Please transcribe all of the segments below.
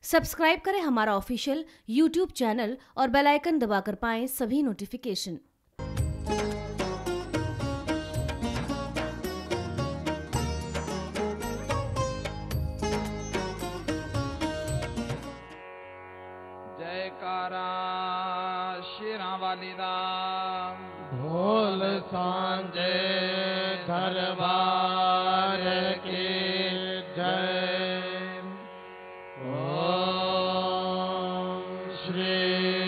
Subscribe करें हमारा official YouTube channel और बेल आइकन दबाकर पाएं सभी नोटिफिकेशन। जयकारा शेरां वाली दा ढोल सांझे दरबार की जय। ओम श्री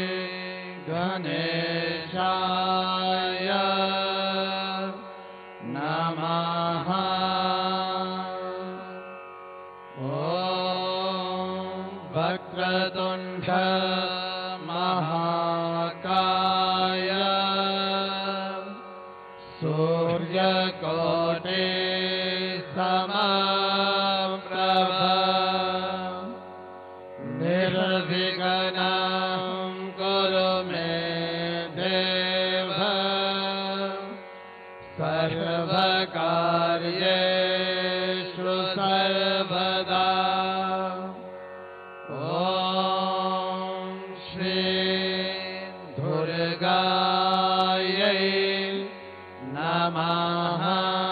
गणेशाय नमः। ओम वक्रतुंड महाकाय सूर्यकोटि समप्रभ निर्विघ्नं कुरु मे देव सर्वकार्येषु सर्वदा। ॐ श्री दुर्गायै नमः।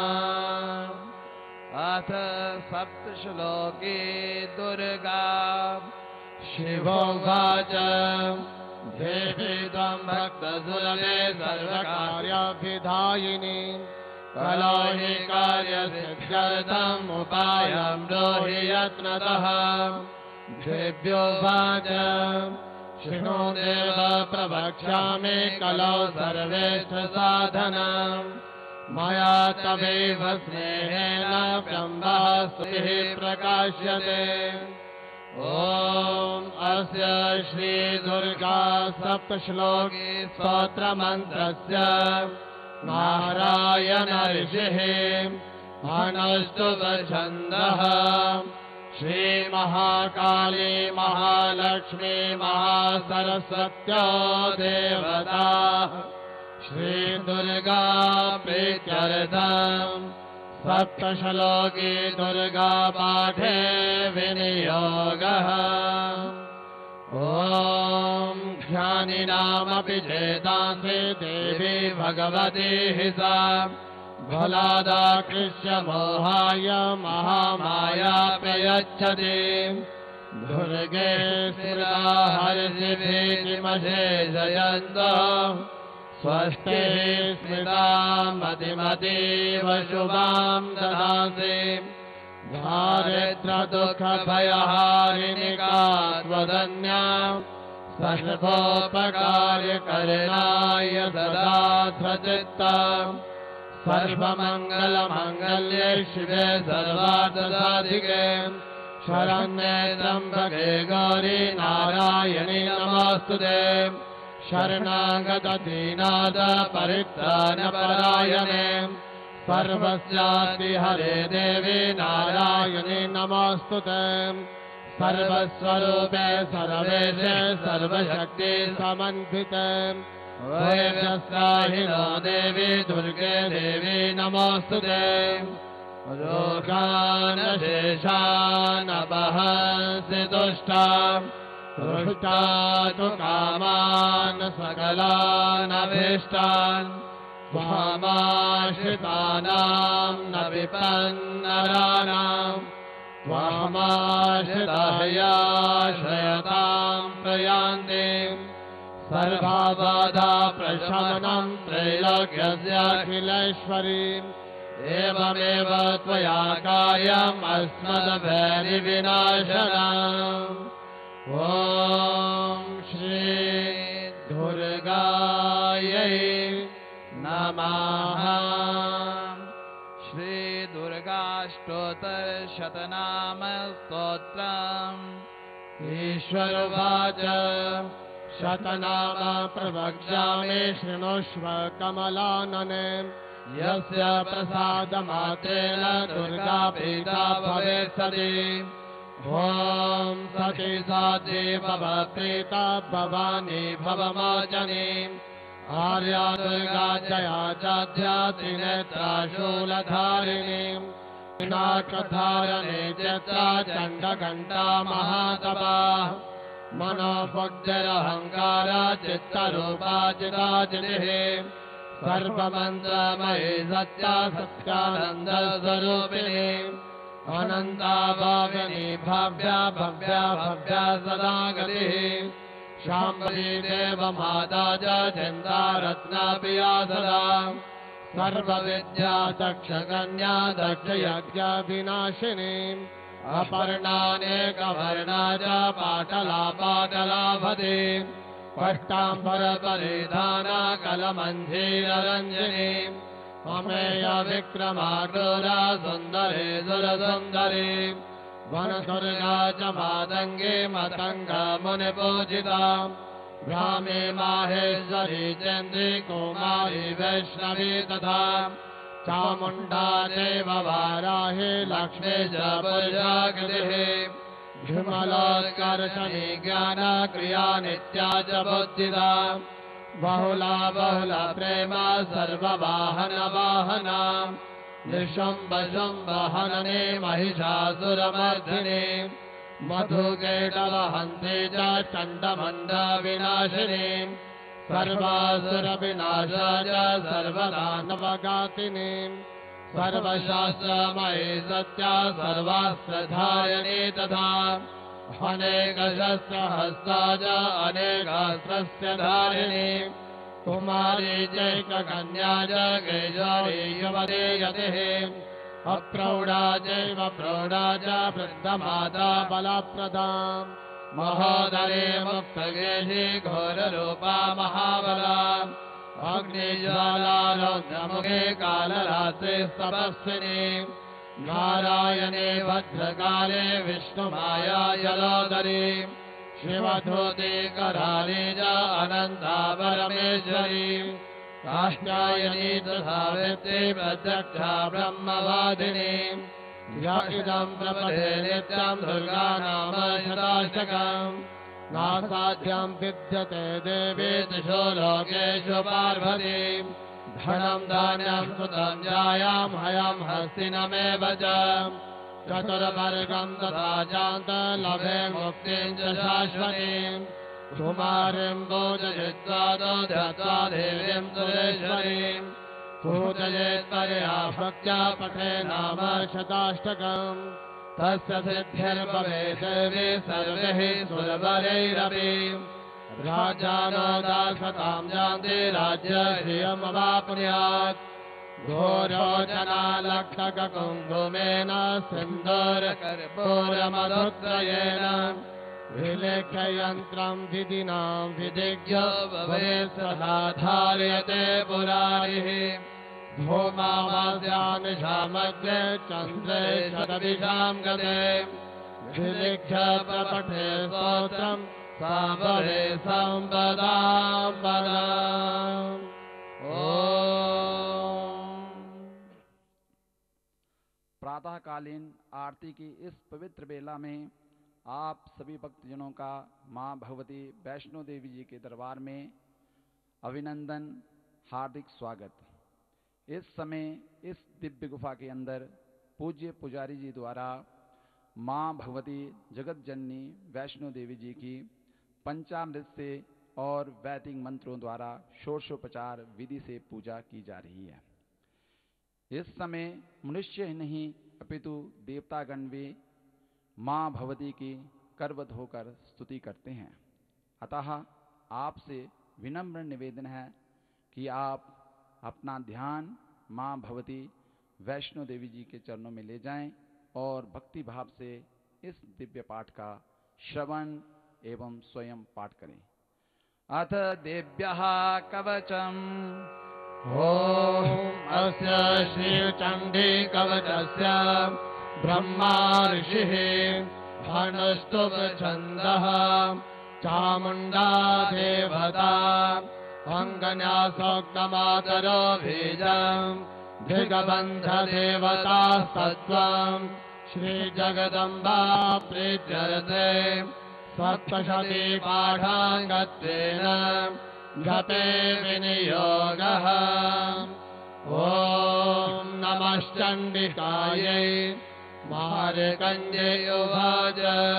अथ सप्तश्लोकी दुर्गा शिवोवाच देवी त्वं भक्तसुलभे सर्वकार्याभिधायिनी कलो हि कार्यसिद्ध्यर्थम् उपायं ब्रूहि यत्नतः। देव्योवाच शृणु देव प्रवक्ष्यामि कलौ सर्वेष्ठ साधनम् मया तवैव स्नेहेन ब्रह्मः स्तुतिः प्रकाश्यते। ॐ अस्य श्री दुर्गा सप्तश्लोकी स्तोत्रमन्त्रस्य नारायण ऋषिः अनुष्टुप्छन्दः श्री महाकाली महालक्ष्मी महासरस्वत्यो देवता श्री दुर्गा प्रीत्यर्थम् सप्तश्लोकी दुर्गा पाठे विनियोगः। ॐ ज्ञानिनामपि चेतांसि देवी भगवती हि सा बलादाकृष्य मोहाय महामाया प्रयच्छति। दुर्गे स्थिरा हर्षिभीतिमशेषयन्तो स्वस्ति स्मृता मतिमतीव शुभां ददासि। दारिद्र्यदुःखभयहारिणिका त्वदन्या सर्वोपकार्यकरणाय सदा धृचित्ता। सर्वमङ्गलमाङ्गल्ये शिवे सर्वार्थसाधिके शरण्ये त्र्यम्बके गौरी नारायणि नमोऽस्तुते। शरणागत दीनाथ परित्राणपरायणे सर्वस्यापि हरे देवी नारायणि नमोऽस्तुते। सर्वस्वरूपे सर्वेशे सर्वशक्ति समन्विते वैभ्यस्त्राहिनो देवी दुर्गे देवी नमोऽस्तुते। रोगानशेषानपहंसि तुष्टाम् हृष्टा तु कामान् सकलानभीष्टान् त्वामाश्रितानां न विपन्नराणां त्वामाश्रितायाश्रयतां प्रयान्ति। सर्वबाधा प्रशमनं त्रैलोक्यस्याखिलेश्वरीम् एवमेव त्वया कार्यम् अस्मद्भैरिविनाशनम्। ॐ श्री दुर्गायै नमः। श्री दुर्गाष्टोत्तरशतनाम स्तोत्रम्। ईश्वरवाच शतनाम प्रवक्ष्यामि शृणुष्व कमलानने। यस्य प्रसादमात्रेण दुर्गा प्रीता भवेत् सती। ॐ सती साध्वी भव प्रीता भवानी भवमोचनी। आर्या दुर्गा जया चाध्या त्रिनेत्रा शूलधारिणी। नाकधारणे चित्ता चण्डघण्टा महातपाः मनोबुद्धिरहङ्कारा चित्तरूपा चिदाचितिः सर्वमन्त्रमयी सत्या सत्यानन्दस्वरूपिणी अनन्ता भाविनी भव्या भव्या भव्या सदा गतिः शाम्भवी देवमाता च चिन्तारत्नाप्रिया सदा सर्वविद्या दक्षकन्या दक्षयज्ञविनाशिनी अपर्णानेकवर्णा च पाटला पाटलाभते पट्टाम्बरपरिधाना कलमञ्जीररञ्जिनी अमेय विक्रमाक्रूरा सुन्दरी सुरसुन्दरी वनदुर्गा च मातङ्गी मतङ्गमुनिपूजिता भ्रामी माहेश्वरी चन्द्री कुमारी वैष्णवी तथा चामुण्डा देव वाराही लक्ष्मी च पुरुषाकृतिः विमलोत्कर्षणी ज्ञानक्रिया नित्या च बुद्धिदा बहुला बहुला प्रेमा सर्ववाहनवाहना निशुम्भशुम्भहनने महिषासुरमर्दिनी मधुकेटवहन्ते च चण्डमण्डविनाशिनी सर्वासुरविनाशा च सर्वदानवघातिनी सर्वशास्त्रमयी सत्या सर्वास्त्रधारिणी तथा अनेकशस्त्रहस्ता च अनेकास्त्रस्य धारिणी कुमारी चैककन्या च केशरी युवती यतिः अप्रौढा चैव प्रौढा च वृद्धमाता बलप्रदा महोदरे मुक्तकेशी घोररूपा महाबला अग्निज्वाला रौद्रमुखे कालरात्रि तपस्विनी नारायणे भद्रकाले विष्णुमाया जलोदरी शिवधूते कराले च अनन्ता परमेश्वरी कात्यायनी सावित्री प्रत्यक्षा ब्रह्मवादिनी या इदं प्रपठे नित्यं दुर्गा नाम शताष्टकम् नासाध्यं विद्यते देवी दिशो लोकेषु पार्वती धनं धान्यं सुतं जायां हयं हस्तिनमेव च चतुर्वर्गं तथा चान्तलभे मुक्तिं च शाश्वतीं कुमारीं पूजयित्वा ध्यात्वा देवीं सुरेश्वरीं पूजयेत्परया भक्त्या पठे नाम शताष्टकम् तस्य सिद्धिर्भवेत् देवी सर्वैः सुरवरैरपि राजानो दासतां जानति राज्यश्रियमवाप्नुयात् घोरोचनालक्षकुङ्कुमेन सिन्दूरकर्पूरमधुत्रयेण विलेख्य यन्त्रं विधिनां विधिज्ञो भवेत् सदा धार्यते पुरारिः भूमावास्यानिशामग्रे चन्द्रे शतदिशां गते विलिख्य प्रपठे स्तोत्रं सा भवे सम्पदां पदाम्। प्रातःकालीन आरती की इस पवित्र बेला में आप सभी भक्तजनों का मां भगवती वैष्णो देवी जी के दरबार में अभिनंदन, हार्दिक स्वागत। इस समय इस दिव्य गुफा के अंदर पूज्य पुजारी जी द्वारा मां भगवती जगत जननी वैष्णो देवी जी की पंचामृत से और वैदिक मंत्रों द्वारा षोडशोपचार विधि से पूजा की जा रही है। इस समय मनुष्य ही नहीं अपितु देवतागण भी मां भगवती की करवत होकर स्तुति करते हैं। अतः आपसे विनम्र निवेदन है कि आप अपना ध्यान मां भगवती वैष्णो देवी जी के चरणों में ले जाएं और भक्ति भाव से इस दिव्य पाठ का श्रवण एवं स्वयं पाठ करें। अथ देव्यः कवचम् ॐ अस्य श्रीचण्डी कवचस्य ब्रह्मा ऋषिः धनुस्तुभ छन्दः चामुण्डा देवता अङ्गन्यासोक्तमातरो बीजम् दिग्बन्धदेवतास्तत्त्वम् श्रीजगदम्बा प्रीत्यर्थे सप्तशती पाठाङ्गत्वेन गते विनियोगः। ॐ नमश्चण्डिकायै मार्कण्डेय उवाच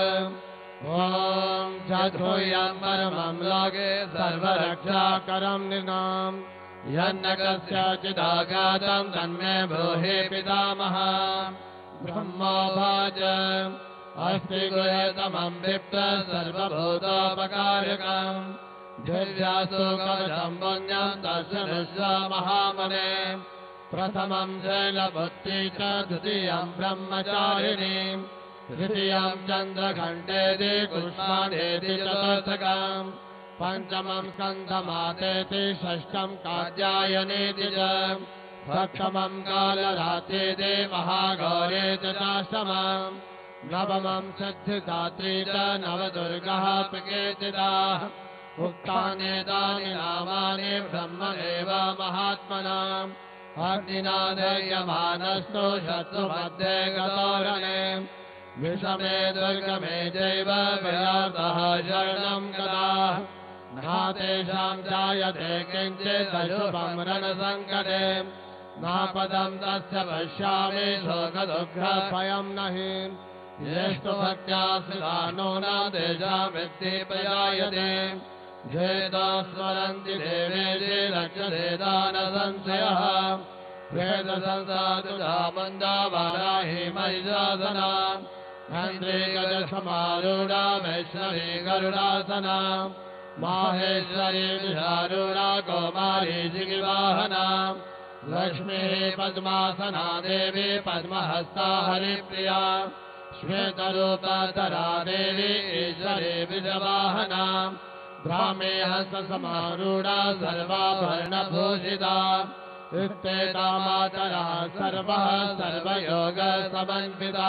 ॐ चतुर्यं परमं लोके सर्वरक्षाकरं नृणाम् यन्न कस्यचिदाघातं तन्मे ब्रूहि पितामह ब्रह्मोवाच अस्ति गुह्यतमं विप्र सर्वभूतोपकारकम् दिव्यासु कवचं पुण्यं तस्य दृष्ट्वा महामने प्रथमं शैलपुत्री च द्वितीयं ब्रह्मचारिणी तृतीयं चन्द्रघण्टेति कुष्माण्डेति चतुर्थकम् पञ्चमं स्कन्धमातेति षष्ठं कात्यायनेति च सप्तमं कालरात्रेति महागौरेति चाष्टमम् नवमं सिद्धिदात्री च नवदुर्गः प्रकीर्तिताः उक्तान्येतानि नामानि ब्रह्मदेव महात्मनाम् अग्निना दह्यमानस्तु शत्रुमध्ये गतोरणे विषमे दुर्गमे चैव विरातः शरणं गताः न तेषां जायते किञ्चित् अशुभं रणसङ्कटे नापदं तस्य पश्यामि शोकदुःखभयं न हि येषु भक्त्या स्थितानो न तेषां वृत्तिः प्रजायते जेता स्मरन्ति देवेति रक्षते दानसंशयः वेदसंसादुषा मन्दा वाराहि महिषासना इन्द्रियगजसमारूढा वैष्णवी गरुडासना माहेश्वरी विशारूढा कौमारी जिगिवाहना लक्ष्मीः पद्मासना देवी पद्महस्ता हरिप्रिया श्वेतरूपाधरा देवी ईश्वरी विजवाहना ब्राह्मी हंससमारूढा सर्वाभरणभूषिता इत्येता मातरः सर्वः सर्वयोगसमन्विता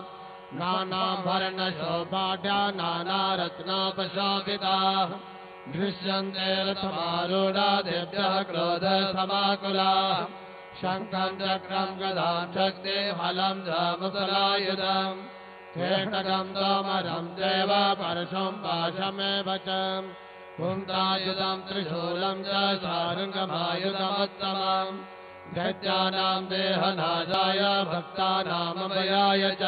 नानाभरणशोभाढ्या नानारत्नोपशोभिताः दृश्यन्ते रथमारूढा देव्यः क्रोधसमाकुलाः शङ्खं चक्रं गदां शक्तिफलं च मुसलायुधम् केटकं तोमरं चैव परशुं पाशमेव च कुन्तायुधं त्रिशूलं च शार्ङ्गमायुधमुत्तमम् दैत्यानां देहनाशाय भक्तानामभयाय च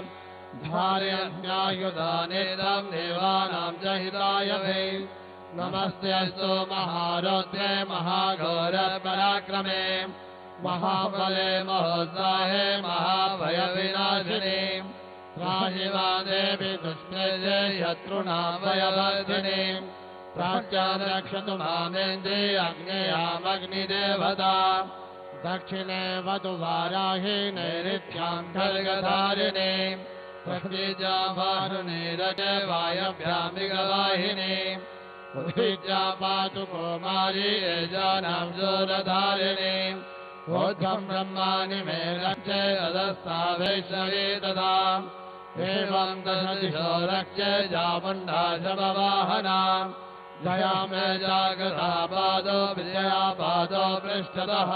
धारयन्त्यायुधानेदं देवानां च हिताय वै नमस्तेऽस्तु महारौद्रे महाघोरपराक्रमे महाबले महोत्साहे महाभयविनाशिने त्राहि मा देवि दुष्प्रेजे शत्रूणां भयवर्धिने प्राच्यां रक्षतु मामेन्द्रे अग्नेयामग्निदेवता दक्षिणे वधुवाराहि नैऋत्यां खड्गधारिणे प्रतीजा वारुणे रजे वायव्यां मृगवाहिने उत्पीज्या पातु कौमारी एजानां शूलधारिणे ऊर्ध्वं ब्रह्माणि मे रक्षे अधस्था वैष्णवी तथा एवं दशदिशो रक्षे चामुण्डा शववाहना जया मे जागृता पादो विजया पादो पृष्ठतः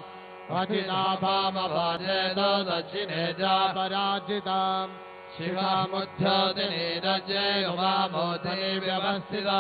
अधिनाभामभाजेत दक्षिणे च पराजिता शिवामुद्योतिनी रज्ये उमामोदिनी व्यवस्थिता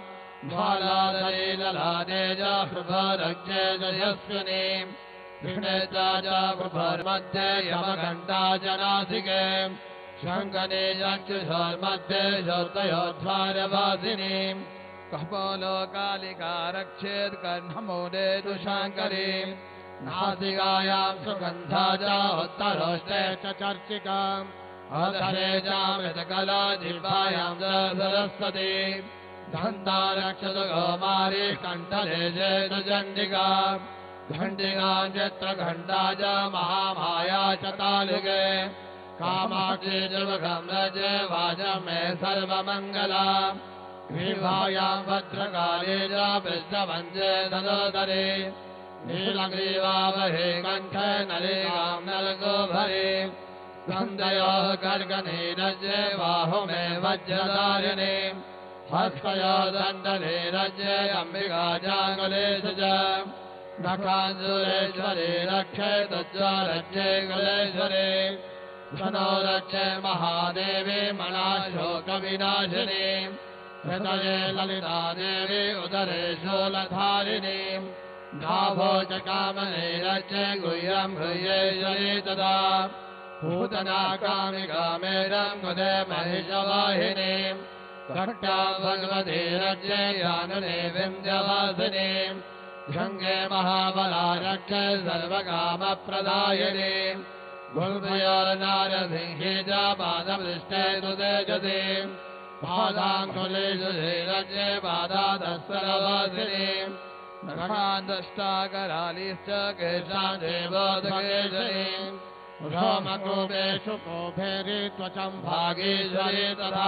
भालादये ललाने च प्रभरक्षे जयस्विनी कृष्णे च प्रभर्मध्ये यमघण्टा च नासिके शङ्कने चक्षुषोर्मध्ये श्रोतयोद्वारवासिनी कपोलो कालिका रक्षेत् कर्णमूले तु शाङ्करी नासिकायां सुगन्धा च उत्तरोष्टे च चर्चिका अधरे च मृतकला जिह्वायां च सरस्वती दन्ता रक्षतु कौमारी कण्ठले चेतु चण्डिका घण्टिका चित्रघण्टा च महामाया च तालुके कामाक्षी च मुखं रजे वाचमे सर्वमङ्गला ग्रीवायां भद्रकाले च पृष्ठवञ्जे तदोदरे नीलग्रीवावहे कण्ठे नलिकां नलगोभरे स्कन्धयोः कर्कणे रज्ये बाहुमे वज्रधारिणे हस्तयोः दण्डने रज्ये अम्बिका चाङ्गुलेषु च नखाञ्जुलेश्वरे रक्षे तुज्ज्वलज्जे कुलेश्वरे स्तनो रक्षे महादेवी मनाशोकविनाशिनी हृदये ललिता देवी उदरे शूलधारिणी नाभो च कामनेरच्चे गुह्यं हृयेश्वरी तदा पूतना कामिकामेरं कुदे महिषवाहिनीं कट्टां भगवतीरच्चे यानुने विन्द्यवासिनीं शृङ्गे महाबलारक्षे सर्वकामप्रदायिनीं गुल्मयोर्नारसिंहे च पादपृष्ठे तुदेजतीं पादाङ्कुलेषु रच्चे पादादस्सरवासिनीं नखान्दष्टाकरालीश्च केशां देवोदकेशरीं रोमकूपेषु कोभेरि त्वचं भागीश्वरी तथा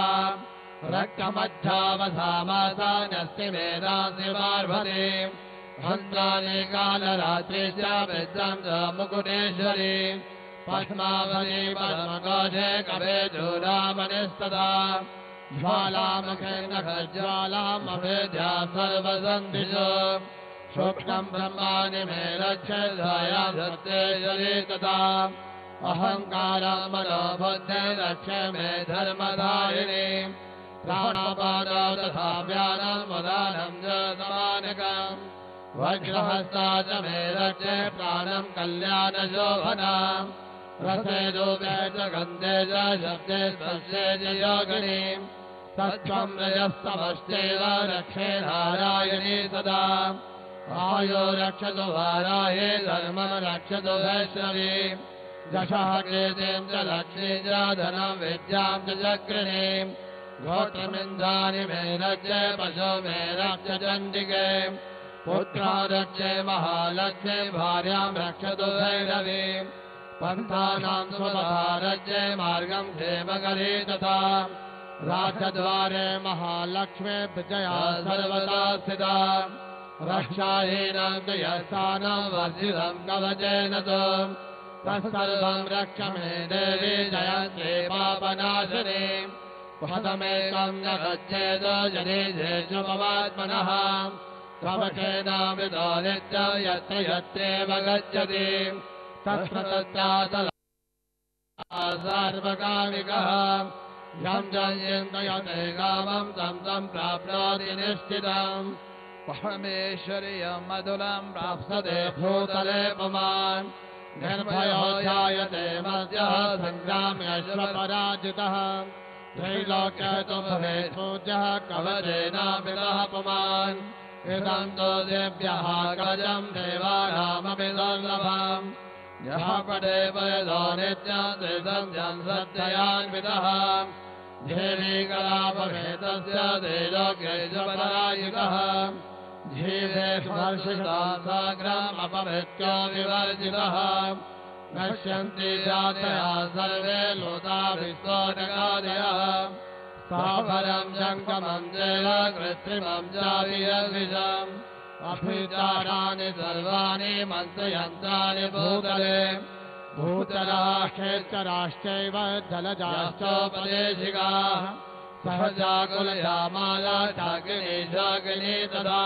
रक्तमध्यावसामासानस्ति मेधांसि पार्वतीं हन्तानि कालरात्रिश्च विद्यां च मुकुटेश्वरी पद्मावती पद्मकोशे कवे चूडामणिस्तदा ज्वालामुखे नखज्वालामभेद्या सर्वसन्धिषु सूक्ष्मं ब्रह्माणि मे रक्षे धायां सत्येश्वरी तथा अहङ्कारं मनोबुद्धे रक्षे मे धर्मधारिणीं प्राणापानौ तथा व्यानं वदानं च समानकम् वज्रहस्ता च मे रक्षे प्राणं कल्याणशोभनाम् रसे रूपे च गन्धे च शब्दे स्पर्शे च योगिनीं सत्त्वं रजस्तमश्चैव रक्षे नारायणी सदा आयो रक्षतु वाराये धर्मं रक्षतु वैष्णवीं यशः कीर्तिं च लक्ष्मीं च धनं विद्यां च चक्रिणीं गोत्रमिन्द्राणि मे रक्षे पशो मे रक्ष चण्डिके पुत्रा रक्षे महालक्ष्मी भार्यां रक्षतु भैरवीं पन्थानां स्वतः रक्षे मार्गं क्षेमकरी तथा राजद्वारे महालक्ष्मे विजया सर्वदा स्थिता रक्षाहीनां च यस्थानं वर्जितं कवचेन तत्सर्वं रक्ष मे देवी जयन्ते पापनाशिनीं पदमेकं न गच्छेद जनेषु ममात्मनः कवचेनामृतो नित्यं यत्र यत्रेव गच्छति तत्र तत्रातला सार्वकामिकः यं चिन्तयते कामं तं तं प्राप्नोति निश्चितम् परमेश्वर्यं मधुरं प्राप्स्यते भूतले पुमान् निर्भयो ध्यायते मद्यः सङ्ग्राम्यश्वपराजितः त्रैलोक्ये तु भवेत् पूज्यः कवचेनामृतः पुमान् इदं तु देव्यः कवचं देवानामपि दुर्लभम् यः पठे वयदो नित्यं त्रिसन्ध्यं सत्ययान्वितः देवी कला भवेतस्य त्रैलोक्येषु परायुगः जीवेष्वर्षितां साग्रमपमृत्यो विवर्जितः नश्यन्ति जातया सर्वे लोका विस्फोटकादयः स्थावरं जङ्गमं चैव कृत्रिमं चावियद्विषम् अभिचाराणि सर्वाणि मन्त्रयन्त्राणि भूतले भूतराश्चैव जलजाश्चोपदेशिकाः सहजाकुलयामाला चाकिनी तदा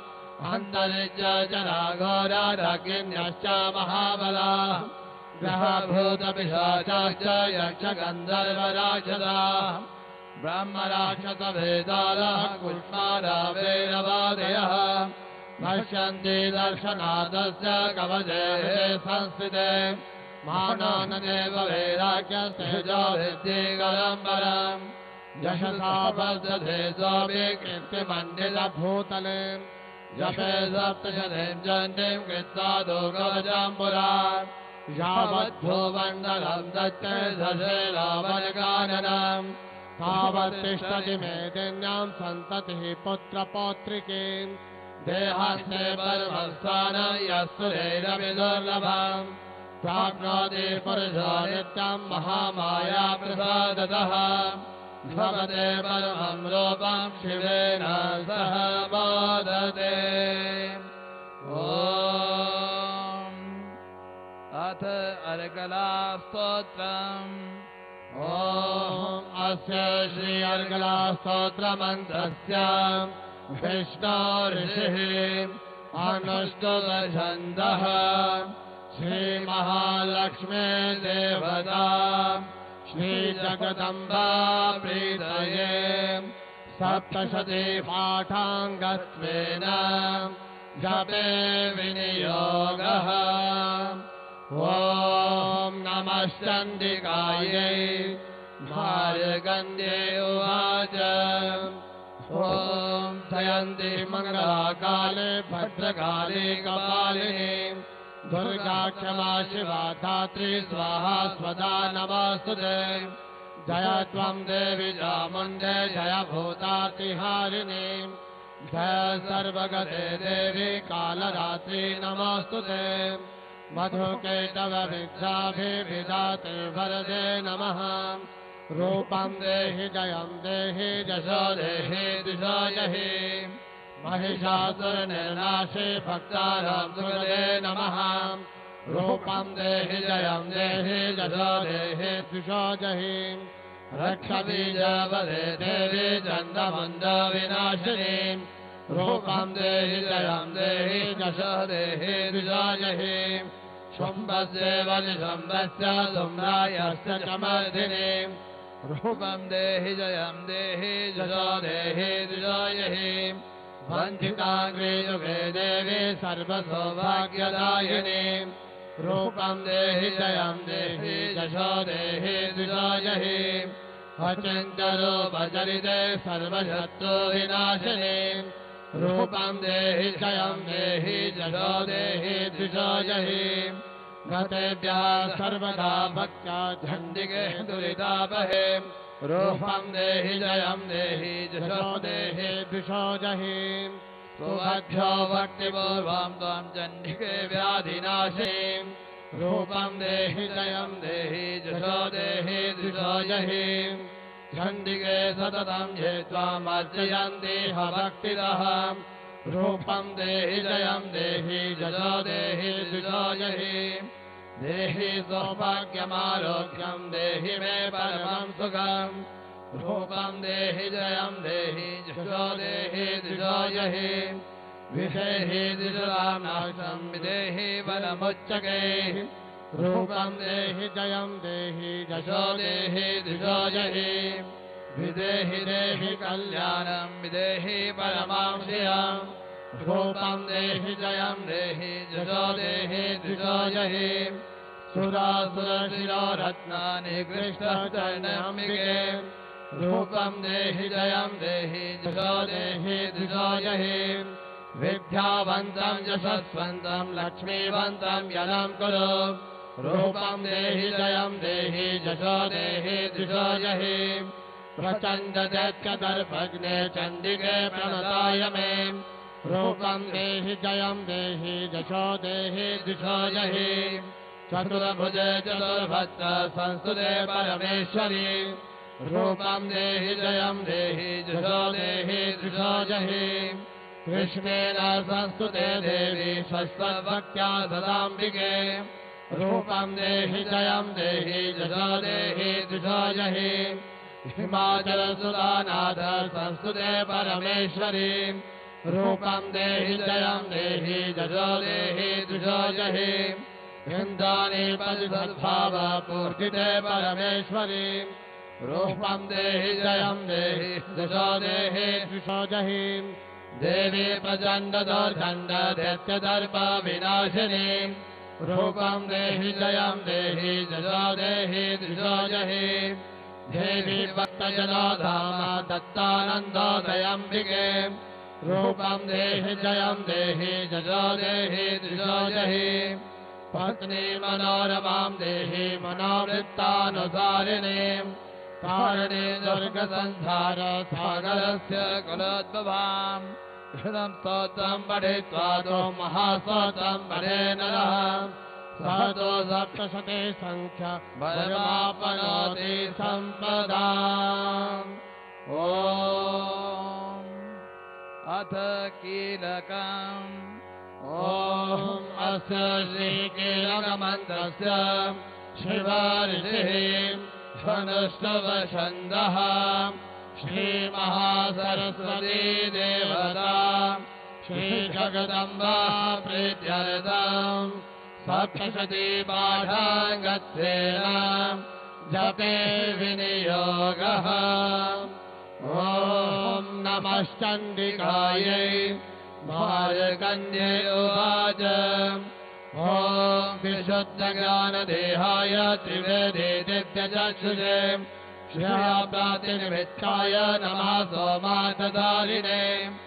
अन्तरिक्षराघोराढग्न्यश्च महाबलाः ग्रहभूतपिशाचाश्च यक्षगन्धर्वराक्षसाः ब्रह्मराक्षसभेदालः कुष्मारावेरवादयः नश्यन्ति दर्शनादस्य कवचेः संस्थिते मानानदेव वैराग्यस्तेजो विद्येकरं परम् यशसा वर्धते स्वामी कीर्तिमण्डितभूतले जपे सप्तशतीं चण्डीं कृत्वा दुर्गवचं पुरा यावद्भूमण्डलं दत्ते दशेरावनकाननम् तावत्तिष्ठति मेदिन्यां सन्ततिः पुत्रपौत्रिकीं देहस्ते परमस्थानं यस्सुरैरपि दुर्लभम् प्राप्नोति पुरुषो नित्यं महामाया प्रसादतः भवते परमं रूपं शिवेन सह मोदते अथ अर्गलास्तोत्रम् ॐ अस्य श्री अर्गलास्तोत्रमन्त्रस्य विष्णो ऋषिः अनुष्टुतछन्दः श्रीमहालक्ष्मी देवता श्रीजगदम्बा प्रीतये सप्तशती पाठाङ्गत्वेन जपे विनियोगः ॐ नमः चण्डिकायै मार्गण्डे उवाच ॐ जयन्ति मङ्गलाकाले भद्रकाले कपालिनी दुर्गा क्षमा शिवा धात्री स्वाहा स्वदा नमस्तुते जय त्वं देवी चामुण्डे जय भूतातिहारिणी जय सर्वगते देवी कालरात्रि नमस्तुते मधुकेतव विद्याभिविदाते वरदे नमः रूपं देहि जयं देहि जशो देहि दिशो जहि महिषासुरनिर्नाशे भक्तानां सुहृदे नमः रूपं देहि जयं देहि जशो देहि दिशो जहि रक्षबीजवदे देवी चण्डमुण्डविनाशिनी रूपं देहि जयं देहि जशो देहि दिशो जहि शुम्भस्य वनिशुम्भस्य धूम्रायस्य च मर्दिनी रूपं देहि जयं देहि जशो देहि दिशो जहि वञ्चिताङ्घ्रि युगे देवी सर्वसौभाग्यदायिनी रूपं देहि जयं देहि जशो देहि दिशो जहि अचिन्त्यरूपचरिते सर्वशत्रुविनाशिनी रूपं देहि जयं देहि जशो देहि दिशो जहि गतेभ्यः सर्वदा भक्त्या चण्डिके दुरितापहे रूपं देहि जयं देहि जशो देहि दिशो जहि सुभद्भ्यो भक्तिपूर्वं त्वं चण्डिके व्याधिनाशिनीं रूपं देहि जयं देहि जशो देहि दिशो जहि चण्डिके सततं ये त्वामर्चयन्ति भक्तिदः रूपं देहि जयं देहि जशो देहि दिशो जहि देहि सौभाग्यमारोग्यं देहि मे परमं सुखम् रूपं देहि जयं देहि जशो देहि दिशो जहि विदेहि दिशुरां नाशं विदेहि वरमुच्चके रूपं देहि जयं देहि जशो देहि दिशो जहि विदेहि देहि कल्याणं विदेहि परमां श्रियं रूपं देहि जयं देहि जशो देहि दिशो जहि सुरासुरशिरोरत्नानि कृष्णचरणम्बिके रूपं देहि जयं देहि जशो देहि दिशो जहि विद्यावन्तं यशस्वन्तं लक्ष्मीवन्तं यलं कुरु रूपं देहि जयं देहि जशो देहि दिशो जहि प्रचण्डदैत्यदर्पग्ने चण्डिके प्रणताय मे रूपं देहि जयं देहि जशो देहि दिशो जहि चतुर्भुजे चतुर्भत्र संस्तुते परमेश्वरी रूपं देहि जयं देहि जशो देहि दिशो जहि कृष्णेन संस्तुते देवी स्वस्वभक्त्या सदाम्बिके रूपं देहि जयं देहि जशो देहि दिशो जहि हिमाचलसुधानाथ संस्तुते परमेश्वरी रूपं देहि जयं देहि जशो देहि दिशो जहि इन्द्राणि परिसद्भाव पूर्तिते परमेश्वरी रूपं देहि जयं देहि जशो देहि दिशो जहि देवी प्रचण्डदोर्दण्ड दैत्यदर्प विनाशिनी रूपं देहि जयं देहि जशो देहि दिशो जहि देवी भक्तजनाधाम दत्तानन्दोदयम्बिके रूपं देहि जयं देहि जशो देहि दिशो जहि पत्नी मनोरमां देहि मनोवृत्तानुसारिणीं तारिणी दुर्गसंसार सागरस्य कुलोद्भवाम् हृदं स्तोत्रं पठित्वा तो महास्तोत्रं पठे नरः सह तो सप्तशते संख्या परमापनोति सम्पदाम् ॐ अथ कीलकम् ॐ अस्य श्रीकीलकमन्त्रस्य शिवऋषिः धनुष्टवछन्दः श्रीमहासरस्वती देवता श्रीजगदम्बा प्रीत्यर्थम् सप्तशती पाठाङ्गत्वेन जपे विनियोगः ॐ नमश्चण्डिकायै मार्कण्डे उवाच ॐ विशुद्धज्ञानदेहाय त्रिवेदे दिव्यचक्षुषे श्रियाप्रातिनिमित्ताय नमः सोमातदारिणे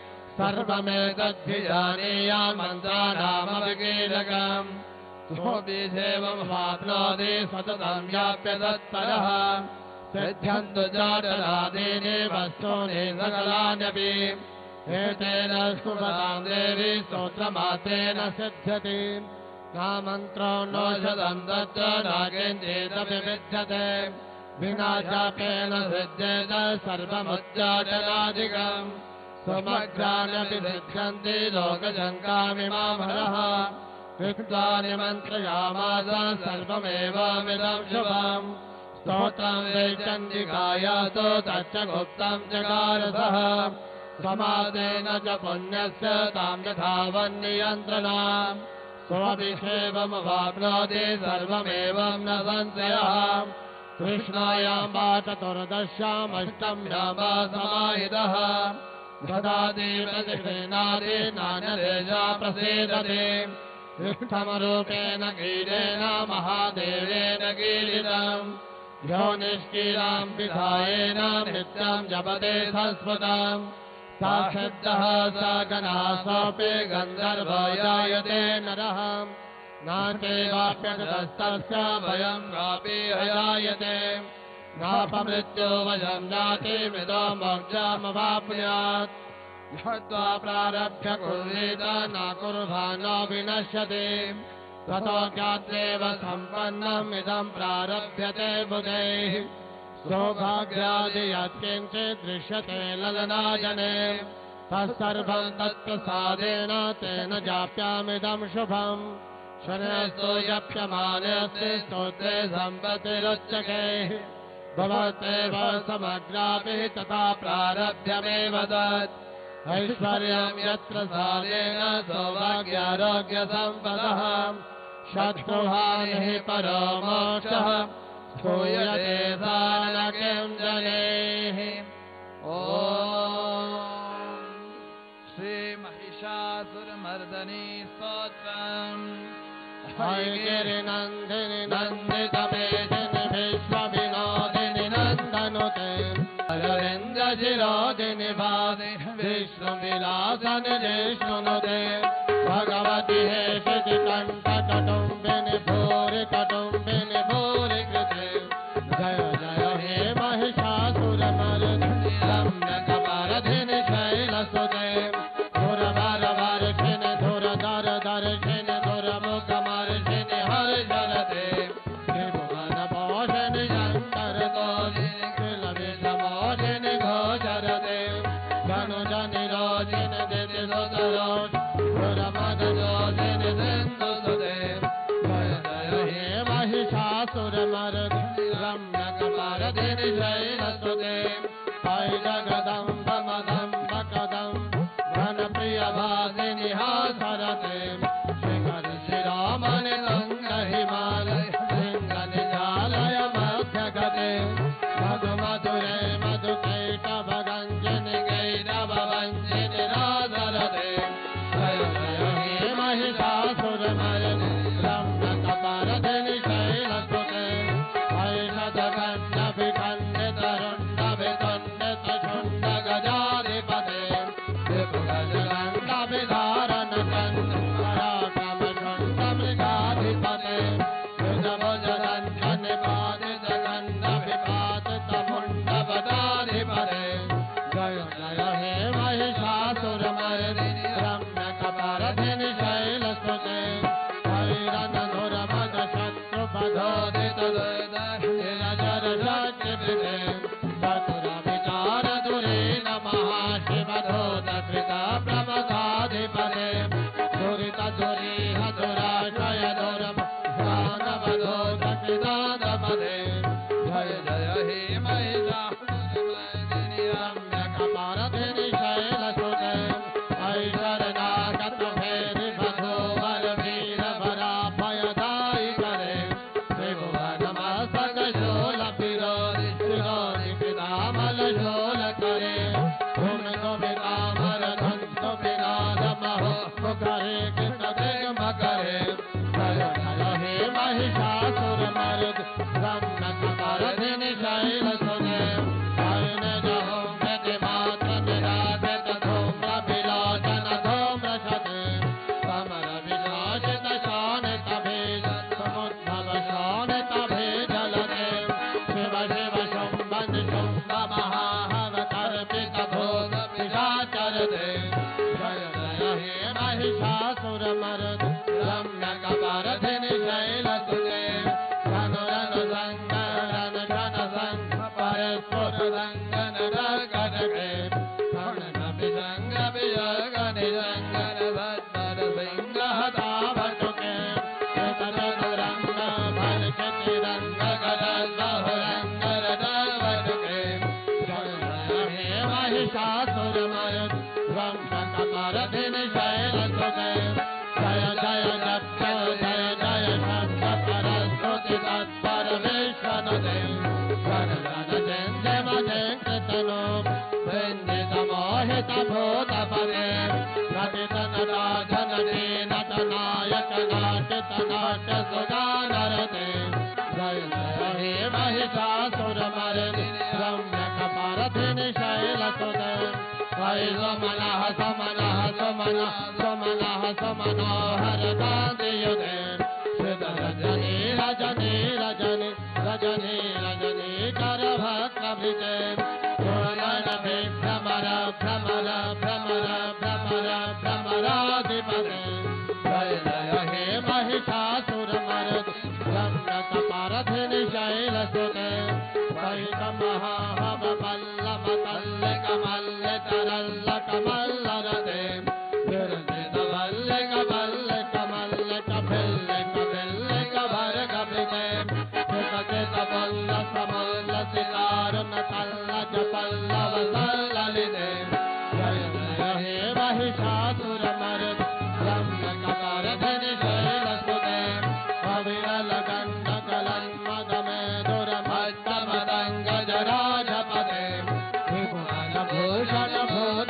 सर्वमेतद्भिजानीयां मन्त्राणामविकीलकम् सोऽभिषेवमवाप्नोति सततं व्याप्य तत्परः सिद्ध्यन्तु जातरादीनि वस्तूनि सकलान्यपि एतेन स्फुरतां देवी स्तोत्रमात्रेण सिद्ध्यति न मन्त्रो नौषधं तत्र न किञ्चिदपि विद्यते विना जापेन सिद्ध्येत सर्वमुच्चाटनादिकम् समग्राण्यपि सिद्ध्यन्ति लोकशङ्कामिमामरः कृत्वानि मन्त्रयामास सर्वमेवामिदं शुभम् स्तोत्रं वैचण्डिकायास्तु तच्च गुप्तं चकारसः समादेन च पुण्यस्य तां यथावन्नियन्त्रणाम् स्वभिषेवमवाप्नोति सर्वमेवं न संशयः कृष्णायां वा चतुर्दश्यामष्टम्यां वा समाहितः ददातिप्रतिष्ठेनादिनान्यदेशा प्रसीदति इष्टमरूपेण कीलेन महादेवेन कीलितम् यो निष्कीलां विधायेन नित्यं जपते संस्मृतम् सा सिद्धः स गणः सोऽपि गन्धर्वयायते नरः नाचैवाप्यगतस्तस्य भयं कापि हयायते नापमृत्यो वशं जाति मृदो मोक्षमवाप्नुयात् यद्वा प्रारभ्य कुर्वीत न कुर्वाण विनश्यति ततो ज्ञात्रेव सम्पन्नम् इदं प्रारभ्यते बुधैः सौभाग्यादि यत्किञ्चित् दृश्यते ललनाजने तत्सर्वं तत्प्रसादेन तेन जाप्यामिदं शुभम् शनैस्तु जप्यमानेऽस्ति स्तोत्रे सम्पत्तिरुच्यते भवत्येव समग्रापि तथा प्रारभ्यमेव तत् ऐश्वर्यं यत्र सारेण सौभाग्यारोग्यसम्पदः शत्रुहानिः परो मोक्षः स्थूयते सा न किं जनेः ॐ श्रीमहिषासुरमर्दनी स्तोत्रम् हैगिरिनन्दिनि नन्दितमेदिनि विश्वविनोदिनि नन्दनुते अरविन्दशिरोदिनि भादि विष्णुविलासनि जिष्णुनुते भगवति हेषति कण्ठकटुम्बिनि भूरि कटुम्बिनि भूरि कृते जय जय हे महिषासुरमर्दिनि रम्यकपरधिनि शैलसुते धुरवरवर्षिणि धुरधरदर्शिनि धुरमुखमर्षिणि हर्षरते त्रिभुवनपोषिणि शङ्करतोषिणि किलविषमोषिणि घोषरते धनुजनिरोधिनि दितिसुतरोषि धुरमदजोषिनि सिन्धुसुते जय जय हे महिषासुरमर्दिनि रम्यकपरधिनि शैलसुते ऐजगदम्बमदम्बकदम्ब घनप्रियभासिनि हासरते शिखरि शिरोमणि तुङ्गहिमालय शृङ्गनिजालय मध्यगते मधुमधुरे मधुकैटभगञ्जनि कैटभवञ्जनि राधरते सुरमरुद रम्यकपरधिनि शैलसुते जय जय जप जय जय शब्द सरस्वती तत्पर विश्वनुते जन जन जय मजे कृतनो वृंदित मोहित भूतपते नटित नटा जननी नटनायक नाटित नाट्य सुगानरते जय जय हे महिषासुरमर्दिनि रम्यकपरधिनि शैलसुते जय समनः समनः समनः समनः समनोहर कान्तियुते श्रित रजनी रजनी रजनी रजनी रजनी करभक्तभृते पूर्णनभि भ्रमर भ्रमर भ्रमर भ्रमर भ्रमराधिपते जय जय हे महिषासुरमर्दिनि रम्यकपरधिनि शैलसुते वैतमहाहव पल्लव तल्लिक मल्लिक रल्लक मल्लरते विरजित वल्लिक वल्लिक मल्लिक भिल्लिक भिल्लिक भर्गभिते कृतकृत वल्ल समल्ल सितारुन तल्लज पल्लव सल्ललिते जय जय हे महिषासुरमर्दिनि रम्यकपरधिनि शैलसुते अविरल गण्डक लन्मदमे दुर्मत्तमदङ्गजराजपते विभुवनभूषण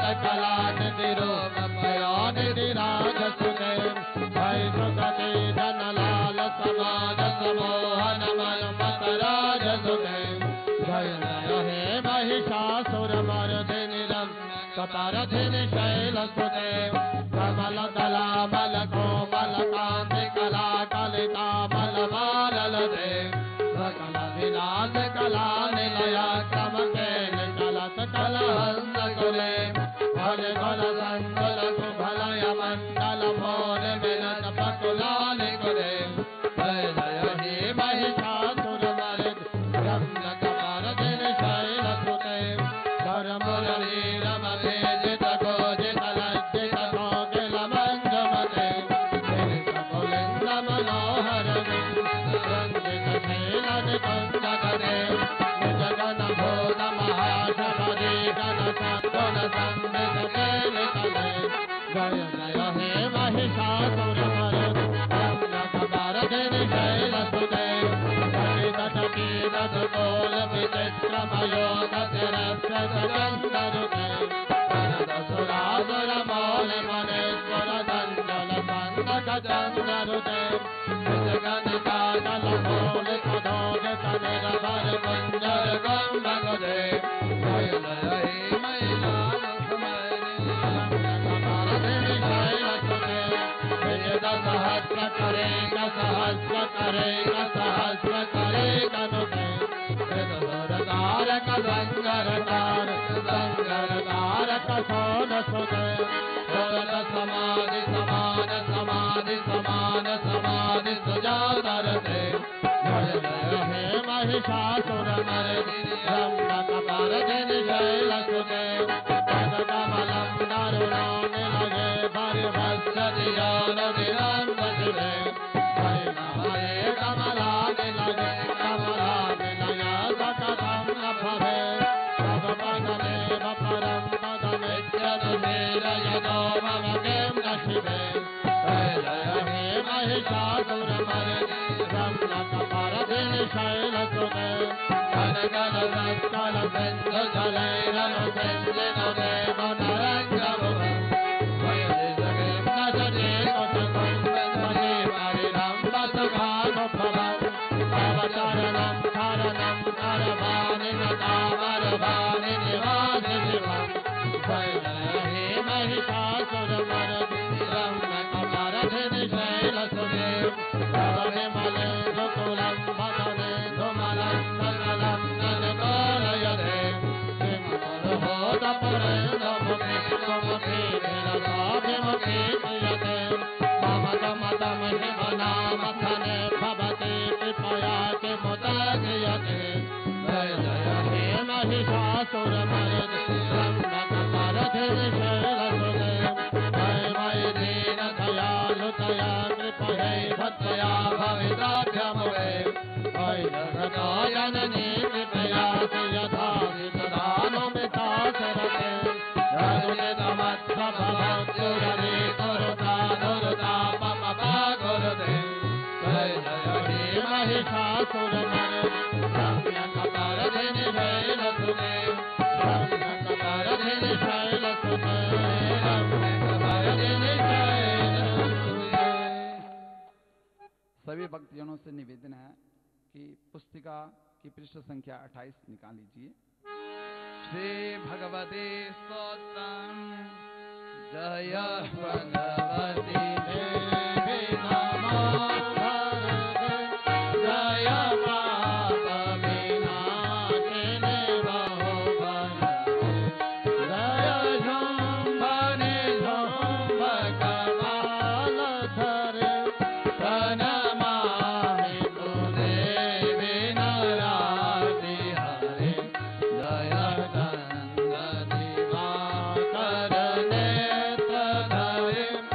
भूतकलानिधिरोपयानिधिराजसुते वैसुगते जनलाल समाज समोहन मनमतराजसुते जय जय हे महिषासुरमर्दिनि रम्यकपरधिनि शैलसुते कमलदलामल कोमल कान्ति कला कलिता बलबाललते सकल विलास कला निलया क्रमकेन चलत कलहंसकुले भज बल संकुल कुभलय मंडल मोर मिलन पकुलानिकुले जय जय हे महिषासुरमर्दिनि रम्यकपरधिनि शैलसुते करमुरली रमभेदित गोजित लज्जित कोकिल मंजुमते विनित पुलिंद मनोहर रंजित शैलन कुंजगते निज गण भूत महाशबरी गण सद्गुण संवित केलितले जय जय हे महिषासुरमर्दिनि रम्यकपरधिनि शैलसुते तटीतटोल विचित्रमयोगतिरस्य सकन्दरुते वरदसुरासुर मौलिमनेश्वर दण्डल सन्दकचन्दरुते निजगणिकाजलमौलिकधोगित निर्भर कुञ्जर गम्भगुदे जय जय हे महिषासुरमर्दिनि रम्यकपरधिनि शैलसुते विजित सहस्र करे कनुते तारक संगरकारक सोनसुते सोन समाधि समान समाधि समान समाधि सुजातरते जय जय हे महिषासुरमर्दिनि रम्यकपरधिनि शैलसुते पदकमलं दारुणो निलये परिभस्यतिजान निरन्दसिते जय हरे कमलानिलये कमलानिलया सकलं न भवे भगवदनेव परं पदमित्यनुशीलयतो मम किं न शिवे जय जय हे महिषासुरमर्दिनि रम्यकपरधिनि शैलसुते कनकलसत्कल सिन्धु जलैरनुसिञ्चितो देव नरङ्गमुखे चरणं शरणं करवाणि नतावरवाणि निवासि शिवं जय जय हे महिषासुरमर्दिनि रम्यकपरधिनि शैलसुते धवनिमले धुकुलं वदने धुमलं सकलं ननकोलयते किमनुरोधपुरेन्द्रमुखे मुखे विरसाभिमुखे क्रियते मम दमदम शिवनामथने भवति कृपया किमुदीयते जय जय हे महिषासुरमर्दिनि रम्यकपरधिनि शैलसुते जय मयि दीनदयालुतया कृपयै भद्रया भविताभ्यमुखे जय जगदायननी कृपयासि यथा विदधानुमिता शरते नमस्ते गुरुता गुरुता पपा गुरुदे जय जय हे महिषासुर रम्य कपाल धनि शैल सुने रम्य कपाल धनि शैल सुने रम्य कपाल धनि शैल सुने। सभी भक्तजनों से निवेदन है कि पुस्तिका की पृष्ठ संख्या 28 निकाल लीजिए। श्री भगवती स्तोत्रम् जय भगवती देवी नमो जय पाप विनाशिनी बहु जय शुम्भनि शुम्भ कपाल धरे प्रणमामि तु देवी नराति हरे जय गंगा दिवाकर नेत्र धरे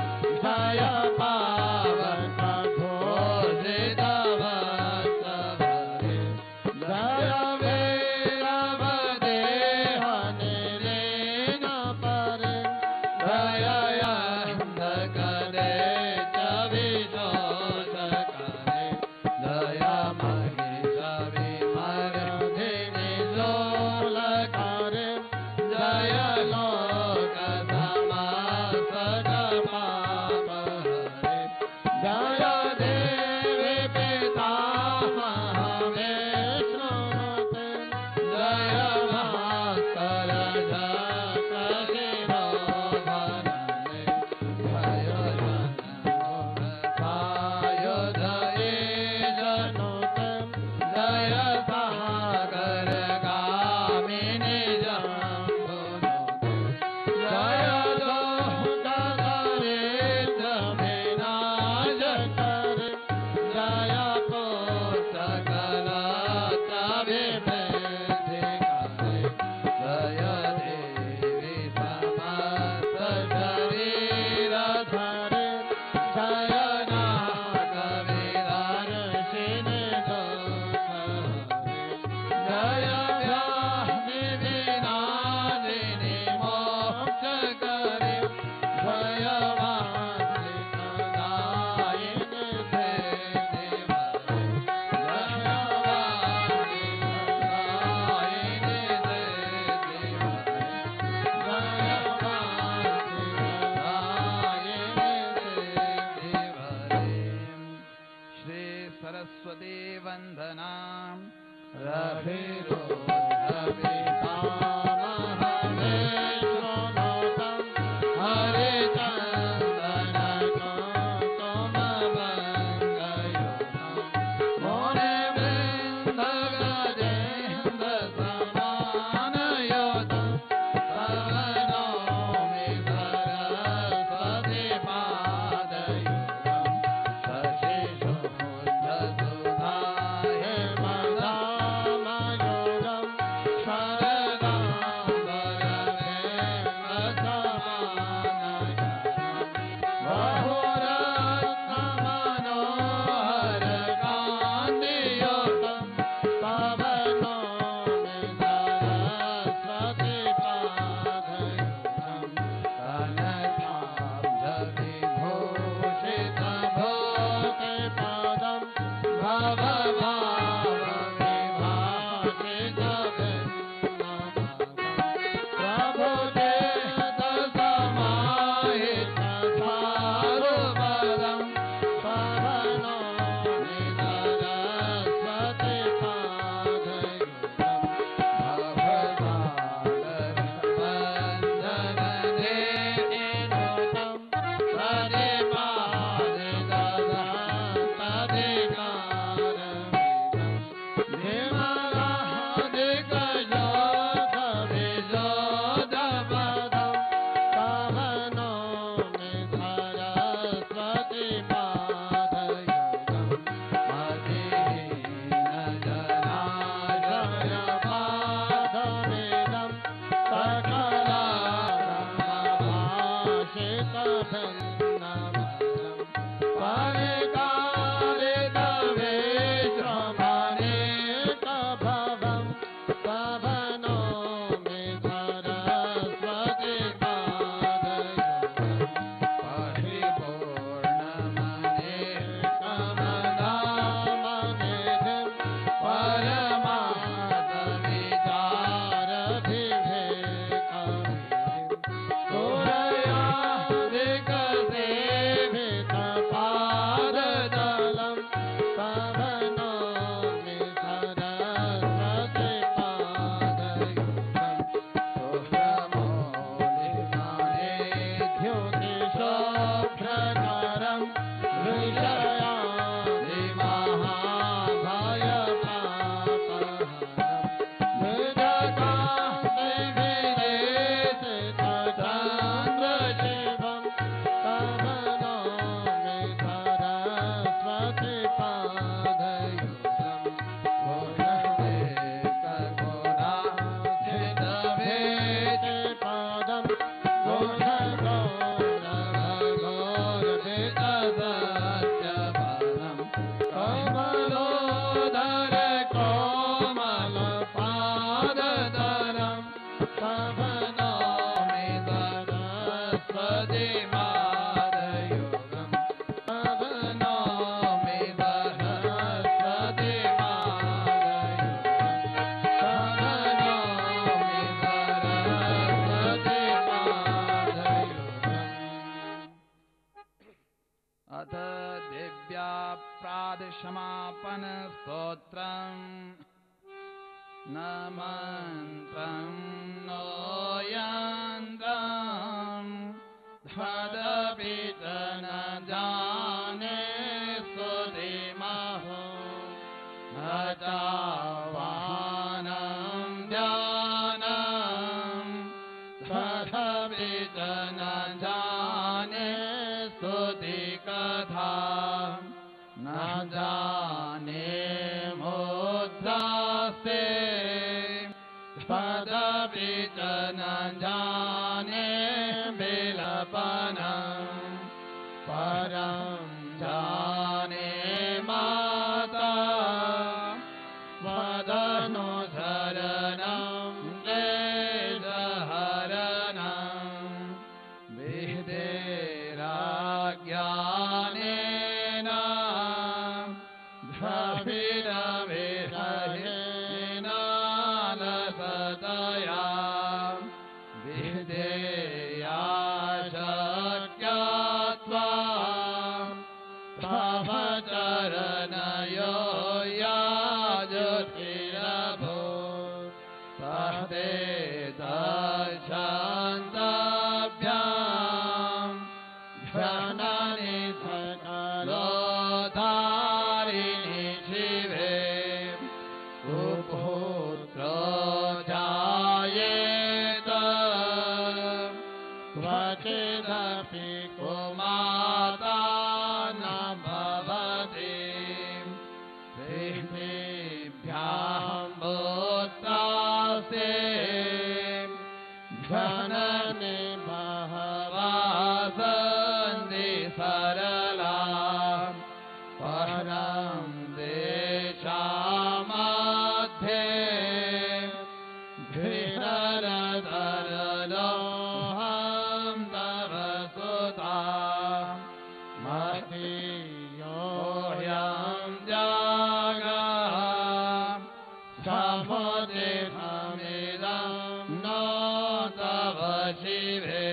क्षमापन स्तोत्रम् न मन्त्रं नो यन्त्रं तदपि च न जाने स्तुतिमहो न चाह्वानं ध्यानं तदपि च न जाने स्तुतिकथा न जाने मुद्रास्ते तदपि च न जाने विलपनं परं जाने माता वदनुसरणं क्लेशहरणं विधिराज्ञानेन द्रविडविरहेण लसतया विधेया शक्यत्वा तव चरणयो याजुतिरभो तस्ते दर्शन्तभ्यां जननि सकलोद्धारिणि शिवे कुपुत्रो जायेत क्वचिदपि कुमाता न भवति पृथिव्यां भूतास्ते जननि बहवः सन्ति सरला परं देशामध्ये धीररधरलोहं तव सुता मदीयोऽयं जागः समुदितमिदं नो तव शिवे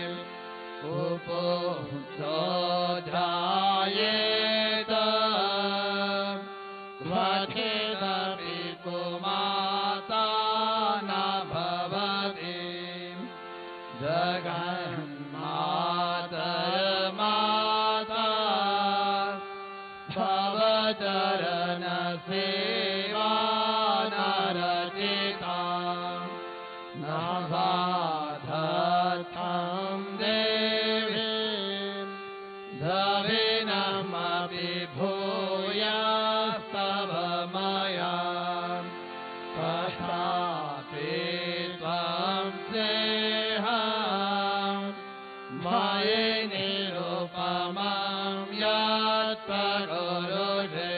कुपुत्रो जायेत क्वचिदपि कुमाता न भवति जगन्मातर्माता तव चरणसेवा नरचिता न बाधतं देवी द्रविणमपि भूयस्तव मया तथापि त्वं स्नेहं मयि निरुपमं यत्प्रकुरुषे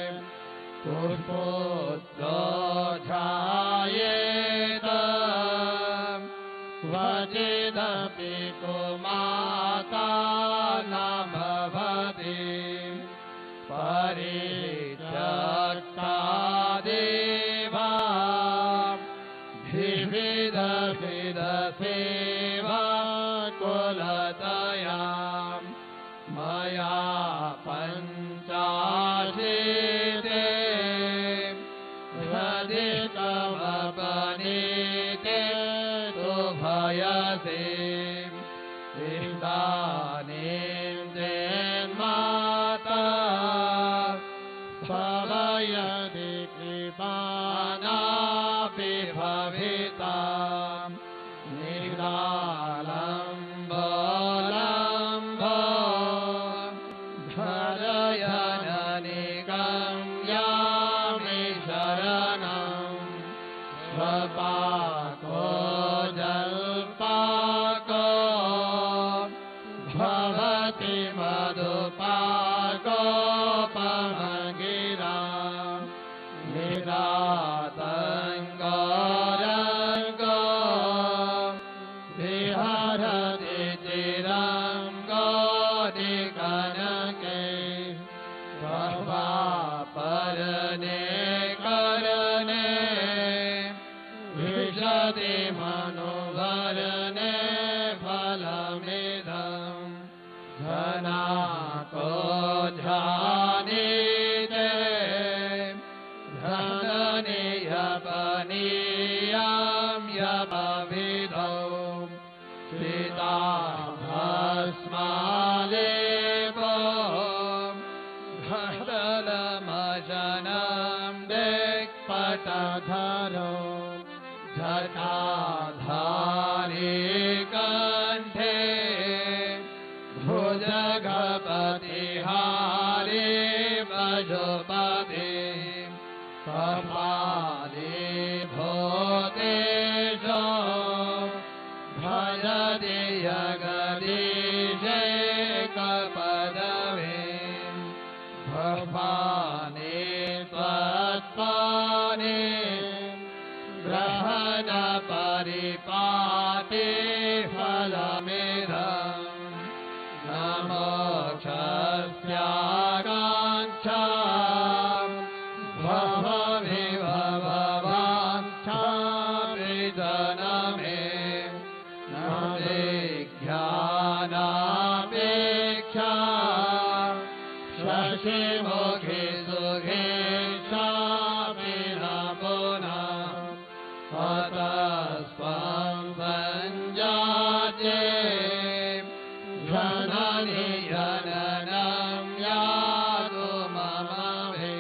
कुपुत्रो जायेत क्वचिदपि कुमाता न भवति परित्यक्ता देवा विविधसेवा कुल तया मया पञ्चाशीते हृदिकमपनीते तु भयसे इदानीं भवयति कृपानापि भविता निरालम्बोलम्बो भरयननिगम्यामि शरणं स्वपाको जल्पाको भवति मधुपाकोपमगिरा निरातङ्गो विहरति चिरङ्गो निकनके भवापरने करणे विशति मनुभरणे फलमिदम् धनाको ध्यानीते धननियपनीयं यमविधौ सीताभस्मालेपो घटलमशनं दिक्पटधरो जटाधारी कण्ठे भुजगपतिहारे पशुपते कपाले भूतेशो भजति जगदीशे कपदवे भवाने त्वत्पाने ग्रहण परिपाते फलमेधम् मोक्षस्याकाङ्क्षा भवविभवाञ्छा विजनमे न ज्ञानापेक्षा शशिमुखे सुखेशापि न पुनः अतस्त्वं सञ्जाते जननी जननं यातु मम वे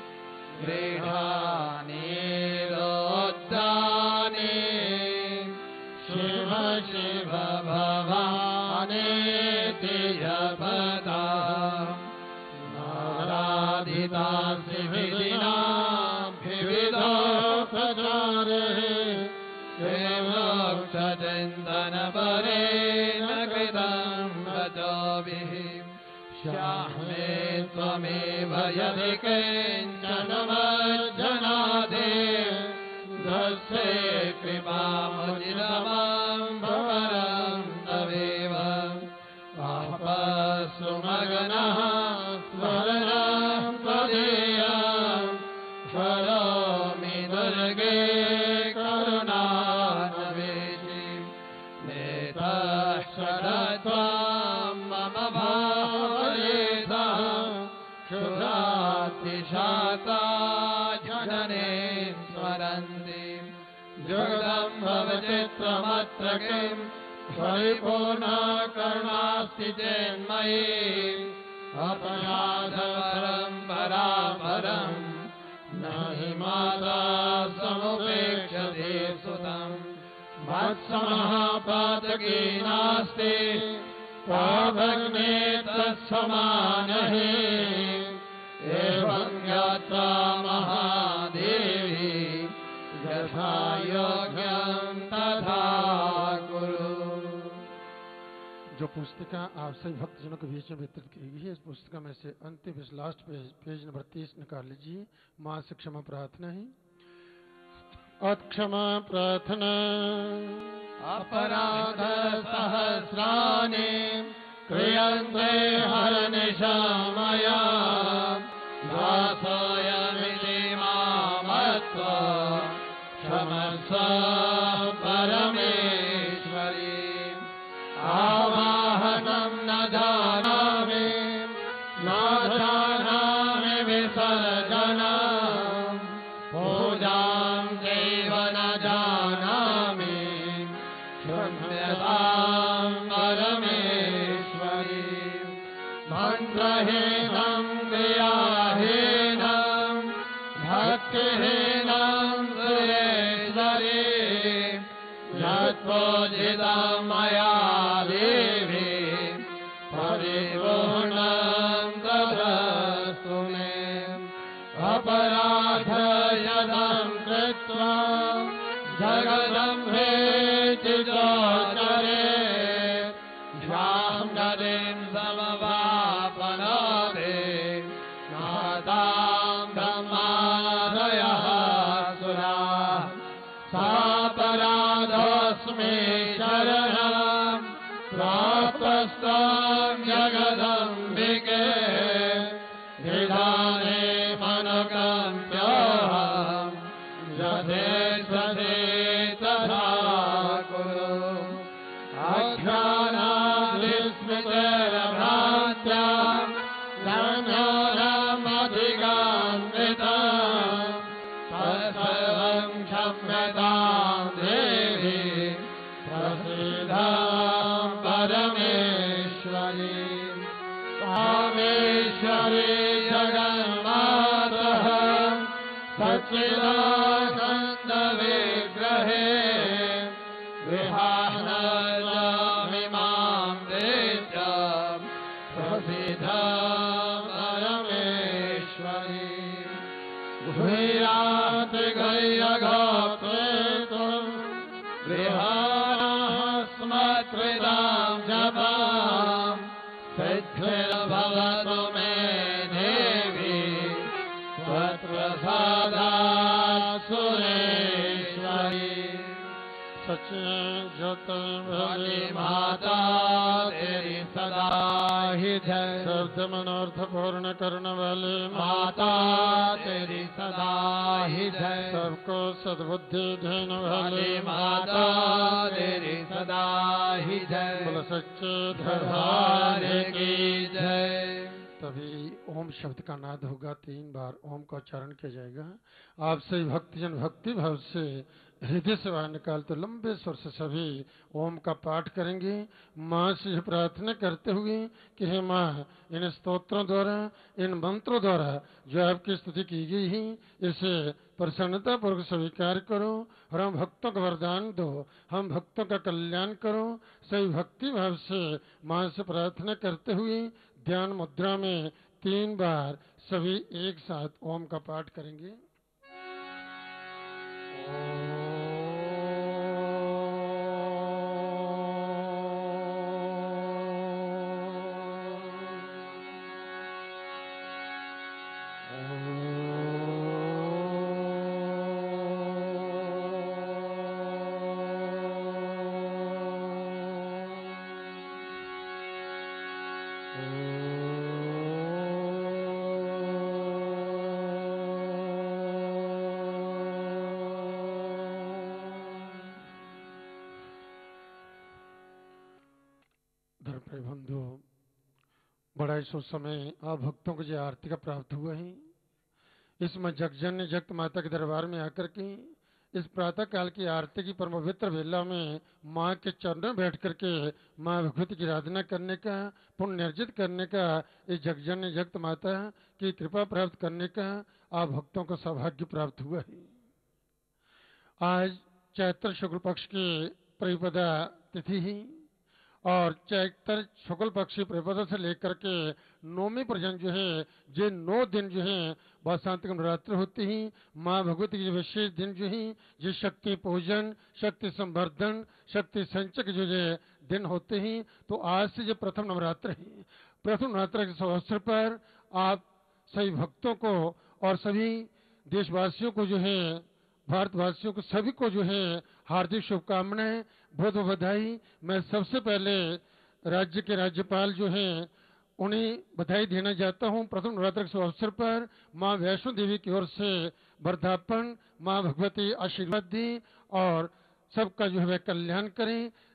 गृहाणि रोद्धानि शिव शिव भवानेति जपता नाराधितासि विधिनाभिविधो प्रचारे मोक्षचिन्तनपरेण कृतं वचोभिः श्यामे त्वमेव यदि किञ्चन मज्जनादे दस्ये कृपामुचितमं भवरं तवेव आपस्तु मगनः स्मरणं त्वदीयं करोमि दुर्गे त्वं मम भावरेता क्षुधातिशाता जनने स्मरन्ति जगदं भवचित्रमत्र किं परिपूर्णा करुणास्ति चेन्मयि अपराधपरं परापरं न हि माता समुपेक्षते सुतम् मत्समःपातकी नास्ति पावग्ने तत्समानहि एवं ज्ञात्वा महादेवी यथा योग्यं तथा कुरु। जो पुस्तिका आप सभी भक्तजनों के बीच में वितरित की गई है, इस पुस्तिका में से अंतिम इस लास्ट पेज नंबर 30 निकाल लीजिए। माँ से क्षमा प्रार्थना है। अक्षमा प्रार्थना। अपराध सहस्राणि क्रियन्ते हरनिशमया दासोऽयमिति मामत्वा क्षमस्व परमेश्वरी। आवाहयामि जानामि न जानामि विसर्जनम् पूजां चैव न जानामि क्षम्यतां परमेश्वरी मन्त्रहीनं क्रियाहीनं भक्तिहीनं सुरेश्वरी यत्पूजितं मया देवी परिपूर्णं तदस्तु मे अपराध यदं कृत्वा जगदम्भेति गोचरे यां गतिं समवापनोति नातां ब्रह्मादयः सुराः सापराधोऽस्मि शरणं प्राप्तस्त्वं जगदम्बिके इदानीमनुकम्प्योऽहं यथेच्छसि तथा कुरु अज्ञानादिस्मृतिर्भ्रान्त्या ज्ञानमधिगान्वितं तत्सर्वं क्षम्यतां देवी प्रसीदां परमेश्वरी कामेश्वरी जगन्मातः सच्चिदानन्दविग्रहे गृहाणमिमां देशं प्रसीदां परमेश्वरी भूयात् गय्यगोत्रेतुं गृहास्मत्कृतां जपां सिद्धिर्भवतु मे देवी त्वत्प्रसादात् सुरेश्वरी सच्चिज्योतिर्भवति माता तेरी सदा ही जय शब्द मनोर्थ पूर्ण करने वाले माता तेरी सदा ही जय सबको सद्बुद्धि देने वाले माता तेरी सदा ही जय बोलो सच्चे दरबार की जय। तभी ओम शब्द का नाद होगा, 3 बार ओम का उच्चारण किया जाएगा। आप सभी भक्तजन भक्ति भाव से हृदय से बाहर निकालते लंबे स्वर से सभी ओम का पाठ करेंगे। माँ से प्रार्थना करते हुए कि हे माँ, इन स्तोत्रों द्वारा, इन मंत्रों द्वारा जो आपकी स्तुति की गई है, इसे प्रसन्नता पूर्वक स्वीकार करो और हम भक्तों को वरदान दो, हम भक्तों का कल्याण करो। सही भक्ति भाव से माँ से प्रार्थना करते हुए ध्यान मुद्रा में 3 बार सभी एक साथ ओम का पाठ करेंगे। बंधु, बड़ा इस समय आप भक्तों को जो आरती का प्राप्त हुआ है, इसमें जगजननी जगत माता के दरबार में आकर के इस प्रातः काल की आरती की परम पवित्र वेला में माँ के चरणों में बैठ करके माँ भगवती की आराधना करने का, पुण्य अर्जित करने का, इस जगजननी जगत माता की कृपा प्राप्त करने का आप भक्तों को सौभाग्य प्राप्त हुआ है। आज चैत्र शुक्ल पक्ष की प्रतिपदा तिथि ही और चैत्र शुक्ल पक्षी प्रतिपदा से लेकर के नौमी पर्यंत जो है, ये 9 दिन जो है बसंत नवरात्र होती ही। माँ भगवती के विशेष दिन जो है ये शक्ति पूजन, शक्ति संवर्धन, शक्ति संचय जो दिन होते हैं। तो आज से जो प्रथम नवरात्र है, प्रथम नवरात्र के अवसर पर आप सभी भक्तों को और सभी देशवासियों को जो है, भारतवासियों को सभी को जो है हार्दिक शुभकामनाएं, बहुत बहुत बधाई। मैं सबसे पहले राज्य के राज्यपाल जो हैं उन्हें बधाई देना चाहता हूं। प्रथम नवरात्र के अवसर पर माँ वैष्णो देवी की ओर से वर्धापन, माँ भगवती आशीर्वाद दी और सबका जो है कल्याण करें।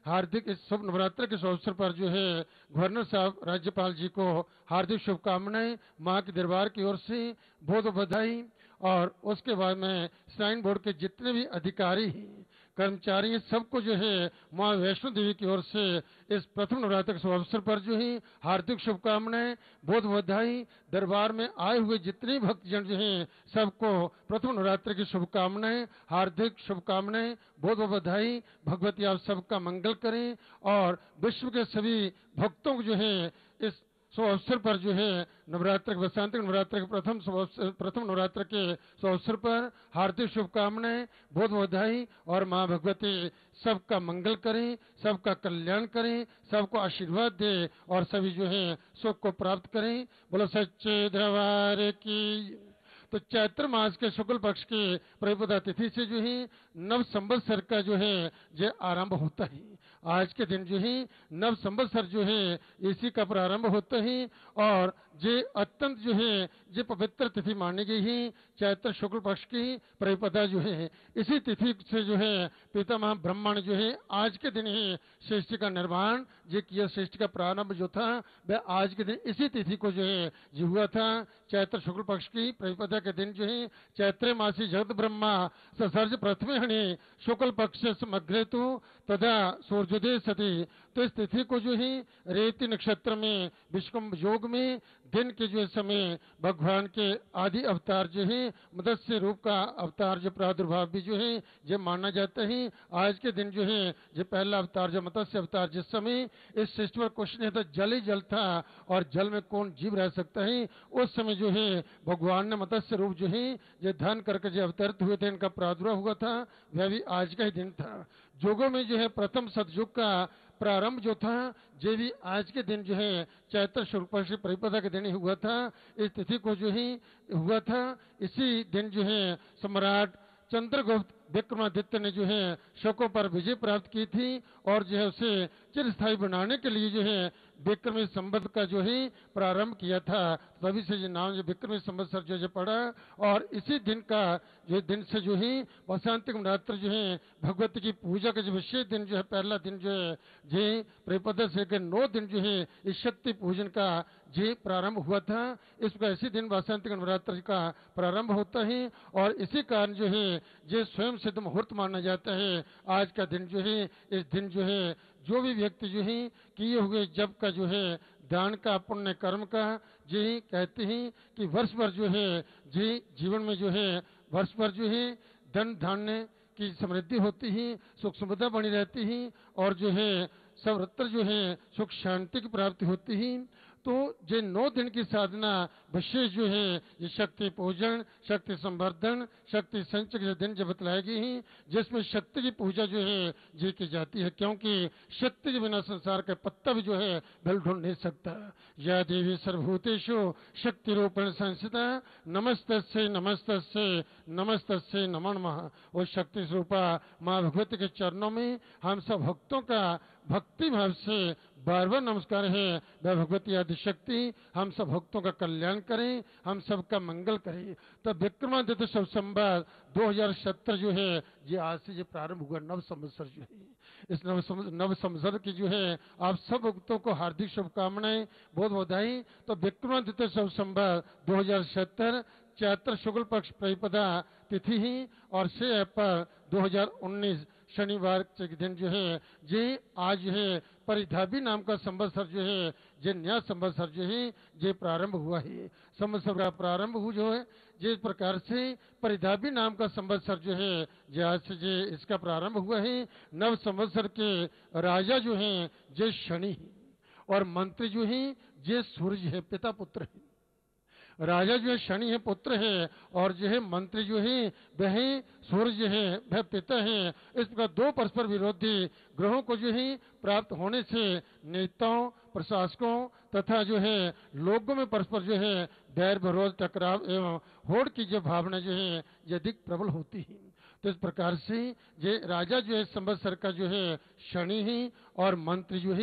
हार्दिक इस शुभ नवरात्र के शुभ अवसर पर जो है गवर्नर साहब राज्यपाल जी को हार्दिक शुभकामनाएं, माँ के दरबार की ओर से बहुत बधाई। और उसके बाद में श्राइन बोर्ड के जितने भी अधिकारी कर्मचारी सबको जो है माँ वैष्णो देवी की ओर से इस प्रथम नवरात्र के शुभ अवसर पर जो है हार्दिक शुभकामनाएं, बहुत बधाई। दरबार में आए हुए जितने भक्तजन जो हैं सबको प्रथम नवरात्र की शुभकामनाएं, हार्दिक शुभकामनाएं, बहुत बधाई। भगवती आप सबका मंगल करें और विश्व के सभी भक्तों को जो है इस शुभ अवसर पर जो है नवरात्र वसंत नवरात्र के प्रथम नवरात्र के शुभ अवसर पर हार्दिक शुभकामनाएं, बहुत बधाई। और माँ भगवती सबका मंगल करें, सबका कल्याण करें, सबको आशीर्वाद दे और सभी जो है सुख को प्राप्त करें। बोलो सच्चे दरबार की। तो चैत्र मास के शुक्ल पक्ष की प्रतिपदा तिथि से जो है नव संवत्सर का जो है ये आरंभ होता है। आज के दिन जो है नव संवत्सर जो है इसी का प्रारंभ होता है और ये अत्यंत जो है ये पवित्र तिथि मानी गई है। चैत्र शुक्ल पक्ष की प्रतिपदा जो है इसी तिथि से जो है पितामह ब्रह्मा ने जो है आज के दिन ही सृष्टि का निर्माण ये किया। सृष्टि का प्रारंभ जो था वह आज के दिन इसी तिथि को जो है जी हुआ था। चैत्र शुक्ल पक्ष की प्रतिपदा के दिन जो है चैत्र मासी जगत ब्रह्मा ससर्ज प्रथमे हणे शुक्ल पक्ष समग्रे तो तदा सूर्योदय सती। तो इस तिथि को जो है रेति नक्षत्र में विश्वकर्म योग में दिन के जो समय भगवान के आदि अवतार जो है मत्स्य रूप का अवतार जो प्रादुर्भाव भी जो है ये माना जाता है। आज के दिन जो है ये पहला अवतार जो मत्स्य अवतार जिस समय इस सृष्टि पर कुछ नहीं था, जल ही जल था और जल में कौन जीव रह सकता है। उस समय जो है भगवान ने मत्स्य रूप जो है ये धारण करके जो अवतरित हुए थे, इनका प्रादुर्भाव हुआ था, वह भी आज का ही दिन था। जोगों में जो है प्रथम सतयुग का प्रारंभ जो था ये भी आज के दिन जो है चैत्र शुक्ल पक्ष की प्रतिपदा के दिन ही हुआ था। इस तिथि को जो ही हुआ था इसी दिन जो है सम्राट चंद्रगुप्त विक्रमादित्य ने जो है शकों पर विजय प्राप्त की थी और जो है उसे चिरस्थायी बनाने के लिए जो है विक्रमी संवत का जो है प्रारंभ किया था। तभी से ये नाम जो विक्रमी संवत्सर जो पड़ा और इसी दिन का जो दिन से जो है वसंतिक नवरात्र जो है भगवती की पूजा का जो विशेष दिन जो है पहला दिन जो है जे प्रतिपदा से के 9 दिन जो है इस शक्ति पूजन का जे प्रारंभ हुआ था। इसका इसी दिन वसंतिक नवरात्र का प्रारंभ होता है और इसी कारण जो है ये स्वयं सिद्ध मुहूर्त माना जाता है। आज का दिन जो है इस दिन जो है जो भी व्यक्ति जो है किए हुए जप का जो है दान का पुण्य कर्म का जी कहते हैं कि वर्ष भर जो है जी जीवन में जो है वर्ष भर जो है धन धान्य की समृद्धि होती है, सुख समृद्धि बनी रहती है और जो है सर्वत्र जो है सुख शांति की प्राप्ति होती है। तो ये 9 दिन की साधना विशेष जो है ये शक्ति पूजन, शक्ति संवर्धन, शक्ति संचय के दिन जब बतलाई गई है जिसमें शक्ति की पूजा जो है ये की जाती है, क्योंकि शक्ति के बिना संसार का पत्ता भी जो है बल ढूंढ नहीं सकता। या देवी सर्वभूतेषु शक्ति रूपेण संस्थिता नमस्तस्यै नमस्तस्यै नमस्तस्यै नमो नमः। वो शक्ति स्वरूपा माँ भगवती के चरणों में हम सब भक्तों का भक्ति भाव से बार बार नमस्कार है। वह भगवती आदि शक्ति हम सब भक्तों का कल्याण करें, हम सबका मंगल करें। तो विक्रमादित्य शुभ संवत 2070 जो है ये आज से ये प्रारंभ हुआ नव संवत्सर जो है। इस नव संवत्सर की जो है आप सब भक्तों को हार्दिक शुभकामनाएं, बहुत बधाई। तो विक्रमादित्य शुभ संवत 2070 चैत्र शुक्ल पक्ष प्रतिपदा तिथि ही और से पर 2019 शनिवार के दिन जो है ये आज जो है परिधाबी नाम का संवत्सर जो है ये नया संवत्सर जो है ये प्रारंभ हुआ है। संवत्सर का प्रारंभ हुआ जो है जिस प्रकार से परिधाबी नाम का संवत्सर जो है ये आज से ये इसका प्रारंभ हुआ है। नव संवत्सर के राजा जो है ये शनि और मंत्री जो है ये सूर्य है, पिता पुत्र है। राजा जो है शनि है, पुत्र है और जो है मंत्री जो है वह सूर्य है, वह पिता है। इस प्रकार 2 परस्पर विरोधी ग्रहों को जो है प्राप्त होने से नेताओं, प्रशासकों तथा जो है लोगों में परस्पर जो है बैर विरोध, टकराव एवं होड़ की जो भावना जो है ये अधिक प्रबल होती है। तो इस प्रकार से ये राजा जो है संवत्सर का जो है शनि ही और मंत्री जो है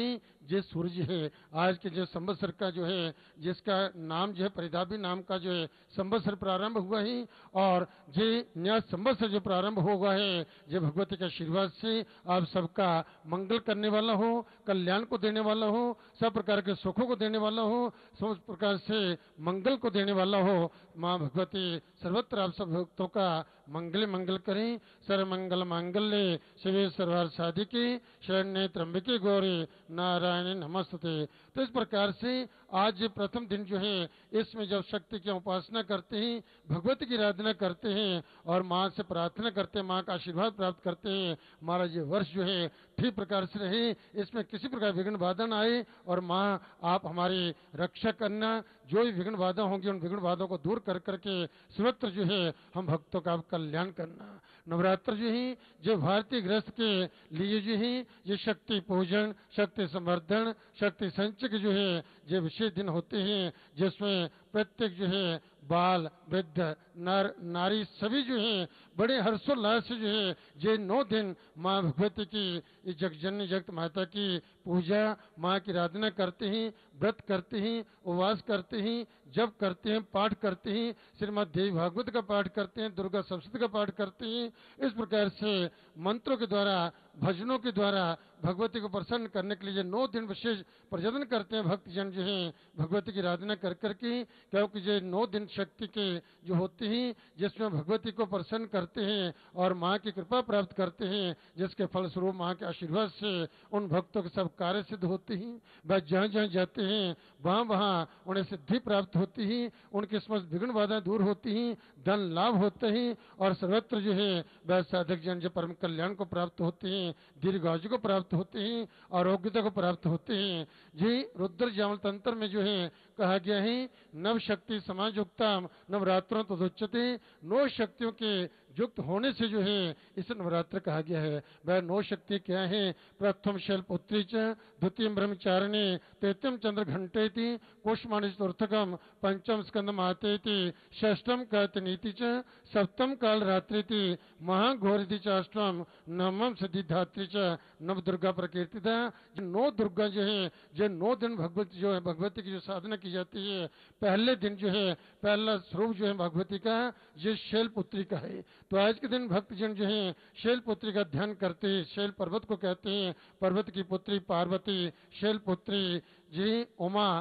जो सूर्य है आज के जो संवत्सर का जो है जिसका नाम जो है परिधाबी नाम का जो है संवत्सर प्रारंभ हुआ है और जे नया संवत्सर जो प्रारंभ होगा है जो भगवती के आशीर्वाद से आप सबका मंगल करने वाला हो, कल्याण को देने वाला हो, सब प्रकार के सुखों को देने वाला हो, सब प्रकार से मंगल को देने वाला हो। माँ भगवती सर्वत्र आप सब भक्तों का मंगल मंगल करें। सर्वमंगल मांगल्ये शिवे सर्वार्थ साधिके शरण्ये त्र्यंबके गौरी नारायणी नमस्ते। तो इस प्रकार से आज प्रथम दिन जो है इसमें जब शक्ति की उपासना करते हैं, भगवती की आराधना करते हैं और माँ से प्रार्थना करते हैं, माँ का आशीर्वाद प्राप्त करते हैं, हमारा ये वर्ष जो है ठीक प्रकार से रहे, इसमें किसी प्रकार विघ्न बाधा न आए और माँ आप हमारी रक्षा करना, जो भी विघ्न बाधा होंगी उन विघ्न बाधाओं को दूर कर करके सर्वत्र जो है हम भक्तों का कल्याण करना। नवरात्र जो है जो भारतीय गृहस्थ के लिए जो है ये शक्ति पूजन, शक्ति संवर्धन, शक्ति संचय के जो है ये विशेष दिन होते हैं जिसमें प्रत्येक जो है बाल वृद्ध नर नारी सभी जो है बड़े हर्षोल्लास से जो है ये 9 दिन माँ भगवती की जगजननी जगत माता की पूजा, माँ की आराधना करते हैं, व्रत करते हैं, उपवास करते हैं, जप करते हैं, पाठ करते हैं, श्रीमद् देवी भागवत का पाठ करते हैं, दुर्गा सप्तशती का पाठ करते हैं। इस प्रकार से मंत्रों के द्वारा भजनों के द्वारा भगवती को प्रसन्न करने के लिए 9 दिन विशेष प्रयत्न करते हैं भक्तजन जो है भगवती की आराधना कर करके, क्योंकि ये 9 दिन शक्ति के जो होते हैं जिसमें भगवती को प्रसन्न करते हैं और माँ की कृपा प्राप्त करते हैं, जिसके फलस्वरूप माँ के आशीर्वाद से उन भक्तों के सब कार्य सिद्ध होते हैं। वह जहाँ जहाँ जाते हैं वहाँ वहाँ उन्हें सिद्धि प्राप्त होती है, उनके समस्त विघ्न बाधाएं दूर होती हैं, धन लाभ होते हैं और सर्वत्र जो है वह साधक जन जो परम कल्याण को प्राप्त होते हैं, दीर्घायु को प्राप्त होते हैं, आरोग्यता को प्राप्त होते हैं। जी रुद्र जामल तंत्र में जो है कहा गया है नव शक्ति समायुक्ता नवरात्रों तो उच्यते, 9 शक्तियों के युक्त होने से जो है इसे नवरात्र कहा गया है। वह 9 शक्ति क्या है? प्रथम शैलपुत्री च, द्वितीय ब्रह्मचारिणी, तृतीयम चंद्र घंटेति, कुष्माणी चतुर्थकम, पंचम स्कंद मातेति, षष्ठम कहतनीति च, सप्तम काल रात्रिति, महाघोरिति चाष्टम, नवम सिद्धिधात्री च, नव दुर्गा प्रकीर्तिता। 9 दुर्गा जो है जो 9 दिन भगवती जो है भगवती की जो साधना की जाती है, पहले दिन जो है पहला स्वरूप जो है भगवती का ये शैलपुत्री का है। तो आज के दिन भक्तजन जो है शैलपुत्री का ध्यान करते हैं। शैल पर्वत को कहते हैं, पर्वत की पुत्री पार्वती, शैलपुत्री जी उमा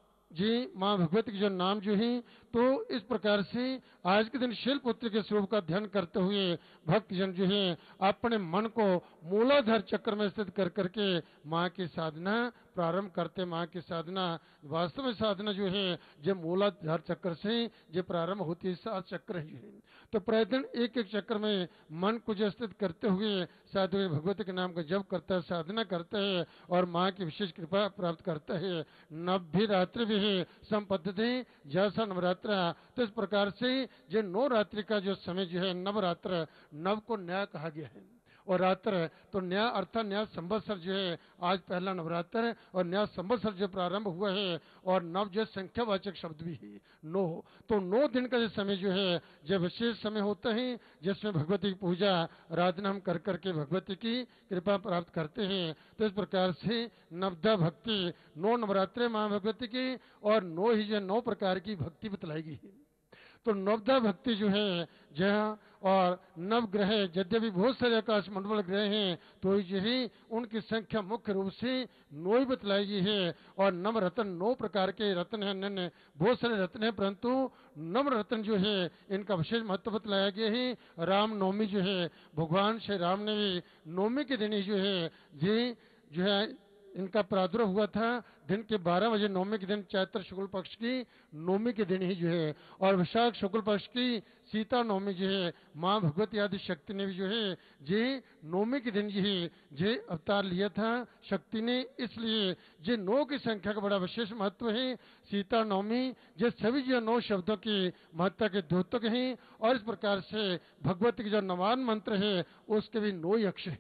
जी माँ भगवती के जो नाम जो है, तो इस प्रकार से आज के दिन शैलपुत्री के स्वरूप का ध्यान करते हुए भक्तजन जो है अपने मन को मूलाधार चक्र में स्थित कर करके माँ की साधना प्रारंभ करते। माँ की साधना वास्तव में साधना जो है जो मूलाधार चक्र से जो प्रारंभ होती है, 7 चक्र है। तो प्रतिदिन एक एक चक्र में मन को जो स्थित करते हुए साधु भगवती के नाम का जप करता है, साधना करता है और माँ की विशेष कृपा प्राप्त करता है। नवभी रात्रि भी है संपद्धि जैसा नवरात्र। तो इस प्रकार से जो 9 रात्रि का जो समय जो है नवरात्र, नव को नया कहा गया है और रात्र तो नया अर्थात नया संवत्सर जो है आज पहला नवरात्र और नया संवत्सर जो प्रारंभ हुआ है और नव जो संख्यावाचक शब्द भी है 9। तो 9 दिन का जो समय जो है जो विशेष समय होता है जिसमें भगवती की पूजा आराधना हम कर करके भगवती की कृपा प्राप्त करते हैं। तो इस प्रकार से नवदा भक्ति 9 नवरात्रे माँ भगवती की और 9 ही जो 9 प्रकार की भक्ति बतलाई गई है। तो नवदा भक्ति जो है जहाँ और नव ग्रह यद्यपि बहुत सारे आकाश मंडल ग्रह हैं तो यही उनकी संख्या मुख्य रूप से 9 ही बतलाई गई है। और नव रत्न 9 प्रकार के रत्न हैं, अन्य बहुत सारे रत्न हैं, परंतु नव रत्न जो है इनका विशेष महत्व बतलाया गया है। राम नवमी जो है भगवान श्री राम ने भी नवमी के दिन ही जो है ये जो है इनका प्रादुर्भाव हुआ था। दिन के 12 बजे नवमी के दिन चैत्र शुक्ल पक्ष की नवमी के दिन ही जो है और वैशाख शुक्ल पक्ष की सीता नवमी जो है माँ भगवती आदि शक्ति ने भी जो है जे नवमी के दिन ही जे अवतार लिया था शक्ति ने, इसलिए जे 9 की संख्या का बड़ा विशेष महत्व है। सीता नवमी ये सभी जो 9 शब्दों की महत्ता के द्योतक हैं और इस प्रकार से भगवती के जो नवान मंत्र है उसके भी 9 ही अक्षर हैं।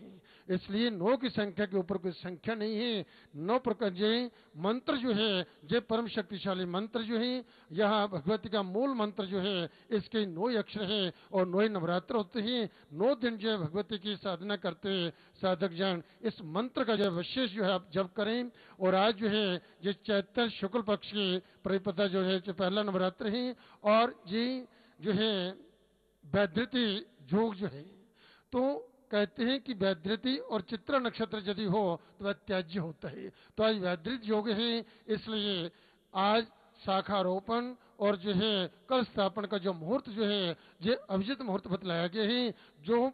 इसलिए 9 की संख्या के ऊपर कोई संख्या नहीं है। 9 प्रकार जे मंत्र जो है जे परम शक्तिशाली मंत्र जो है, यहाँ भगवती का मूल मंत्र जो है इसके 9 अक्षर हैं और 9 नवरात्र होते हैं। 9 दिन जो है भगवती की साधना करते हैं साधक जन इस मंत्र का जो है विशेष जो है आप जप करें। और आज जो है ये चैत्र शुक्ल पक्ष की प्रतिपदा जो है जो पहला नवरात्र है और ये जो है वैधृति योग जो है, तो कहते हैं कि वैधृति और चित्रा नक्षत्र यदि हो तो वह त्याज्य होता है। तो आज वैधृत योग है, इसलिए आज शाखारोपण और जो है कल स्थापन का जो मुहूर्त जो है ये अभिजित मुहूर्त बतलाया गया है, जो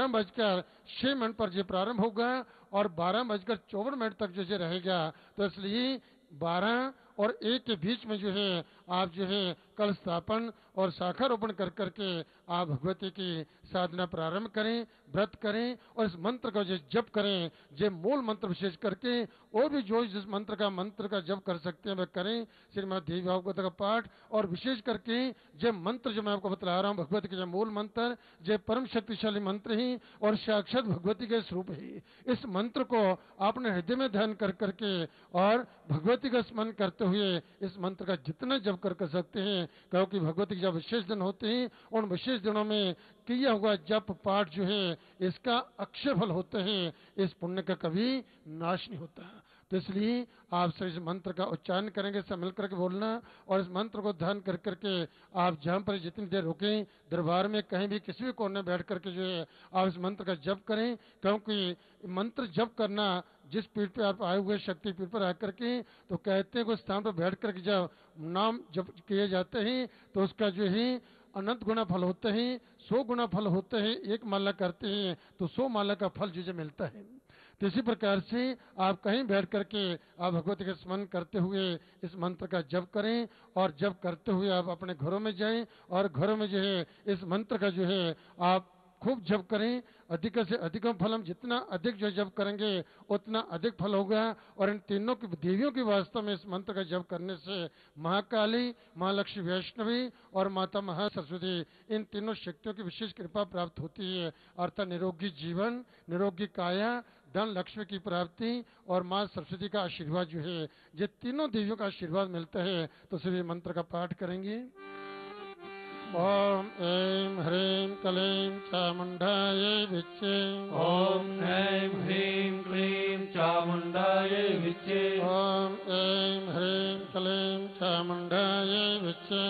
12:06 पर जो प्रारंभ होगा और 12:54 तक जो रहेगा। तो इसलिए 12 और 1 के बीच में जो है आप जो है कल स्थापन और शाखारोपण कर करके आप भगवती की साधना प्रारंभ करें, व्रत करें और इस मंत्र का जो जप करें। जो मूल मंत्र विशेष करके और भी जो जिस मंत्र का जप कर सकते हैं वह करें। श्रीमद् देवी भागवत का पाठ और विशेष करके जो मंत्र जो मैं आपको बता रहा हूँ भगवती के जो मूल मंत्र जो परम शक्तिशाली मंत्र ही और साक्षात भगवती के स्वरूप ही, इस मंत्र को आपने हृदय में ध्यान कर करके और भगवती का स्मरण करते हुए इस मंत्र का जितना जप कर सकते हैं, क्योंकि भगवती के जब विशेष दिन होते हैं उन विशेष दिनों में किया हुआ जप पाठ जो है इसका अक्षय फल होते हैं, इस पुण्य का कभी नाश नहीं होता। तो इसलिए आप इस मंत्र का उच्चारण करेंगे, सब मिलकर के बोलना और इस मंत्र को ध्यान कर करके आप जहाँ पर जितनी देर रुकें दरबार में कहीं भी किसी भी कोने में बैठ करके जो है आप इस मंत्र का जप करें। क्योंकि मंत्र जप करना जिस पीठ पे आप आए हुए शक्ति पीठ पर आकर के, तो कहते हैं कि उस स्थान पर बैठ करके जब नाम जप किए जाते हैं तो उसका जो है अनंत गुना फल होते हैं, 100 गुना फल होते हैं। एक माला करते हैं तो 100 माला का फल जो मिलता है। तो इसी प्रकार से आप कहीं बैठ करके आप भगवती का स्मरण करते हुए इस मंत्र का जप करें और जप करते हुए आप अपने घरों में जाएं और घरों में जो है इस मंत्र का जो है आप खूब जप करें। अधिक से अधिक फलम, जितना अधिक जो जप करेंगे उतना अधिक फल होगा। और इन तीनों की देवियों की वास्तव में इस मंत्र का जप करने से महाकाली, माँ लक्ष्मी वैष्णवी और माता महासरस्वती इन तीनों शक्तियों की विशेष कृपा प्राप्त होती है। अर्थात निरोगी जीवन, निरोगी काया, धन लक्ष्मी की प्राप्ति और माँ सरस्वती का आशीर्वाद जो है, ये तीनों देवियों का आशीर्वाद मिलता है। तो सभी मंत्र का पाठ करेंगे। ओम ऐं ह्रीं क्लीं चामुंडायै विच्चे। ओम ऐं ह्रीं क्लीं चामुंडायै विच्चे। ओम ऐं ह्रीं क्लीं चामुंडायै विच्चे।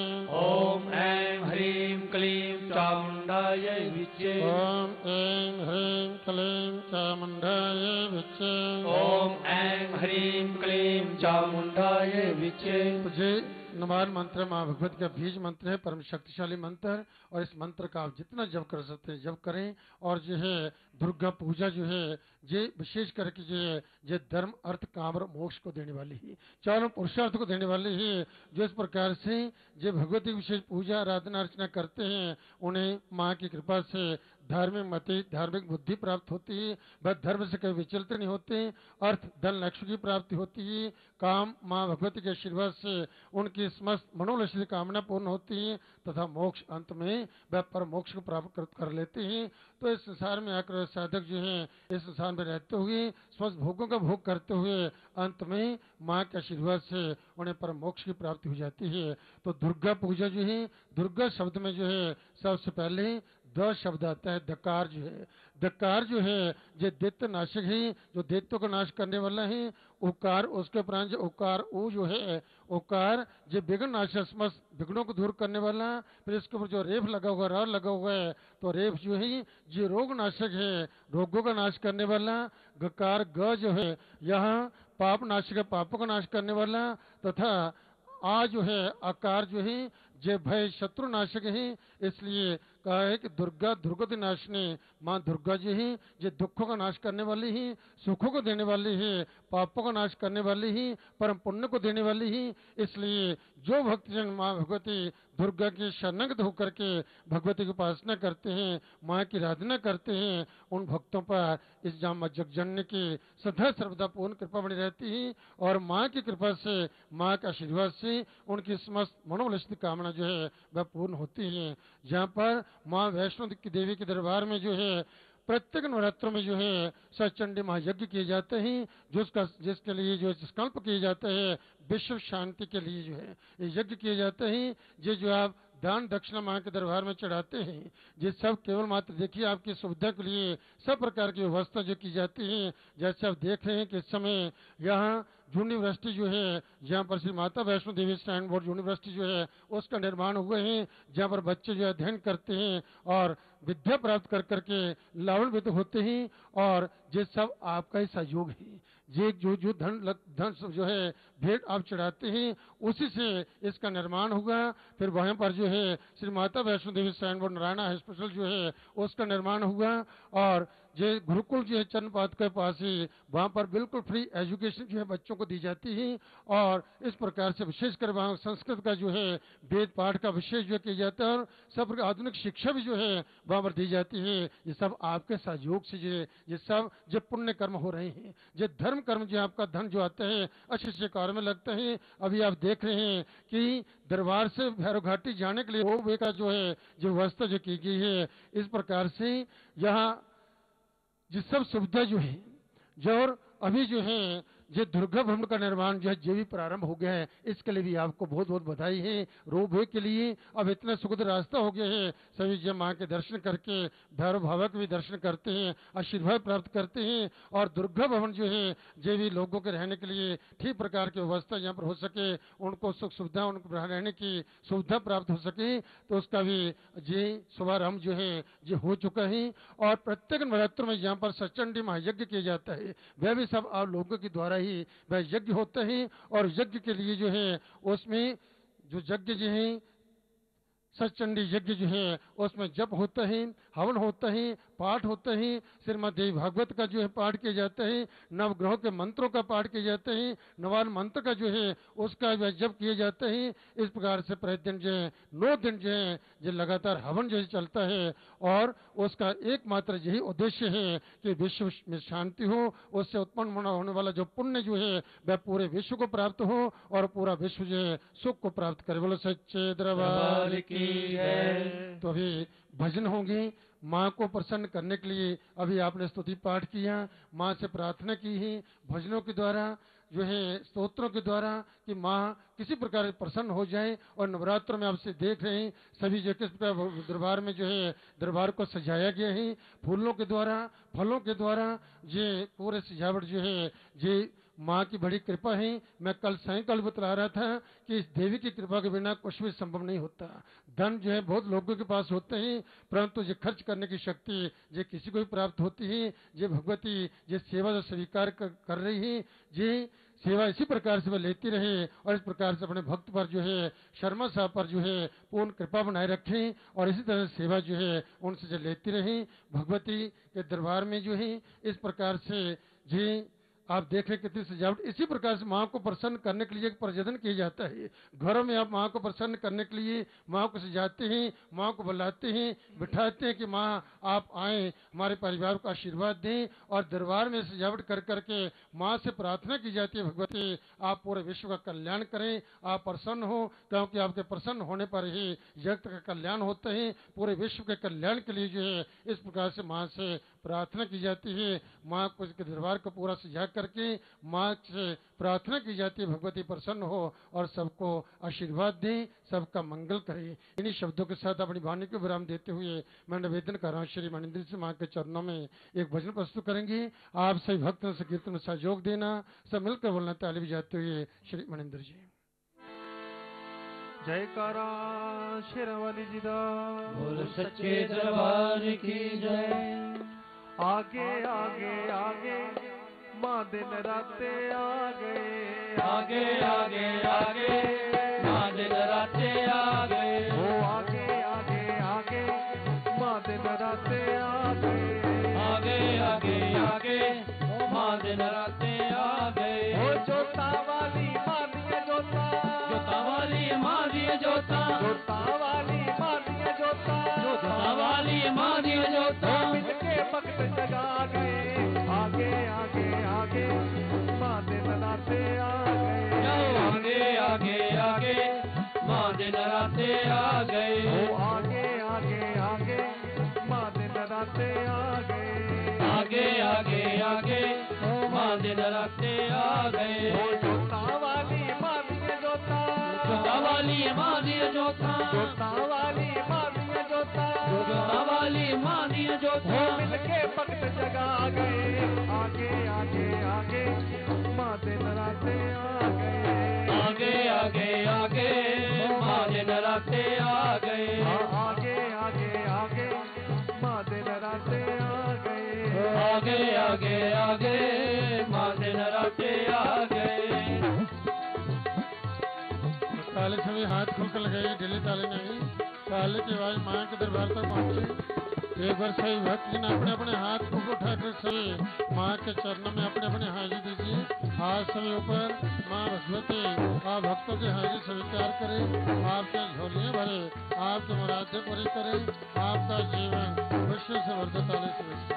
ओम ऐं ह्रीं क्लीं चामुंडायै विच्चे। ओम ऐं ह्रीं क्लीं चामुंडायै विच्चे। ओम ऐं ह्रीं क्लीं चामुंडायै विच्चे। तुझे नवान मंत्र माँ भगवती का बीज मंत्र है, परम शक्तिशाली मंत्र। और इस मंत्र का आप जितना जप कर सकते हैं जप करें। और जो है दुर्गा पूजा जो है ये विशेष करके जो है ये धर्म अर्थ काम और मोक्ष को देने वाली है, चारों पुरुषार्थ को देने वाली है। जो इस प्रकार से जो भगवती की विशेष पूजा आराधना अर्चना करते हैं उन्हें माँ की कृपा से धार्मिक मति, धार्मिक बुद्धि प्राप्त होती है, वह धर्म से कभी विचलित नहीं होते। अर्थ धन लक्ष्मी की प्राप्ति होती है, काम माँ भगवती के आशीर्वाद से उनकी समस्त मनोलक्ष्य कामना पूर्ण होती है तथा मोक्ष अंत में वह पर मोक्ष को प्राप्त कर लेते हैं। तो इस संसार में आकर साधक जो है इस संसार में रहते हुए समस्त भोगों का भोग करते हुए अंत में माँ के आशीर्वाद से उन्हें पर मोक्ष की प्राप्ति हो जाती है। तो दुर्गा पूजा जो है, दुर्गा शब्द में जो है सबसे पहले द शब्द आता है। दकार जो है, दकार जो है जो दैत्य नाशक है, जो दैत्यों का नाश करने वाला है। उकार, उसके उपरांत जो उकार ऊ जो है, उकार जो विघ्न नाशक समस्त विघ्नों को दूर करने वाला। फिर इसके ऊपर जो रेफ लगा हुआ, र लगा हुआ है, तो रेफ जो है जो रोग नाशक है, रोगों का नाश करने वाला। गकार ग जो है यहाँ पाप नाशक है, पापों का नाश करने वाला। तथा आ जो है आकार जो है जे भय शत्रु नाशक है। इसलिए कहा है कि दुर्गा दुर्गति नाशनी, माँ दुर्गा जी ही जो दुखों का नाश करने वाली ही, सुखों को देने वाली है, पापों का नाश करने वाली ही, परम पुण्य को देने वाली ही। इसलिए जो भक्तजन माँ भगवती दुर्गा की शरणागत होकर के भगवती की उपासना करते हैं, माँ की आराधना करते हैं, उन भक्तों पर इस जाम जगजननी की सदा सर्वदा पूर्ण कृपा बनी रहती है। और माँ की कृपा से, माँ के आशीर्वाद से उनकी समस्त मनोलक्ष्य कामना जो है वह पूर्ण होती है। जहाँ पर माँ वैष्णो की देवी के दरबार में जो है प्रत्येक नवरात्रों में जो है सचंडी महायज्ञ किए जाते हैं, जिसके लिए जो संकल्प किए जाते हैं विश्व शांति के लिए जो है ये यज्ञ किए जाते हैं। ये जो आप दान दक्षिणा माँ के दरबार में चढ़ाते हैं, ये सब केवल मात्र देखिए आपकी सुविधा के लिए सब प्रकार की व्यवस्था जो की जाती है। जैसे आप देख रहे हैं कि इस समय यहाँ यूनिवर्सिटी जो है, जहाँ पर Shri Mata Vaishno Devi shrine board university जो है उसका निर्माण हुए हैं, जहाँ पर बच्चे जो है अध्ययन करते हैं और विद्या प्राप्त कर करके लाभान्वित होते हैं। और ये सब आपका ही सहयोग है। ये जो धन जो है भेंट आप चढ़ाते हैं उसी से इसका निर्माण हुआ। फिर वहाँ पर जो है Shri Mata Vaishno Devi shrine board Narayana hospital जो है उसका निर्माण हुआ। और ये गुरुकुल जो है चरणपाद के पास ही, वहाँ पर बिल्कुल फ्री एजुकेशन जो है बच्चों को दी जाती है। और इस प्रकार से विशेषकर वहाँ संस्कृत का जो है वेद पाठ का विशेष जो किया जाता है और सब आधुनिक शिक्षा भी जो है वहाँ पर दी जाती है। ये सब आपके सहयोग से ये सब जो पुण्य कर्म हो रहे हैं, ये धर्म कर्म जो आपका धन जो आता है अच्छे अच्छे कार्य में लगता है। अभी आप देख रहे हैं कि दरबार से भैरव घाटी जाने के लिए वो वे का जो है जो व्यवस्था जो की गई है, इस प्रकार से यहाँ ये सब सुविधा जो है जो और अभी जो है ये दुर्गा भवन का निर्माण जो है ये भी प्रारंभ हो गया है। इसके लिए भी आपको बहुत बहुत बधाई है। रोपवे के लिए अब इतना सुगम रास्ता हो गया है, सभी जब माँ के दर्शन करके भैरव बाबा के भी दर्शन करते हैं, आशीर्वाद प्राप्त करते हैं। और दुर्गा भवन जो है ये भी लोगों के रहने के लिए ठीक प्रकार की व्यवस्था यहाँ पर हो सके, उनको सुख सुविधा उनको रहने की सुविधा प्राप्त हो सके, तो उसका भी ये शुभारम्भ जो है ये हो चुका है। और प्रत्येक नवरात्र में यहाँ पर सचंडी महायज्ञ किया जाता है, वह भी सब आप लोगों के द्वारा ही वह यज्ञ होता है। और यज्ञ के लिए जो है उसमें जो यज्ञ जो है सचंडी यज्ञ जो है उसमें जप होता है, हवन होता है, पाठ होता है, श्रीमद् देवी भागवत का जो है पाठ किया जाता है, नवग्रहों के मंत्रों का पाठ किया जाता है, नवान मंत्र का जो है उसका जप किया जाता है। इस प्रकार से प्रतिदिन जो है 9 दिन जो है जो लगातार हवन जो चलता है। और उसका एकमात्र यही उद्देश्य है कि विश्व में शांति हो, उससे उत्पन्न होने वाला जो पुण्य जो है वह पूरे विश्व को प्राप्त हो और पूरा विश्व जो है सुख को प्राप्त करे। बोलो सच्चे दरबार की है। तो अभी भजन होंगे माँ को प्रसन्न करने के लिए। अभी आपने स्तुति पाठ किया, माँ से प्रार्थना की है भजनों के द्वारा जो है स्तोत्रों के द्वारा कि माँ किसी प्रकार प्रसन्न हो जाए। और नवरात्र में आपसे देख रहे हैं सभी जो किस प्रकार दरबार में जो है दरबार को सजाया गया है, फूलों के द्वारा फलों के द्वारा ये पूरे सजावट जो है ये माँ की बड़ी कृपा है। मैं कल सायंकाल बतला रहा था कि इस देवी की कृपा के बिना कुछ भी संभव नहीं होता। धन जो है बहुत लोगों के पास होते हैं, परंतु ये खर्च करने की शक्ति ये किसी को भी प्राप्त होती है। ये भगवती ये सेवा जो स्वीकार कर रही है, ये सेवा इसी प्रकार से वह लेती रहे और इस प्रकार से अपने भक्त पर जो है शर्मा साहब पर जो है पूर्ण कृपा बनाए रखें और इसी तरह सेवा जो है उनसे जो लेती रहे। भगवती के दरबार में जो है इस प्रकार से जी आप देख रहे कितनी सजावट। इसी प्रकार से माँ को प्रसन्न करने के लिए एक प्रजनन किया जाता है। घरों में आप माँ को प्रसन्न करने के लिए माँ को सजाते हैं, माँ को बुलाते हैं, बिठाते हैं कि माँ आप आए हमारे परिवार को आशीर्वाद दें। और दरबार में सजावट कर करके माँ से प्रार्थना की जाती है, भगवती आप पूरे विश्व का कल्याण करें, आप प्रसन्न हो, क्योंकि आपके प्रसन्न होने पर ही जगत का कल्याण होता है। पूरे विश्व के कल्याण के लिए जो है इस प्रकार से माँ से प्रार्थना की जाती है। माँ को इसके दरबार को पूरा सजा करके माँ से प्रार्थना की जाती है भगवती प्रसन्न हो और सबको आशीर्वाद दें, सबका मंगल करें। इन्हीं शब्दों के साथ अपनी वाणी को विराम देते हुए मैं निवेदन कर रहा हूँ श्री मणिंद्र से माँ के चरणों में एक भजन प्रस्तुत करेंगे। आप सभी भक्तों से कीर्तन में सहयोग देना, सब मिलकर बोलना ताली बजाते हुए श्री मणिंद्र जी। जयकारा शेरावाली जी दा बोल सच्चे दरबार की जय। आगे आगे आगे माँ दिन राते आ गए, आगे आगे आगे माँ दिन राते आ गए। वो आगे आगे आगे माँ दिन राते आ गए, आगे आगे आगे माँ दिन राते आ गए। वो जोता वाली माँ दिए जोता, जोता वाली माँ दिए जोता, जोता वाली माँ दिए जोता, जोता वाली माँ दिए जोता। मिलके भक्त जगा गए, आगे आगे आगे माँ दिन राते आ गए, आगे आगे आगे माँ दिन राते आ गए। वो आगे आगे आगे माँ दिन राते आ गए। गए हो जोता वाली मां दिया जोता जोता वाली मां दिया जोता जोता वाली मां दिया जोता जोता वाली मां दिया जोता हो मिलके भक्त जगा गए आगे आगे आगे मां दिन राते आ गए आगे आगे आगे मां दिन राते आ गए आगे आगे आगे मां दिन राते आ गए आगे आगे आगे मां दिन राते आ गए ताले सभी हाथ खोलकर लगाइए, ढीली ताली नहीं। ताले की आवाज मां के दरबार तक पहुंची। एक बार सही भक्त जी ने अपने अपने हाथ को उठाकर सभी मां के चरणों में अपने अपने हाजिर दीजिए। हाथ सभी ऊपर। मां भगवती आप भक्तों की हाजिर स्वीकार करे, आपके झोलियां भरे, आपकी मुरादें पूरी करे, आपका जीवन खुशी से भर दे। ताली से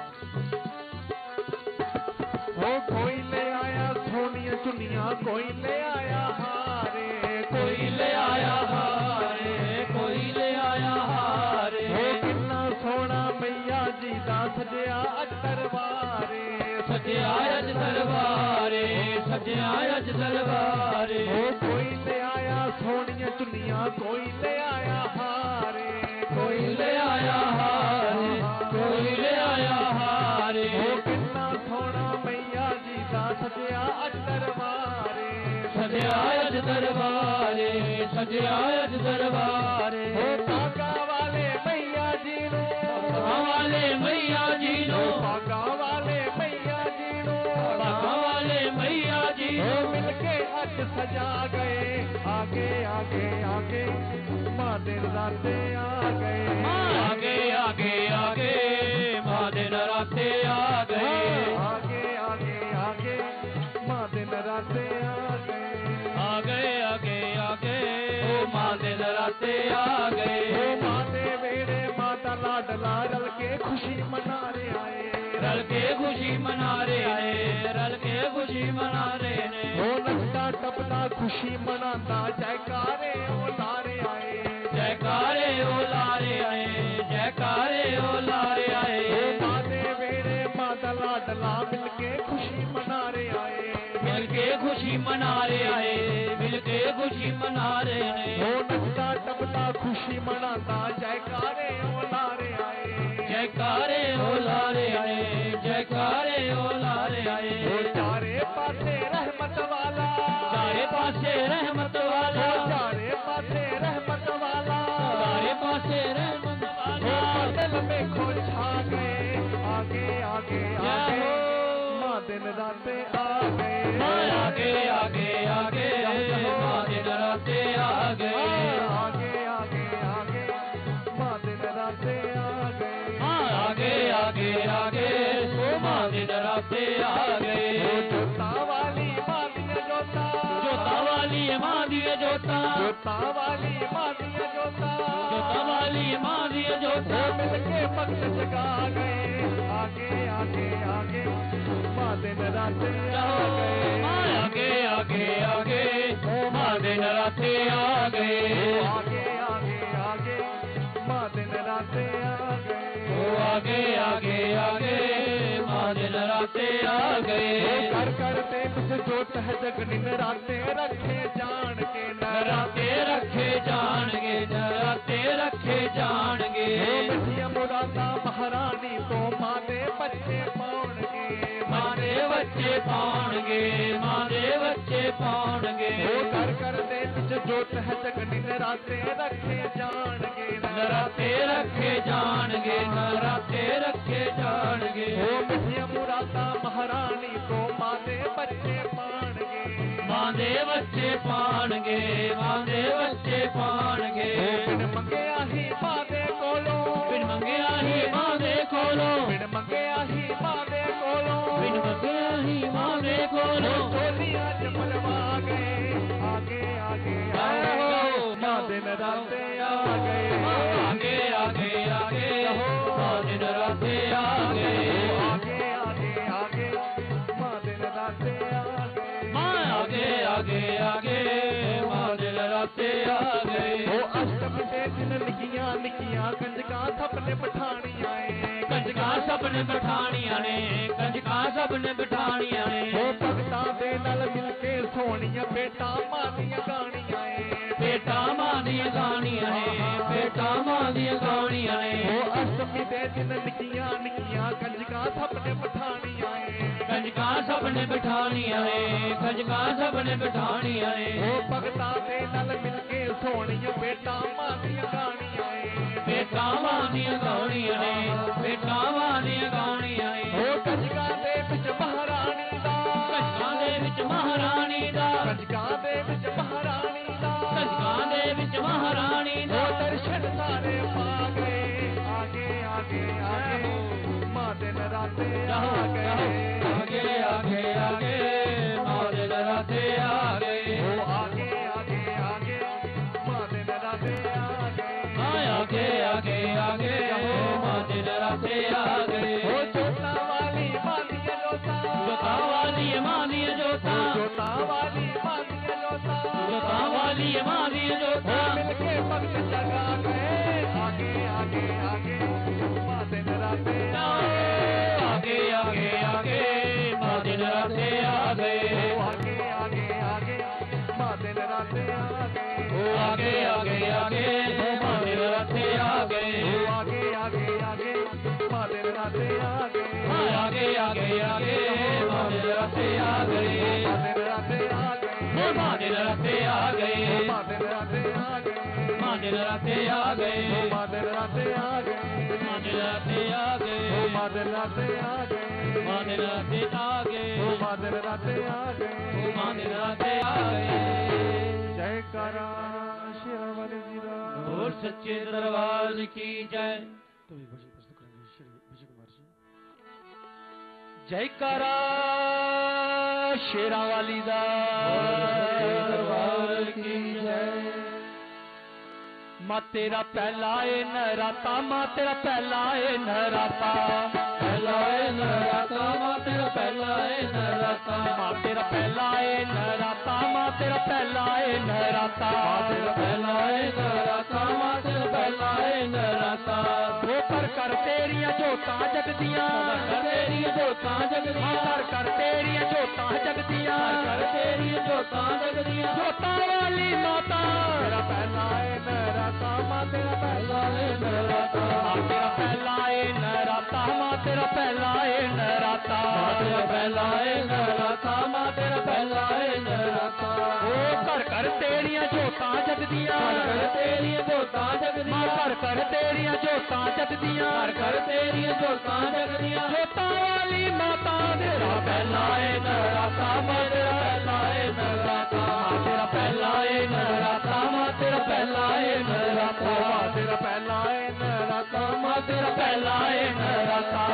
हो कोई ले आया सोनिया चुनिया, कोई ले आया हारे, कोई ले आया हारे, कोई ले आया हारे। हो कितना सोना मैया जी दा सजया दरबारे, सजया अज दरबारे, सजया अज दरबारे। हो कोई ले आया सोनिया चुनिया, कोई ले आया हारे, कोई ले आया हारे, कोई ले आया हारे। हो कितना सोना मैया जी दा सजया दरबारे, सजया अज दरबारे, सजया अज दरबारे। हो बागा वाले मैया जी नो, बागा वाले मैया जी नो, बागा वाले मैया जी नो, बागा वाले मैया जी हो नो। मिलके आज सजा गए आगे आगे आगे मां दिन राते आ गए आगे आगे आगे मां दिन राते आ गए आगे आगे आगे मां दिन राते आ गए आगे आगे ओ मां दिन राते आ गए। हो मां दे वेड़े माता लाडला रल के खुशी मना रे आए, रल के खुशी मना रे आए, रल के खुशी मना रे ने। हो नचता टपता खुशी मनाता जयकारे ओ लारे आए, जयकारे ओ लारे आए, जयकारे ओ लारे हो आए। मां दे वेड़े माता लाडला मिलके खुशी मना रे आए, मिलके खुशी मना रे आए, मिलके खुशी मना रे ने। हो नचता टपता खुशी मनाता जयकारे ओ लारे आए, जयकारे ओ लारे आए, जयकारे ओ लारे हो आए। चारे पासे रहमत वाला, चारे पासे रहमत वाला, हो चारे पासे रहमत वाला, चारे पासे रहमत वाला। हो दिल में खो छा गए आगे आगे आगे मां दिन राते आ गए आगे आगे आगे मां दिन राते आ गए आगे आगे आगे मां दिन राते आ गए आगे आगे आगे मां दिन राते आ गए। जोता वाली मां दिया जोता, जोता वाली मां दिए जोता, जोता वाली मां दिया जोता, जोता वाली मां दिए जोता। मिलके भक्त जगा गए आगे आगे आगे मां दिन राते आ गए आगे आगे आगे मां दिन राते आ गए आगे आगे आगे मां दिन राते आ गए आगे आगे आगे मां दिन राते आ गए। कर करते कुछ जोत है जगनी नराते रखे जान के नराते रखे जाणगे, नराते रखे जाणगे। मिठिया मुरादा महारानी तो मां दे बच्चे पाउणगे, मां दे बच्चे पाउणगे, मां दे बच्चे पाउणगे। कर करते कुछ जोत है जगनी नराते रखे जानगे, नराते रखे जाणगे, नराते रखे जाणगे। मिठिया मुरादा महारानी तो मां दे बच्चे पाणगे, मां दे बच्चे पाणगे, मां दे बच्चे पाणगे। बिन मंगया ही मां दे कोलो, बिन मंगया ही मां दे कोलो, बिन मंगया ही मां दे कोलो, बिन मंगया ही मां दे कोलो। टोलियां जमलवा गए आगे आगे आगे मां दिन राते आ गए आगे आगे आगे मां दिन राते आ गए आगे आगे आगे मां दिन राते आ गए आगे आगे आगे मां दिन राते आ गए। अष्टम के दिन निकिया निकिया कंजका सपने पठानियां कंजका सपने बिठानियां ने, कंजका सपने बिठानियां ने। भगतां दे नाल मिल बेटा मानिया गानियां बेटा मानिया गानियां बेटा मानिया गानियां ओ अष्टमी दे दिन निकियां निकियां कंजका सबने बिठानियां कंजका सबने बिठानियां कंजका सबने बिठानियां ओ भगता दे नाल मिलके सोनिया बेटा मानिया गानियां बेटा मानिया गानियां बेटा मानिया गानियां ओ कंजका दे विच महारानी दा कंजका दे विच महारानी दा कंजका दे विच महारानी दा कंजका दे विच महारानी दा ओ दर्शन सारे पा गए आगे आगे आगे मां दिन राते आ गए आगे आगे आगे मां दिन राते आ गए ओ आगे आगे आगे मां दिन राते आ गए आगे आगे आगे मां दिन राते आ गए ओ जोता वाली मानिया जोता जोता वाली मानिया जोता जोता वाली मानिया जोता जोता वाली मानिया जोता मिलके भक्त जगा गए आगे आगे आगे मां दिन राते आ आगे आगे आगे मां दिन राते आ गए आगे आगे आगे मां दिन राते आ गए आगे आगे आगे मां दिन राते आ गए आगे आगे आगे मां दिन राते आ गए आगे आगे आगे मां दिन राते आ गए मां दिन राते आ गए मां दिन राते आ गए मां दिन राते आ गए मां दिन राते आ गए मां दिन राते आ गए मां दिन राते आ गए मां दिन राते आ गए मां दिन राते आ गए मां दिन राते आ गए मां दिन राते आ गए जय करा शेरावाली जी दा और सच्चे दरबार की जय तो भी भजन प्रस्तुत करेंगे श्री विजय कुमार जी। जयकारा शेरावाली दा दरबार की जय मां तेरा पहला ए नराता मां तेरा पहला ए नराता पहला ए नराता मां तेरा पहला ए नराता मां तेरा पहला ए नराता मां तेरा पहला ए नराता मां तेरा पहला ए नराता मां तेरा पहला ए नराता वो कर तेरियां जोतां जगदियां तेरियां जोतां जगदियां कर तेरियां जोतां जगदियां कर तेरियां जोतां जगदियां जोतां वाली माता तेरा पहला है नराता मां तेरा पहला है नराता मां तेरा पहला ए नराता मां तेरा पहला ए नराता मां तेरा पहला ए नराता मां तेरा पहला ए नराता ओ कर तेरियां जोतां जगदियां कर तेरियां जोतां जगदियां कर तेरियां जोतां जगदियां कर तेरियां जोतां जगदियां जोतां वाली माता तेरा पहला ए नराता मां तेरा पहला ए नराता मां तेरा पहला ए नराता मां तेरा पहला ए नराता मां तेरा पहला है नराता मां तेरा पहला ए नराता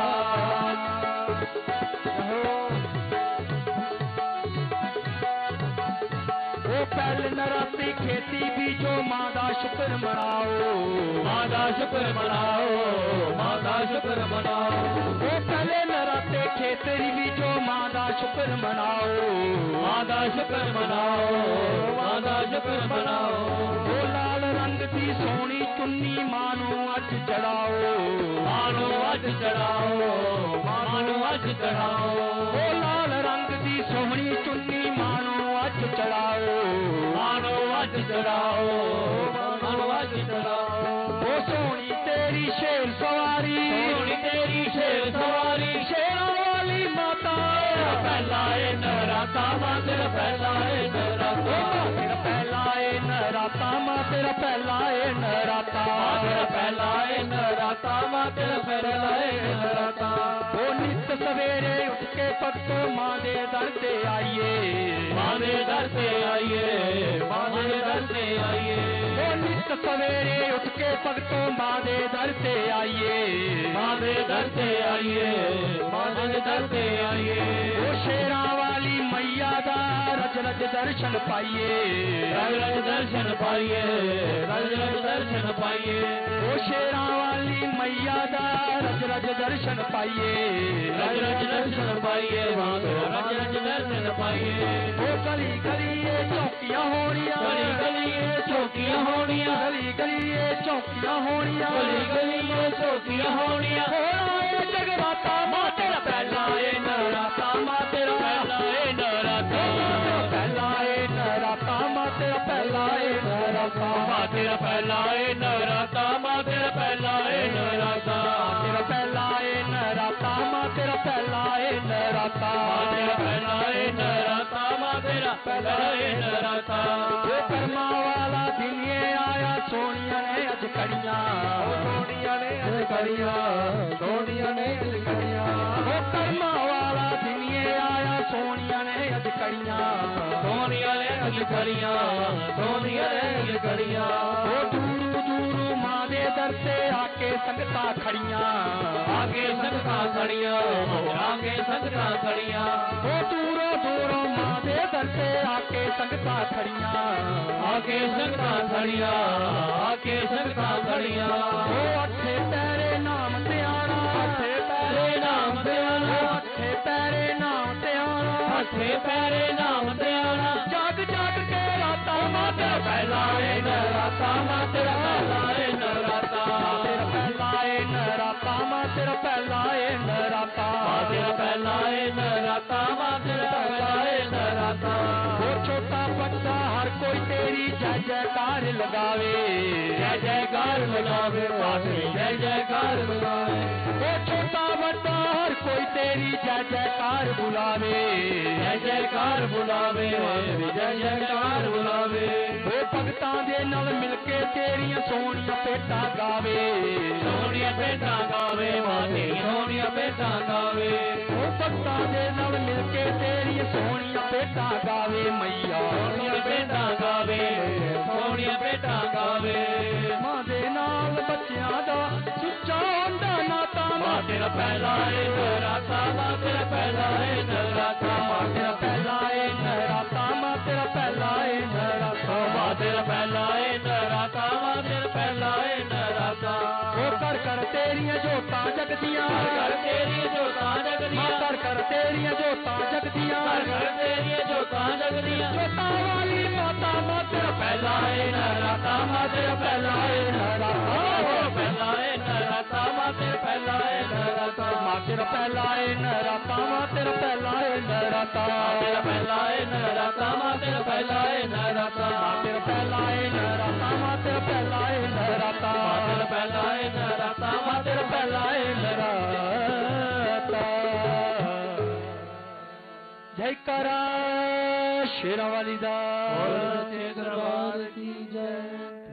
ओ पहले नराते खेती बीजो मां दा शुक्र मनाओ मां दा शुक्र मनाओ मां दा शुक्र मनाओ ओ पहले नराते खेतरी बीजो मां दा शुक्र मनाओ मां दा शुक्र मनाओ मां दा शुक्र मनाओ ओ लाल रंग दी सोहनी चुन्नी मां नू अज चढ़ाओ मां नू अज चढ़ाओ मां नू अज चढ़ाओ ओ लाल रंग दी सोहनी चुन्नी मां नू अज चढ़ाओ मां नू अज चढ़ाओ मां नू अज चढ़ाओ ओ सोहनी तेरी शेर सवारी सोहनी तेरी शेर सवारी शेरा वाली माता तेरा पहला ए नराता मां तेरा पहला ए नराता तेरा पहला ए नराता मां तेरा पहला ए नराता तेरा पहला ए नराता मां तेरा पहला ए नराता ओ नित सवेरे उठ के भक्त मां दे दर ते आइए मां दे दर ते आइए मां दे दर ते आइए ओ नित सवेरे उठ के भक्तों मां दे दर ते आइए मां दे दर ते आइए मां दे दर ते आइए ओ शेरा वाली मैया दा रज रज दर्शन पाइए रज रज दर्शन पाइए रज रज दर्शन पाइए ओ शेरा वाली मैया दा रज रज दर्शन पाइए रज रज दर्शन पाइए रज रज दर्शन पाइए ओ गली गली ये चौकियां होनियां गली गली ये चौकियां होनियां गली गली ये चौकियां होनियां गली गली ये चौकियां होनियां होए जगराता मां तेरा पहला ए नराता मां तेरा पहला ए नराता पहला ए नराता तेरा पहला है नराता, माँ तेरा पहला है नराता, माँ तेरा पहला है नराता, तेरा पहला है नराता, माँ तेरा पहला है नराता, तेरा पहला है नराता, माँ तेरा पहला है नराता। वो कर्मा वाला दिन ये आया सोनिया ने अज कड़ियां, सोनिया ने अज कड़ियां, सोनिया ने अज कड़ियां। वो कर्मा वाला दिन ये आया सोनिया ने अज कड़ियां, सोनिया ने अज कड़ियां, सोनिया ने अज कड़ियां। वो दूरू दूरू माँ दे दर से आके संगता खड़ियां, आगे संगता खड़ियां, आगे संगता खड़ियां। वो दूरों दूरों माँ दे दर से आके संगता खड़ियां, आगे संगता खड़ियां, आगे संगता खड़ियां। वो अठे पैरे नाम ते आना, अठे पैरे नाम ते आना, अठे पैरे नाम ते आना, अठे पैरे नाम ते आना। जाग जाग के राता माँ तेरा पहला है नराता, माँ तेरा पहला है नराता, तेरा पहला है नराता, माँ तेरा पहला है नराता, तेरा पहला है नराता, माँ तेरा पहला है नराता। वो छोटा बच्चा हर कोई तेरी जय जयकार लगावे, जय जयकार लगावे, जय जयकार लगावे। वो छोटा बच्चा हर कोई तेरी जय जयकार बुलावे, जय जयकार बुलावे, जय जयकार बुलावे। वो भगतां दे नाल मिलके तेरियां सोहणियां भेटां गावे, सोहणियां भेटां गावे, मां तेरियां सोहणियां भेटां गावे। वो भगतां दे नाल मिलके तेरियां सोहणियां भेटां गावे, मैया सोहणियां भेटां गावे, सोहणियां भेटां गावे। मां दे नाल बच्चियां दा सुच्चा होंदा नाता, मां तेरा पहला है नराता, मां तेरा पहला है नराता, मां तेरा पहला है नराता, मां तेरा पहला है नराता, मां तेरा पहला है नराता, मां तेरा पहला है नराता। वो कर कर तेरियां जोतां जगदियां, कर तेरियां जोतां जगदियां, कर तेरियां जोतां जगदियां, कर तेरियां जोतां जगदियां। जोतां वाली माता मां तेरा पहला है नराता, मां तेरा पहला है नराता, पहला है नराता, मां तेरा पहला है नराता, मां तेरा पहला है नराता, मां तेरा पहला है नराता, तेरा पहला है नराता, मां तेरा पहला है नराता, मां तेरा पहला है नराता, मां तेरा पहला है नराता, मां तेरा पहला है नराता, मां तेरा पहला है नराता। जयकारा शेरा वाली दा दरबार की जय।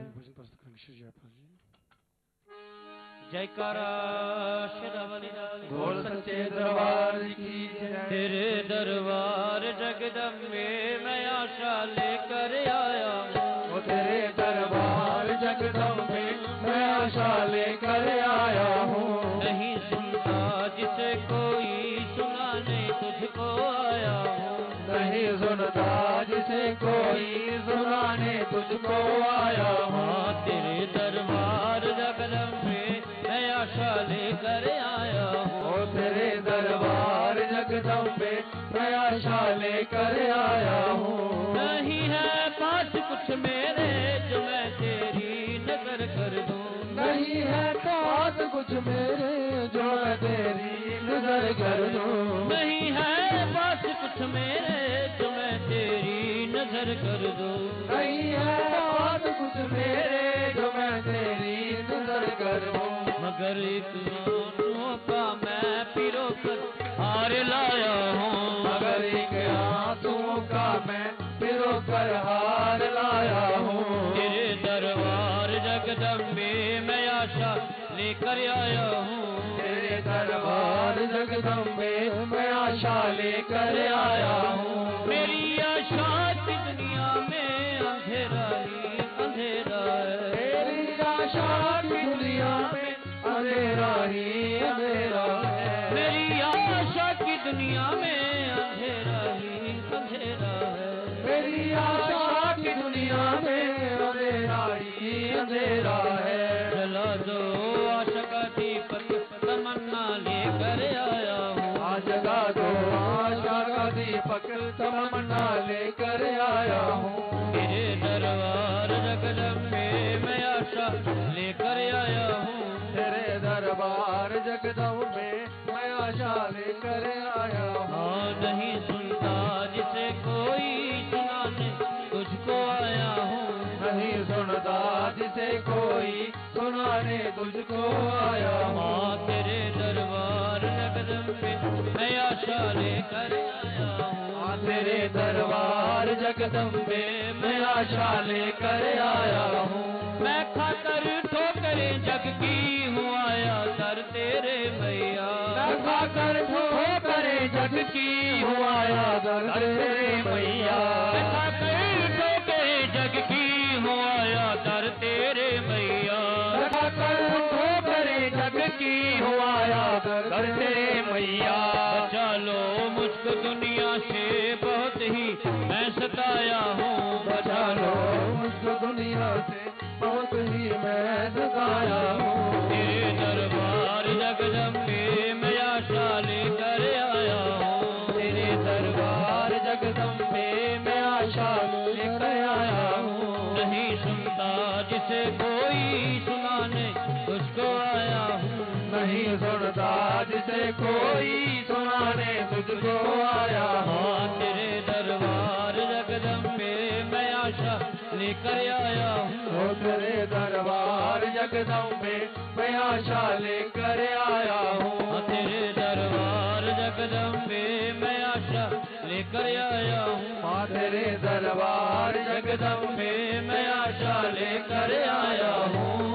जयकारा शेरा वाली दा बोल सच्चे दरबार की जय। तेरे दरबार जगदम्बे मैं आशा लेकर आया हूँ, तेरे दरबार जगदम्बे मैं आशा लेकर आया हूँ। नहीं सुनता जिसे कोई सुनाने तुझको आया हूँ, नहीं सुनता जिसे कोई सुनाने तुझको आया हूँ। तेरे दरबार जगदम्बे मैं आशा लेकर आया हूँ, तेरे दरबार जगदम्बे मैं आशा लेकर आया हूँ। नहीं है पास कुछ मेरे जो मैं तेरी नजर कर दूँ, नहीं है पास कुछ मेरे जो मैं तेरी नजर कर दूँ, नहीं है पास कुछ मेरे जो मैं तेरी नजर कर दूँ, नहीं है पास कुछ मेरे जो मैं तेरी नजर कर दूँ। मगर एक आंसुओं का मैं पिरो कर हार लाया हूँ, मगर एक आंसुओं का मैं पिरो कर हार लाया हूँ। तेरे दरबार जगदम्बे मैं आशा लेकर आया हूँ, तेरे दरबार जगदम्बे मैं आशा लेकर आया हूँ। मेरी आशा की दुनिया में अंधेरा ही अंधेरा है, मेरी आशा की दुनिया में अंधेरा ही अंधेरा है, मेरी आशा की दुनिया में अंधेरा ही अंधेरा है, मेरी आशा की दुनिया में अंधेरा ही अंधेरा है। जला दो आशा का दीपक तमन्ना लेकर आया हूँ, जगा दो आशा का दीपक तमन्ना लेकर आया हूँ। तेरे दरबार जगदम्बे मैं आशा लेकर आया हूँ, तेरे दरबार जगदम्बे मैं आशा लेकर आया हूँ। नहीं सुनता जिसे कोई सुनाने तुझको आया नहीं सुनता जिसे कोई सुनाने तुझको आया माँ तेरे दरबार जगदम्बे मैं आशा लेकर आया हूँ। तेरे दरबार जगदम्बे मैं आशा लेकर आया हूँ। मैं खाकर ठोकरे जग की हूँ आया दर तेरे मैया। मैं खाकर ठोकरे जग की हूँ आया दर तेरे मैया। मैं खाकर ठोकरे जग की हूँ आया दर तेरे मैया। मैं खाकर ठोकरे जग की हूँ आया दर तेरे मैया। बचा लो मुझको दुनिया से बहुत ही मैं सताया हूँ। बचा लो मुझको दुनिया से बहुत ही मैं सताया हूँ। तेरे दरबार जगदम्बे मैं आशा लेकर आया हूँ। तेरे दरबार जगदम्बे मैं आशा लेकर आया हूँ। नहीं सुनता जिसे कोई सुनाने उसको आया हूँ। नहीं सुनता जिसे कोई सुनाने तुझको आया हूँ। तेरे दरबार जगदम्बे मैं आशा लेकर आया हूँ। ओ तेरे दरबार जगदम्बे मैं आशा लेकर आया हूँ। तेरे दरबार जगदम्बे मैं आशा लेकर आया हूँ। माँ तेरे दरबार जगदम्बे मैं आशा लेकर आया हूँ।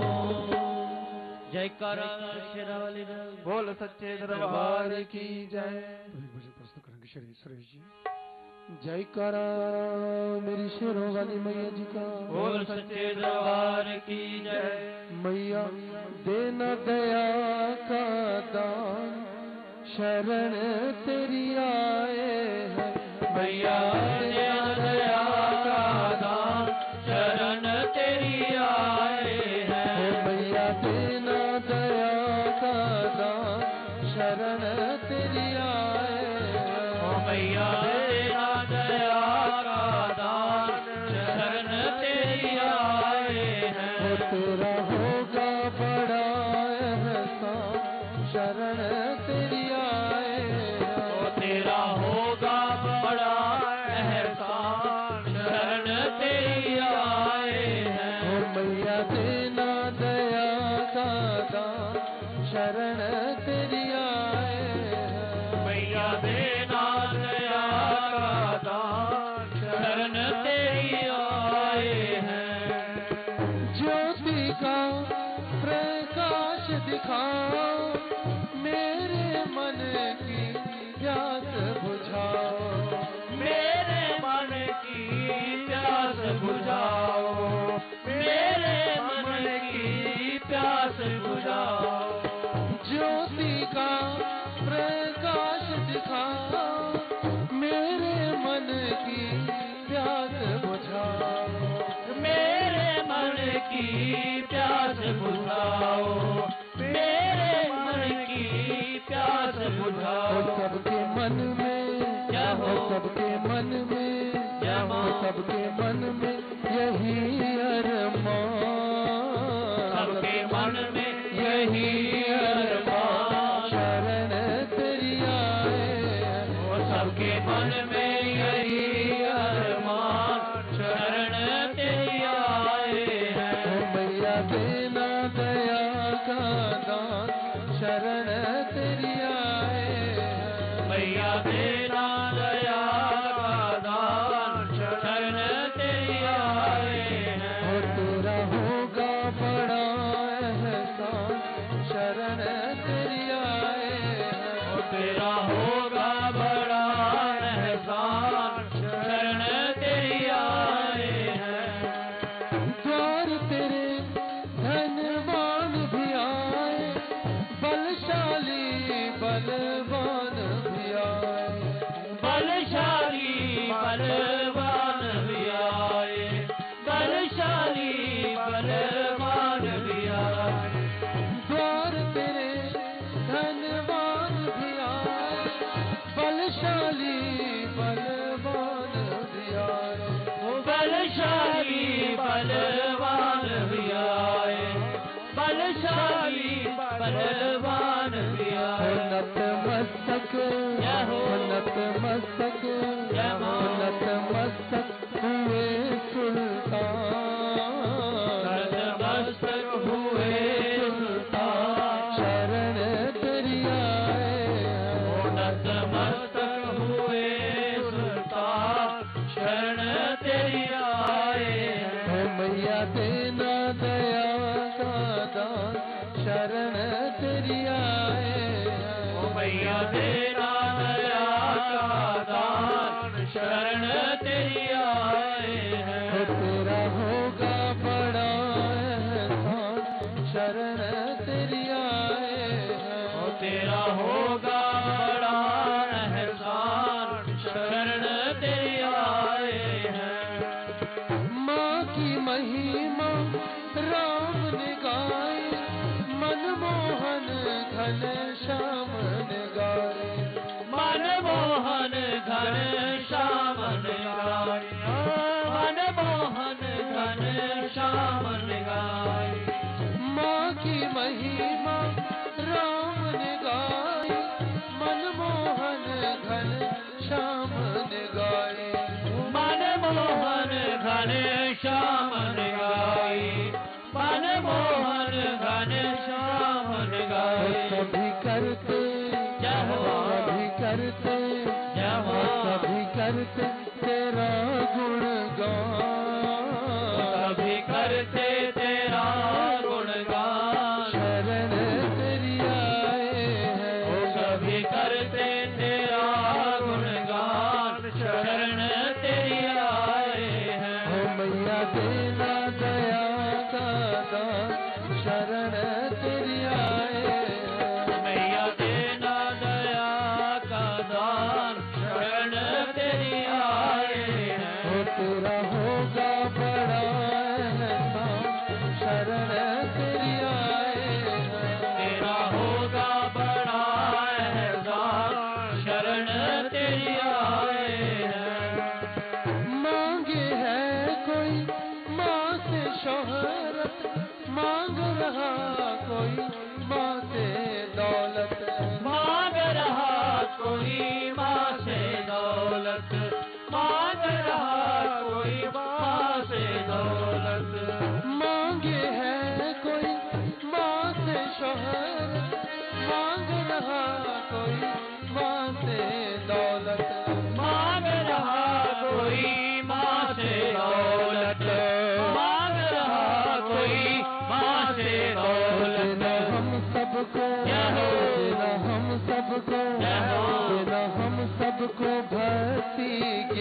जयकारा शेरावाली बोल सच्चे दरबार की जय। भजन प्रस्तुत करेंगे श्री सुरेश जी। जयकारा मेरी शेरों वाली मैया जी का। बोल सच्चे दरबार की जय। मैया देना दया का दान शरण तेरी आए हैं। मैया देना दया का दान शरण तेरी आए हैं। मैया देना दया का दान शरण तेरी आए हैं। मैया देना दया का दान शरण तेरी आए हैं। तेरा होगा बड़ा एहसान शरण तेरी आए हैं। तेरा होगा बड़ा एहसान शरण तेरी आए हैं। मैया देना दया का दान शरण तेरी आए हैं। मैया देना दया का दान शरण तेरी आए हैं। ज्योति का प्रकाश दिखाओ मेरे मन की प्यास बुझाओ। मेरे मन की प्यास बुझाओ। मेरे मन की प्यास बुझाओ। ज्योति का प्रकाश दिखाओ मेरे मन की प्यास बुझाओ। मेरे मन की प्यास बुझाओ। मेरे मन की प्यास बुझाओ। सबके मन में क्या हो? सबके मन में क्या हो? सबके मन में यही अरमान। सबके मन में यही अरमान शरण तेरी आए और सबके मन में यही अरमान शरण तेरी आए हैं। मैया देना दया का दान शरण तेरी आए हैं। मैया देना दया का दान शरण तेरी आए हैं। और तेरा होगा बड़ा एहसान शरण तेरी आए हैं। और तेरा होगा बड़ा एहसान शरण तेरी आए हैं। द्वार तेरे धनवान भी आए बलशाली बलवान भी आए। बलशाली बलवान भी आए। बलशाली बलवान भी आए। द्वार तेरे धनवान भी आए बलशाली बलवान भी आए। बलशाली बलवान भी आए। बलशाली बलवान भी आए। नतमस्तक जय हो। नतमस्तक जय हो। नतमस्तक हुए सुल्तान। मैया देना दया का दान शरण तेरी आए ओ मैया देना दया का दान शरण तेरी आए हैं। तेरा होगा बड़ा एहसान शरण तेरी आए ओ तेरा होगा बड़ा एहसान शरण तेरी आए हैं। माँ की महिमा राम ने गाए मनमोहन घन श्याम ने गाए मनमोहन घन श्याम ने गाए मनमोहन घन श्याम ने गाए। माँ की महिमा राम ने गाए मनमोहन घन श्याम ने गाए मनमोहन घन श्याम ने गाए मनमोहन घन श्याम ने गाए। सभी करते जय हो सभी करते जय हो सभी करते तेरा गुणगान सभी करते तेरा गुणगान शरण तेरी आए ओ हैं सभी करते तेरा गुणगान शरण तेरी आए हैं। ओ मैया देना दया का दान शरण तेरी आए हैं। मैया देना दया का दान शरण तेरी आए हैं। ओ तेरा होगा बड़ा एहसान शरण तेरी आए हैं। तेरा होगा बड़ा एहसान शरण तेरी आए हैं। मांगे है कोई माँ से शोहरत मांग रहा कोई माँ से दौलत मांग रहा कोई माँ से दौलत मांग रहा कोई माँ से दौलत मांगे है कोई माँ से शोहरत मांग रहा कोई माँ से दौलत मांग रहा कोई माँ से दौलत मांग रहा कोई माँ से दौलत। देना हम सबको देना हम सबको देना हम सबको भक्ति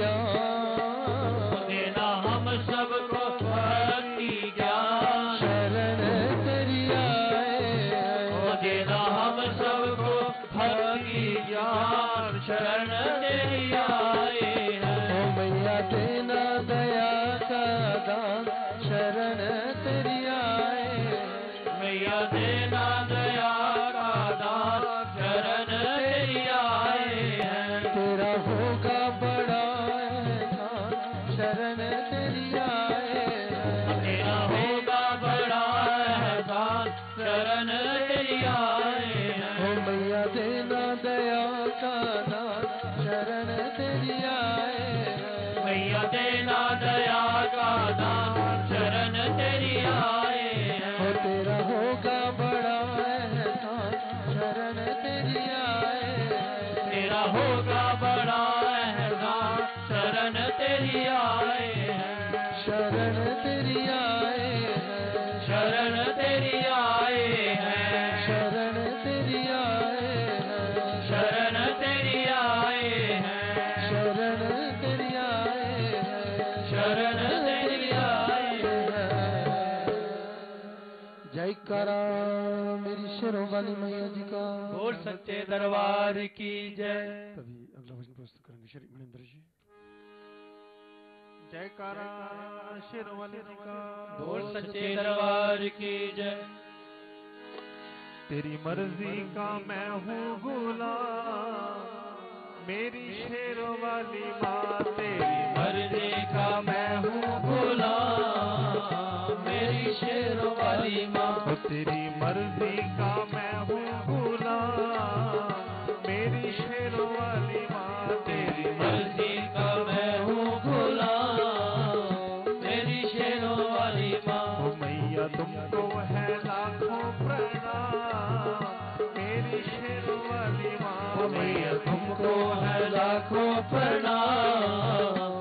ज्ञान देना हम सबको भक्ति ज्ञान शरण तेरी आए ओ देना हम सबको भक्ति ज्ञान शरण तेरी आए हैं। ओ मैया देना दया का दान शरण तेरी आए मैया देना दया का दान शरण तेरी आए हैं। तेरा होगा बड़ा एहसान शरण तेरी आए तेरा होगा बड़ा एहसान शरण तेरी आए हैं। ओ मैया देना दया का दान शरण तेरी आए मैया देना दया का दान शरण तेरी आए हैं। ओ तेरा होगा बड़ा एहसान शरण तेरी आए तेरा होगा बड़ा एहसान शरण तेरी आए हैं। शरण तेरी आए शरण तेरी आए हैं। शरण तेरी आए शरण तेरी आए हैं। शरण तेरी आए शरण तेरी आए जयकारा मेरी शेरों वाली मैया जी का बोल सच्चे दरबार की जय। तभी अगला भजन प्रस्तुत करेंगे श्री मणिंद्र जी। जयकारा शेरों वाली जी का बोल सच्चे दरबार की जय। तेरी मर्जी का मैं हूँ गुलाम मेरी शेरों वाली माँ तेरी मर्जी का मैं हूँ गुलाम मेरी शेरों वाली माँ। ओ तेरी मर्जी का मैं हूँ गुलाम मेरी शेरों वाली माँ तेरी मर्जी का मैं हूँ गुलाम मेरी शेरों वाली माँ। ओ मैया तुमको है लाखों प्रणाम मेरी शेरों वाली माँ मैया तुमको है लाखों प्रणाम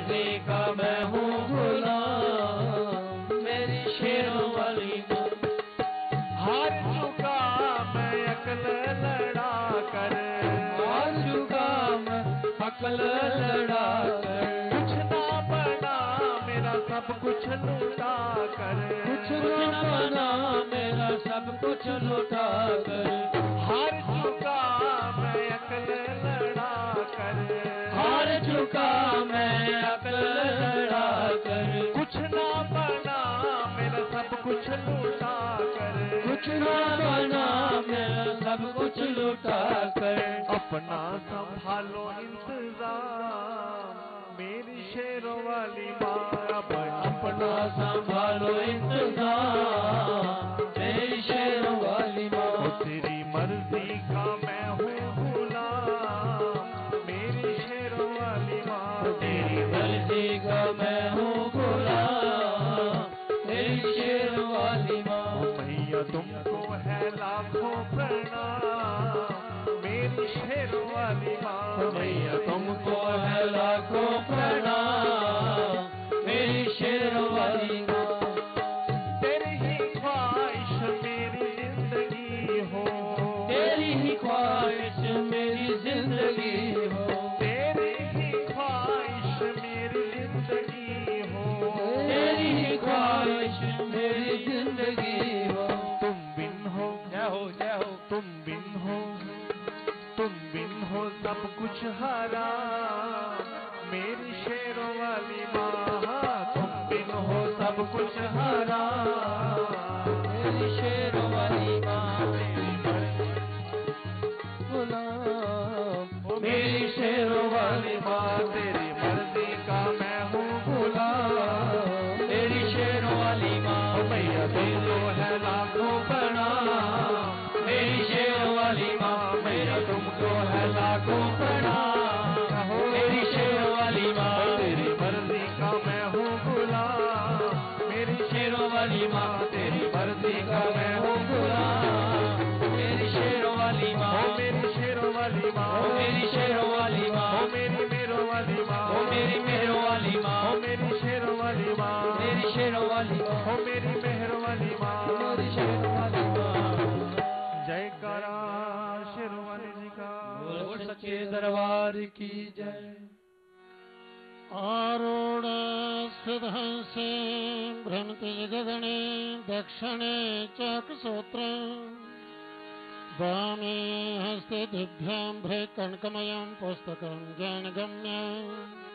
मर्जी का मैं हूँ गुलाम मेरी शेरों वाली माँ। हार चुका मैं अकल लड़ा कर, हार चुका मैं अकल लड़ा कर, कुछ ना बना मेरा सब कुछ लूटा कर, कुछ न बना मेरा सब कुछ लुटा कर। हार चुका मैं अकल लड़ा कर, हार चुका मैं अकल लड़ा कर, कुछ ना बना मेरा सब कुछ लूटा कर, कुछ न बना मेरा सब कुछ लुटा कर। अपना संभालो इंतजाम मेरी शेरों वाली माँ। अब अपना संभालो इंतजाम मेरी शेरों वाली माँ। ओ तेरी मर्जी का मैं हूँ गुलाम मेरी शेरों वाली माँ। तेरी मर्जी का मैं हूँ गुलाम मेरी शेरों वाली माँ। ओ मैया तुमको है लाखों प्रणाम मेरी शेरों वाली माँ। मैया तुमको है लाखों प्रणाम मेरी शेरों वाली माँ। तेरी ही ख्वाहिश मेरी जिंदगी हो, तेरी ही ख्वाहिश मेरी जिंदगी हो, तेरी ही ख्वाहिश मेरी जिंदगी हो, तेरी ही ख्वाहिश मेरी जिंदगी हो। तुम बिन हो जय हो जय हो। तुम बिन हो सब कुछ हारा मेरी शेरों वाली माँ। तुम बिन हो सब कुछ हारा मेरी शेरों वाली माँ। गुलाम मेरी शेरों वाली माँ। तेरी मर्जी का मैं हूँ गुलाम मेरी शेरों वाली माँ। मैया तुमको है लाखों प्रणाम मेरी शेरों वाली माँ। मैया तुमको है लाखों प्रणाम मेरी शेरों वाली माँ। तेरी मर्जी का मैं हूँ गुलाम मेरी शेरों वाली माँ। तेरी मर्जी का मैं हूँ गुलाम मेरी शेरों वाली माँ। ओ मेरी शेरों वाली माँ। ओ मेरी शेरों वाली माँ। ओ मेरी मेरों वाली माँ। ओ मेरी मेहरों वाली माँ। ओ मेरी शेरों वाली माँ। मेरी शेरों वाली माँ। ओ मेरी मेहरों वाली माँ। मेरी शेरों वाली माँ। जयकारा शेरों वाली जी का। बोलो सच्चे दरबार की जय। आरूढ़ स्थितहंसे भ्रमति गगने दक्षिणे चक्रसूत्र वामे हस्ते दिव्याम्भ्रे कनकमयं पुस्तकं ज्ञानगम्यं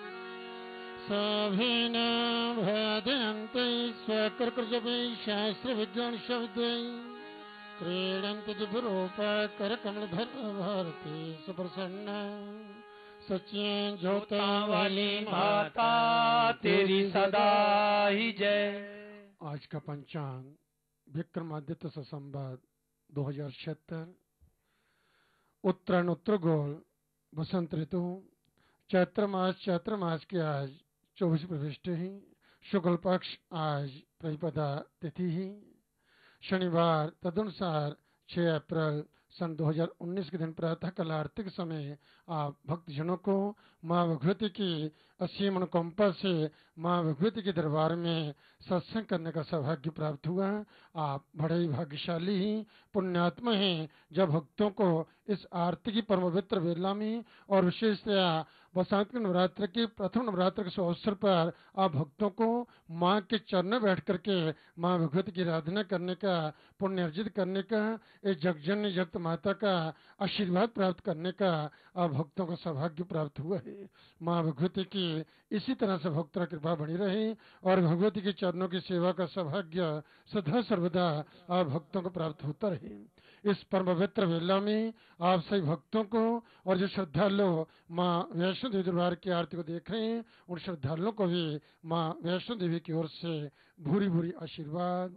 सभिनभ्यदयन्ते स्वकृतजपै शास्त्रविज्ञानशब्दै क्रीडन्ति दिव्यरूपा करकमलधर भारती सुप्रसन्ना सच्ची ज्योता वाली माता तेरी सदा ही जय। आज का पंचांग विक्रमादित्य संवत 2076 उत्तरायण उत्तरगोल बसंत ऋतु चैत्र मास की आज 24 प्रविष्टि ही शुक्ल पक्ष आज प्रतिपदा तिथि ही शनिवार तदनुसार 6 अप्रैल सन 2019 के दिन प्रातः काल आरती के समय आप भक्तजनों को माँ भगवती की असीम अनुकंपा से माँ भगवती के दरबार में सत्संग करने का सौभाग्य प्राप्त हुआ। आप बड़े ही भाग्यशाली ही पुण्यात्मा हैं जब भक्तों को इस आरती की परम पवित्र वेला में और विशेषतया बसंत के नवरात्र के प्रथम नवरात्र के अवसर पर आप भक्तों को माँ के चरणों बैठ करके माँ भगवती की आराधना करने का पुण्य अर्जित करने का इस जगजननी जगत माता का आशीर्वाद प्राप्त करने का आप भक्तों को सौभाग्य प्राप्त हुआ है। माँ भगवती की इसी तरह से भक्तों की कृपा बनी रहे और भगवती के चरणों की सेवा का सौभाग्य सदा सर्वदा आप भक्तों को प्राप्त होता रहे। इस परम पवित्र वेला में आप सभी भक्तों को और जो श्रद्धालु माँ वैष्णो देवी दरबार की आरती को देख रहे हैं उन श्रद्धालुओं को भी माँ वैष्णो देवी की ओर से भूरी भूरी आशीर्वाद।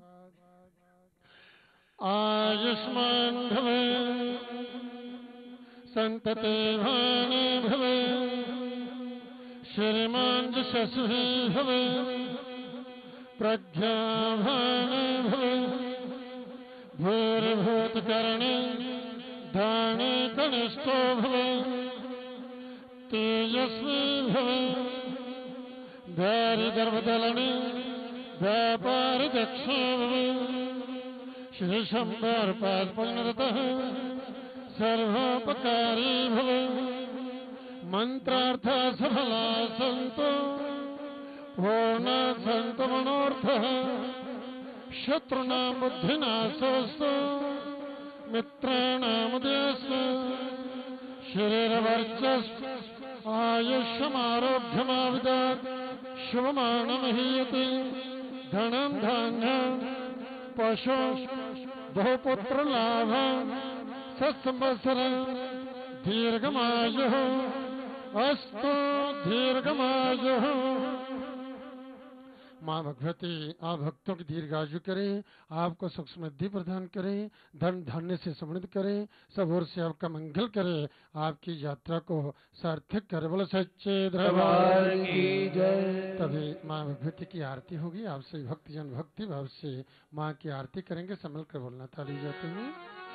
आयुष्मान भव संतते भाने भव श्रीमान जशस्वी भव प्रज्ञाभाने भव भूर्भूतकर्णे दाने कनिष्ठो भव तेजस्वी भव धैर्य गर्भदलनी व्यापार दक्ष श्री शंबर पाद पुण्यरतः सर्वोपकारी भव मंत्रार्थ सफला संतो पूर्ण संत मनोर्थ शत्रुनां बुद्धिनाशोस्तु मित्राणां देशस्तु शरीरवर्चस्व आयुष्यमारोग्यमाविदात् शुभमानमहीयते धनं धान्यं पशु बहुपुत्र लाभ सत्संवत्सर दीर्घमायुः अस्तु दीर्घमायुः। माँ भगवती आप भक्तों की दीर्घायु करें, आपको सुख समृद्धि प्रदान करें, धन धान्य से समृद्ध करें, सब ओर से आपका मंगल करे, आपकी यात्रा को सार्थक करे। बोलो सच्चे दरबार की जय। तभी माँ भगवती की आरती होगी। आप सभी भक्तजन भक्ति भाव से माँ की आरती करेंगे। संभल कर बोलना ताली जाते हैं।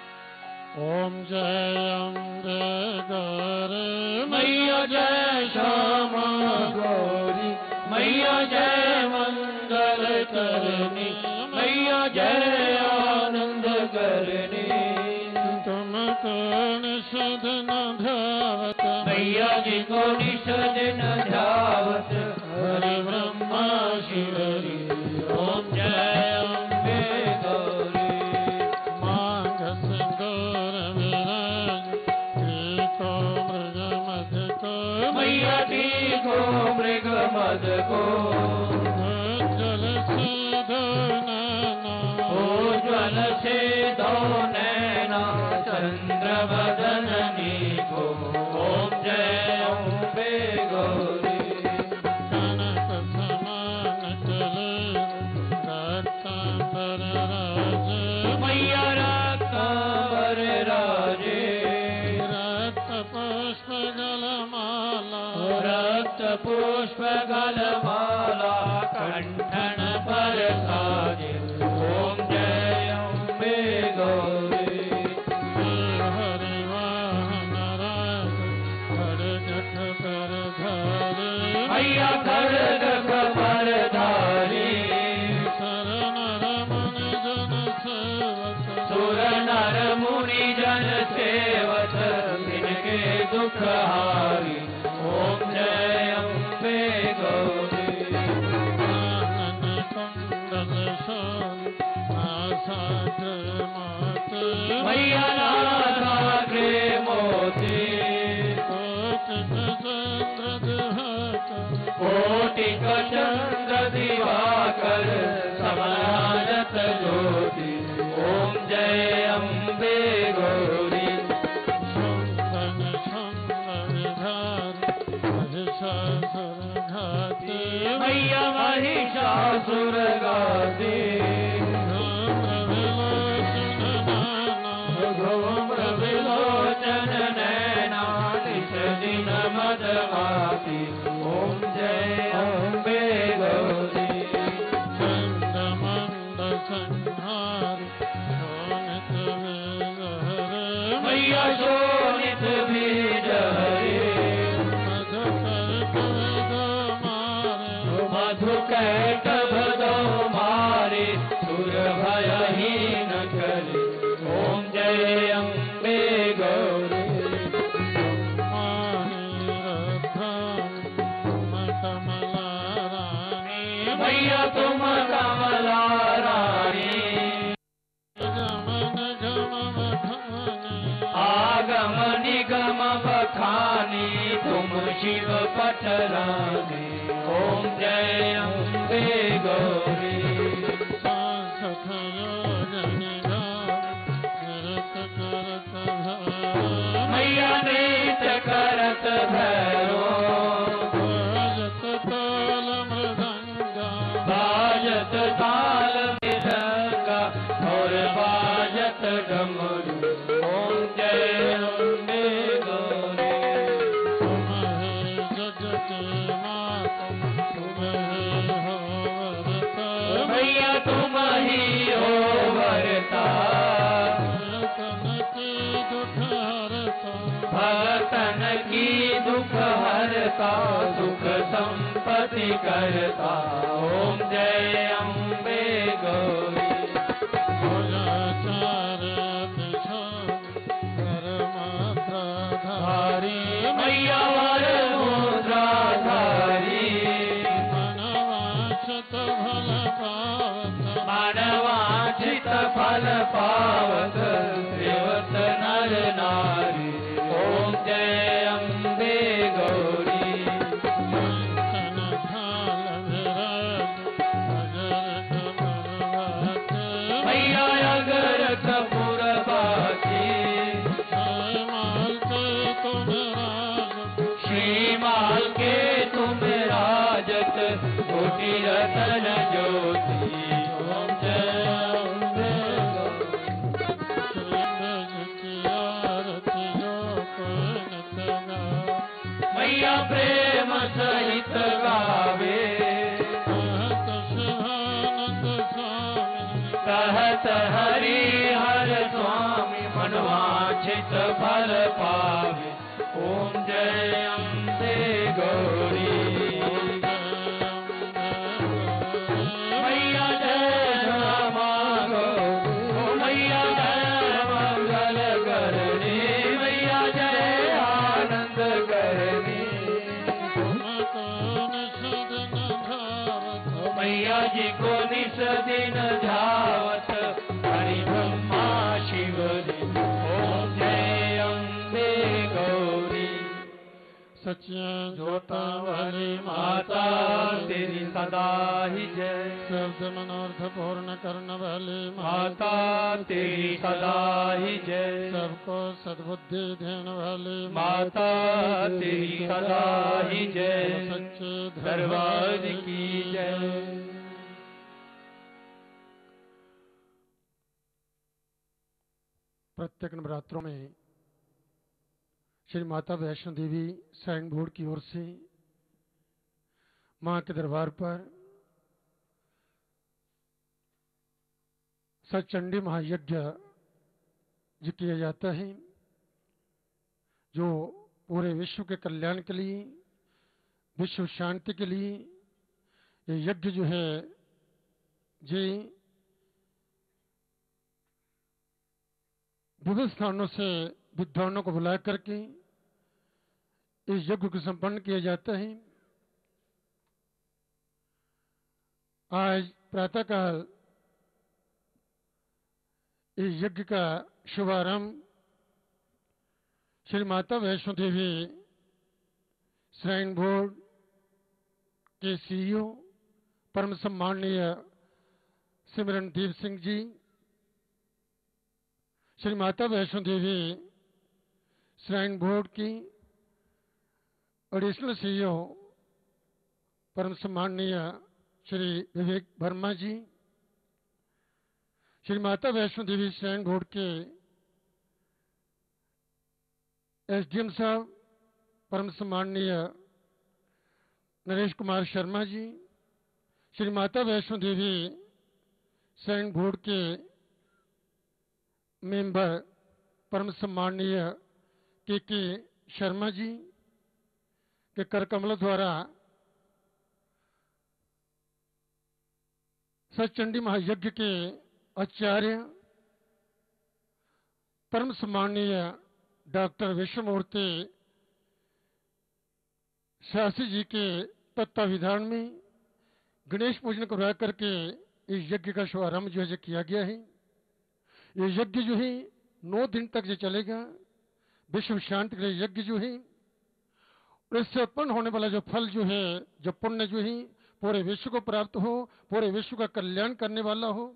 ओम जय अम्बे गौरी मैया जय श्यामा गौरी मैया जय मंगल करनी मैया जय आनंद करनी। तुमको निषद न ध्यावत मैया जी को निषद न ध्यावत हरि ब्रह्मा शिवरी। ओम जय अम्बे गौरी मांग सिंदूर विराज टीको मृग मध को मैया टीको मृग मद को उज्ज्वल से दो नैना उज्ज्वल से दो नैना चंद्र बदननी को। ओम जय अम्बे गौरी कनक समान चले रक्तांबर राजे मैया रक्तांबर राजे। रक्त पुष्प गलमाला रक्त पुष्प गलमाला कंठन पर साजे। ओम जय अम्बे गौरी हरि वाहन राज खड्ग पर धारी मैया खड्ग पर धारी। सर नर मुनि जन सेवक सुर नर मुनि जन सेवक इनके दुख हारी। ओम जय अम्बे गौरी आनन कुंडल सोन आसाग्र मोती मैया नासाग्रे मोती। कोटिक चंद्र दिवाकर समानत ज्योति। ओम जय अम्बे गौरी सुंदन सुंदर धार महिषासुर घाती मैया महिषासुर घाती। धूम्र विलोचन नैना निश दिन मदमाती। ओम जय अम्बे गौरी चंद्रमंड संहार शोणित बीज हरे मैया शोणित बीज हरे। मधुकैटभ दो मारे सुर भयहीन करे। ओम जय अम्बे गौरी मैया तुम कमला रानी। आगम निगम बखानी तुम शिव पटरानी। ओम जय अम्बे गौरी मैया नृत्य करत भैरो बाजत ताल मृदंगा और बाजत डमरू। ओम जय अम्बे गौरी मैया तुम ही हो वरता भगतन की दुख हरता सुख संपत्ति करता ओम जय अम्बे गौरी धारी मैया वर मुद्राधारी मानवांछित फल पावत सेवत नर नारी ओम जय अम्बे गौरी मैया अगर कपूर बाती श्रीमाल के तुम राजत कोटि रतन ज्योति ओम जय अम्बे मैया प्रेम सहित गावे कहत हरि हर स्वामी मनवांछित फल पावे ओम जय अम्बे गौरी मैया जय क्षमा गौरी ओ मैया जय मंगल करनी मैया जय आनंद करनी मैया जी को निस दिन धावत हरि ब्रह्मा शिव ओम जय अम्बे गौरी सच्चिया जोता वाली माता तेरी सदा ही जय शब्द मनोर्थ पूर्ण करने वाली माता तेरी सदा ही जय सबको सद्बुद्धि देने वाली माता तेरी सदा ही जय सच्चे दरबार की जय प्रत्येक नवरात्रों में श्री माता वैष्णो देवी श्राइन बोर्ड की ओर से मां के दरबार पर सचंडी महायज्ञ जो किया जाता है, जो पूरे विश्व के कल्याण के लिए, विश्व शांति के लिए ये यज्ञ जो है जी विविध स्थानों से विद्वानों को बुला करके इस यज्ञ को संपन्न किया जाता है। आज प्रातःकाल इस यज्ञ का शुभारंभ श्री माता वैष्णो देवी श्राइन बोर्ड के सीईओ परम सम्माननीय सिमरनदीप सिंह जी, श्री माता वैष्णो देवी श्राइन बोर्ड की एडिशनल सीईओ परम सम्माननीय श्री विवेक वर्मा जी, श्री माता वैष्णो देवी श्राइन बोर्ड के एसडीएम साहब परम सम्माननीय नरेश कुमार शर्मा जी, श्री माता वैष्णो देवी श्राइन बोर्ड के मेंबर परम सम्माननीय के शर्मा जी के कर कमलों द्वारा सचंडी महायज्ञ के आचार्य परम सम्माननीय डॉक्टर विश्वमूर्ति शास्त्री जी के तत्वावधान में गणेश पूजन करवा करके इस यज्ञ का शुभारंभ जो है किया गया है। ये यज्ञ जो है 9 दिन तक जो चलेगा, विश्व शांति के लिए यज्ञ जो है, और इससे उत्पन्न होने वाला जो फल जो है, जो पुण्य जो है पूरे विश्व को प्राप्त हो, पूरे विश्व का कल्याण करने वाला हो।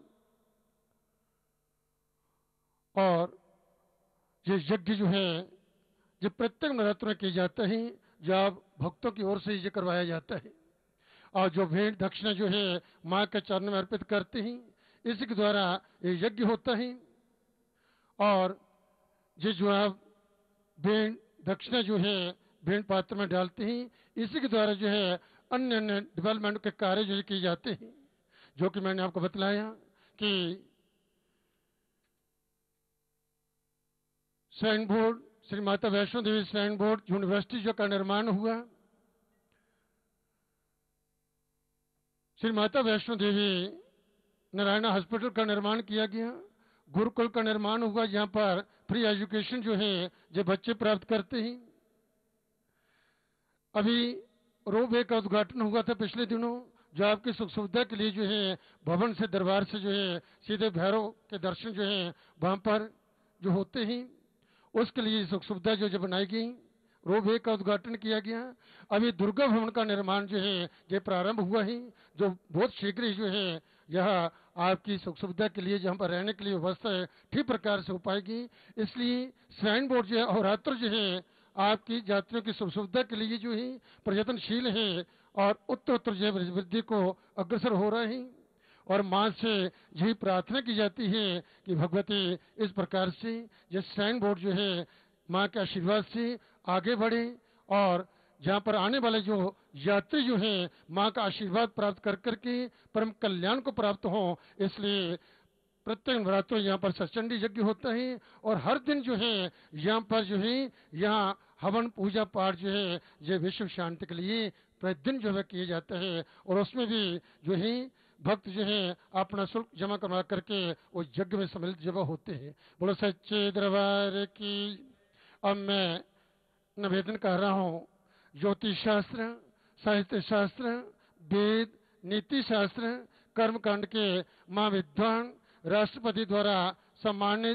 और ये यज्ञ जो है जो प्रत्येक नवरात्र में किया जाता है, जो आप भक्तों की ओर से ये करवाया जाता है, और जो भेंट दक्षिणा जो है माँ के चरणों में अर्पित करते हैं, इसी के द्वारा ये यज्ञ होता है। और ये जो आप भेंट दक्षिणा जो है भेंट पात्र में डालते हैं, इसी के द्वारा जो है अन्य अन्य डेवलपमेंट के कार्य जो किए जाते हैं, जो कि मैंने आपको बतलाया कि shrine board Shri Mata Vaishno Devi shrine board university जो का निर्माण हुआ। श्री माता वैष्णो देवी नारायण हॉस्पिटल का निर्माण किया गया। गुरुकुल का निर्माण हुआ, जहां पर फ्री एजुकेशन जो है जो बच्चे प्राप्त करते हैं। अभी रोपवे का उद्घाटन हुआ था पिछले दिनों, जो आपकी सुख सुविधा के लिए जो है भवन से दरबार से जो है सीधे भैरव के दर्शन जो है वहां पर जो होते हैं, उसके लिए सुख सुविधा जो बनाई गई, रोपवे का उद्घाटन किया गया। अभी दुर्गा भवन का निर्माण जो है ये प्रारंभ हुआ है, जो बहुत शीघ्र ही जो है यह आपकी सुख सुविधा के लिए जहाँ पर रहने के लिए व्यवस्था है ठीक प्रकार से हो पाएगी। इसलिए श्राइन बोर्ड जो है अहोरात्र जो है आपकी यात्रियों की सुख सुविधा के लिए जो है प्रयत्नशील है और उत्तर उत्तर जो है वृद्धि को अग्रसर हो रहे हैं। और माँ से यही प्रार्थना की जाती है कि भगवती इस प्रकार से ये श्राइन बोर्ड जो है माँ के आशीर्वाद से आगे बढ़े और जहाँ पर आने वाले जो यात्री जो हैं माँ का आशीर्वाद प्राप्त कर करके परम कल्याण को प्राप्त हो। इसलिए प्रत्येक नवरात्रों यहाँ पर सचंडी यज्ञ होता है और हर दिन जो है यहाँ पर जो है यहाँ हवन पूजा पाठ जो है ये विश्व शांति के लिए प्रतिदिन जो है किए जाते हैं। और उसमें भी जो है भक्त जो है अपना शुल्क जमा करवा करके वो यज्ञ में सम्मिलित जब होते हैं। बोलो सच्चे दरबार की। अब मैं निवेदन कर रहा हूँ, ज्योतिष शास्त्र, साहित्य शास्त्र, वेद, नीति शास्त्र, कर्मकांड के महाविद्वान राष्ट्रपति द्वारा सम्मानित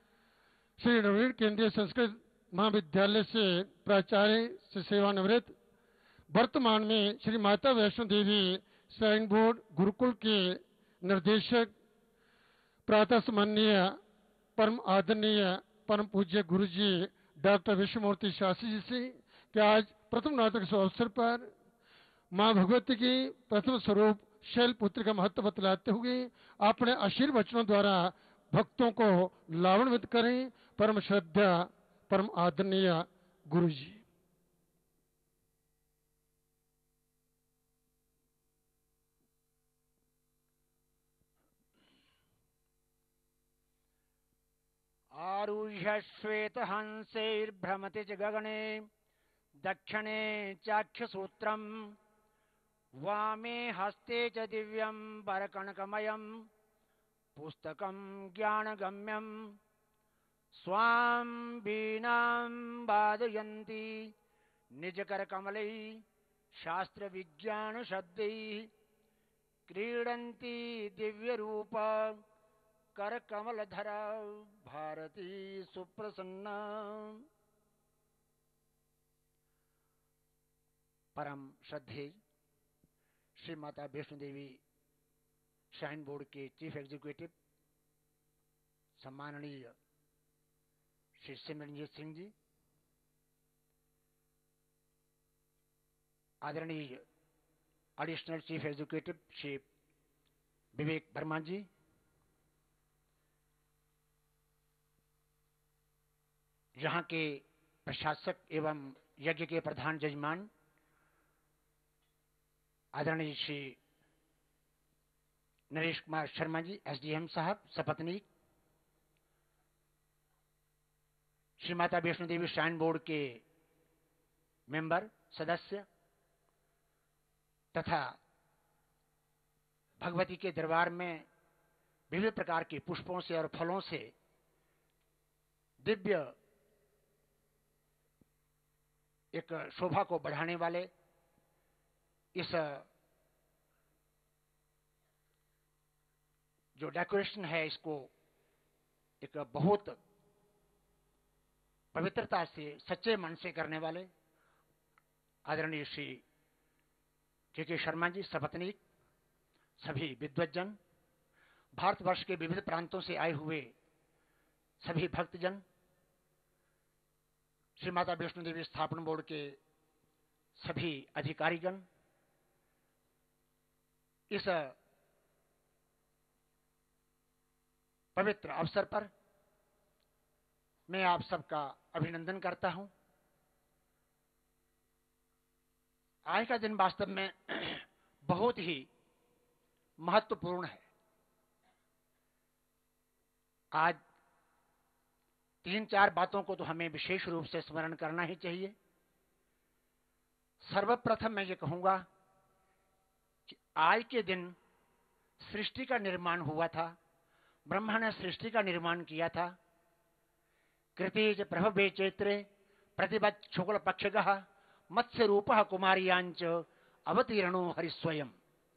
श्री नवीन केंद्रीय संस्कृत महाविद्यालय से प्राचार्य से सेवानिवृत्त, वर्तमान में श्री माता वैष्णो देवी श्राइन बोर्ड गुरुकुल के निर्देशक, प्रातः सम्माननीय परम आदरणीय परम पूज्य गुरु जी डॉक्टर विश्वमूर्ति शास्त्री जी से कि आज प्रथम नवरात्र के अवसर पर माँ भगवती की प्रथम स्वरूप शैलपुत्री का महत्व बतलाते हुए अपने आशीर् वचनों द्वारा भक्तों को लावन्वित करें। परम श्रद्धा परम आदरणीय गुरु जी। आरुह्य श्वेत हंसैर्भ्रमति च गगने दक्षिणे चाख्यसूत्रम् वामे हस्ते च दिव्यं वरकनकमयं पुस्तकं ज्ञानगम्यं स्वां वीणां वादयन्ती निजकरकमलैः शास्त्रविज्ञानशब्दैः क्रीडन्ती दिव्यरूप करकमलधरा भारती सुप्रसन्ना। परम श्रद्धेय श्री माता वैष्णो देवी श्राइन बोर्ड के चीफ एग्जीक्यूटिव सम्माननीय श्री सिमरनजीत सिंह जी, आदरणीय additional chief executive Shri Vivek Verma ji, यहाँ के प्रशासक एवं यज्ञ के प्रधान जजमान आदरणीय श्री नरेश कुमार शर्मा जी एसडीएम साहब, सपत्नीक, श्री माता वैष्णो देवी श्राइन बोर्ड के मेंबर सदस्य तथा भगवती के दरबार में विभिन्न प्रकार के पुष्पों से और फलों से दिव्य एक शोभा को बढ़ाने वाले इस जो डेकोरेशन है इसको एक बहुत पवित्रता से सच्चे मन से करने वाले आदरणीय श्री के शर्मा जी, सपत्नीक, सभी विद्वज्जन, भारतवर्ष के विविध प्रांतों से आए हुए सभी भक्तजन, श्री माता वैष्णो देवी स्थापना बोर्ड के सभी अधिकारीगण, इस पवित्र अवसर पर मैं आप सबका अभिनंदन करता हूं। आज का दिन वास्तव में बहुत ही महत्वपूर्ण है। आज 3-4 बातों को तो हमें विशेष रूप से स्मरण करना ही चाहिए। सर्वप्रथम मैं ये कहूंगा कि आज के दिन सृष्टि का निर्माण हुआ था, ब्रह्मा ने सृष्टि का निर्माण किया था। कृतेज प्रभवे चैत्रे प्रतिबद्ध शुक्ल पक्षगः मत्स्य रूपः कुमारियांच अवतीर्णो हरिस्वयं।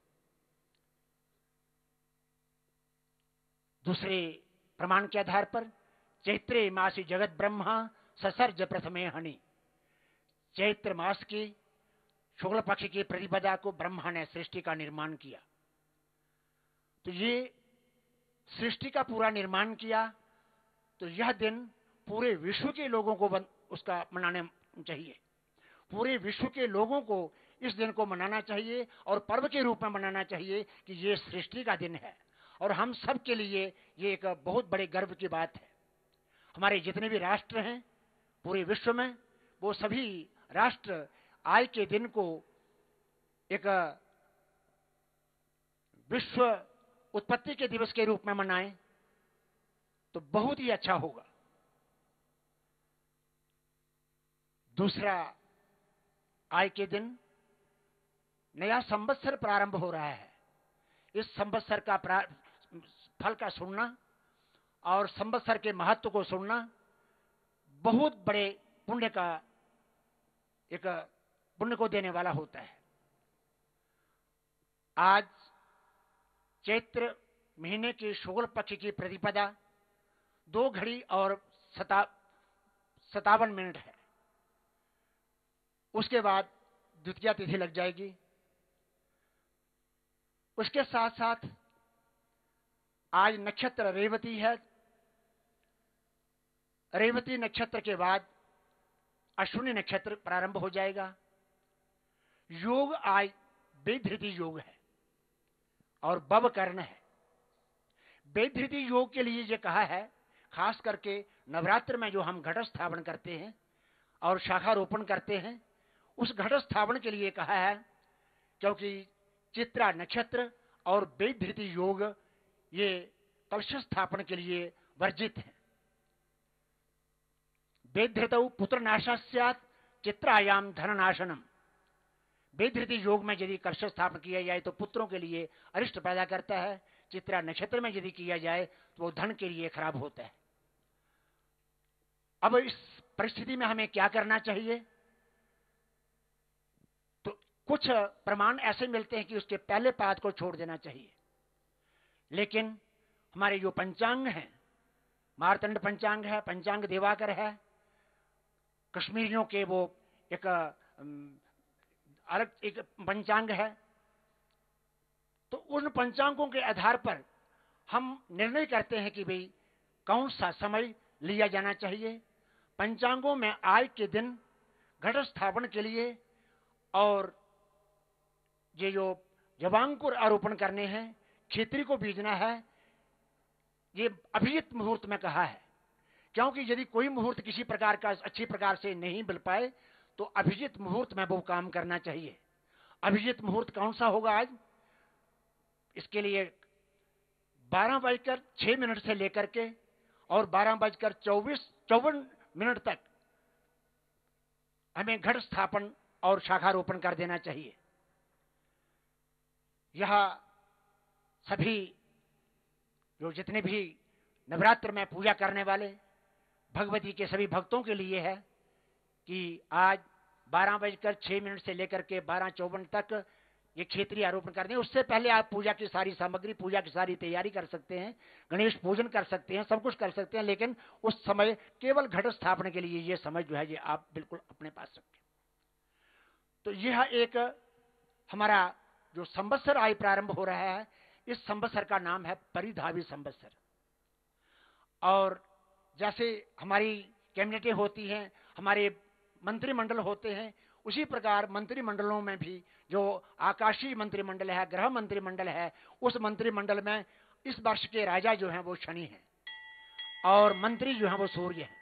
दूसरे प्रमाण के आधार पर चैत्रे मासी जगत ब्रह्मा ससर्ज प्रथमे हनि। चैत्र मास की शुक्ल पक्ष की प्रतिपदा को ब्रह्मा ने सृष्टि का निर्माण किया। तो ये सृष्टि का पूरा निर्माण किया, तो यह दिन पूरे विश्व के लोगों को उसका मनाना चाहिए। पूरे विश्व के लोगों को इस दिन को मनाना चाहिए और पर्व के रूप में मनाना चाहिए कि ये सृष्टि का दिन है। और हम सब के लिए ये एक बहुत बड़े गर्व की बात है। हमारे जितने भी राष्ट्र हैं पूरे विश्व में, वो सभी राष्ट्र आज के दिन को एक विश्व उत्पत्ति के दिवस के रूप में मनाएं तो बहुत ही अच्छा होगा। दूसरा, आज के दिन नया संवत्सर प्रारंभ हो रहा है। इस संवत्सर का फल का सुनना और संवत्सर के महत्व को सुनना बहुत बड़े पुण्य का एक पुण्य को देने वाला होता है। आज चैत्र महीने की शुक्ल पक्ष की प्रतिपदा 2 घड़ी और 57 मिनट है। उसके बाद द्वितीया तिथि लग जाएगी। उसके साथ साथ आज नक्षत्र रेवती है। रेवती नक्षत्र के बाद अश्विनी नक्षत्र प्रारंभ हो जाएगा। योग आज वैधृति योग है और बवकर्ण है। वैधृति योग के लिए ये कहा है, खास करके नवरात्र में जो हम घट स्थापन करते हैं और शाखारोपण करते हैं, उस घट स्थापन के लिए कहा है, क्योंकि चित्रा नक्षत्र और वैधृति योग ये कलश स्थापन के लिए वर्जित है। वैधृतौ पुत्र नाशा स्यात् चित्रायाम धननाशनम। वैधृति योग में यदि कलश स्थापन किया जाए तो पुत्रों के लिए अरिष्ट पैदा करता है। चित्रा नक्षत्र में यदि किया जाए तो वो धन के लिए खराब होता है। अब इस परिस्थिति में हमें क्या करना चाहिए? तो कुछ प्रमाण ऐसे मिलते हैं कि उसके पहले पाद को छोड़ देना चाहिए, लेकिन हमारे जो पंचांग है, मार्तंड पंचांग है, पंचांग दिवाकर है, कश्मीरियों के वो एक अलग एक पंचांग है, तो उन पंचांगों के आधार पर हम निर्णय करते हैं कि भाई कौन सा समय लिया जाना चाहिए। पंचांगों में आज के दिन घट स्थापन के लिए और ये जो जवांकुर आरोपण करने हैं, खेतरी को बीजना है, ये अभिजित मुहूर्त में कहा है। क्योंकि यदि कोई मुहूर्त किसी प्रकार का अच्छी प्रकार से नहीं मिल पाए तो अभिजित मुहूर्त में वो काम करना चाहिए। अभिजित मुहूर्त कौन सा होगा आज? इसके लिए 12:06 से लेकर के और 12:54 तक हमें घट स्थापन और शाखारोपण कर देना चाहिए। यह सभी जो जितने भी नवरात्र में पूजा करने वाले भगवती के सभी भक्तों के लिए है कि आज 12:06 से लेकर के 12:54 तक ये क्षेत्रीय आरोपण करने। उससे पहले आप पूजा की सारी सामग्री, पूजा की सारी तैयारी कर सकते हैं, गणेश पूजन कर सकते हैं, सब कुछ कर सकते हैं, लेकिन उस समय केवल घट स्थापना के लिए ये समय जो है ये आप बिल्कुल अपने पास रखें। तो यह एक हमारा जो संवत्सर आज प्रारंभ हो रहा है, इस संवत्सर का नाम है परिधावी संवत्सर। और जैसे हमारी कैबिनेटें होती हैं, हमारे मंत्रिमंडल होते हैं, उसी प्रकार मंत्रिमंडलों में भी जो आकाशीय मंत्रिमंडल है, ग्रह मंत्रिमंडल है, उस मंत्रिमंडल में इस वर्ष के राजा जो हैं वो शनि हैं और मंत्री जो हैं वो सूर्य हैं।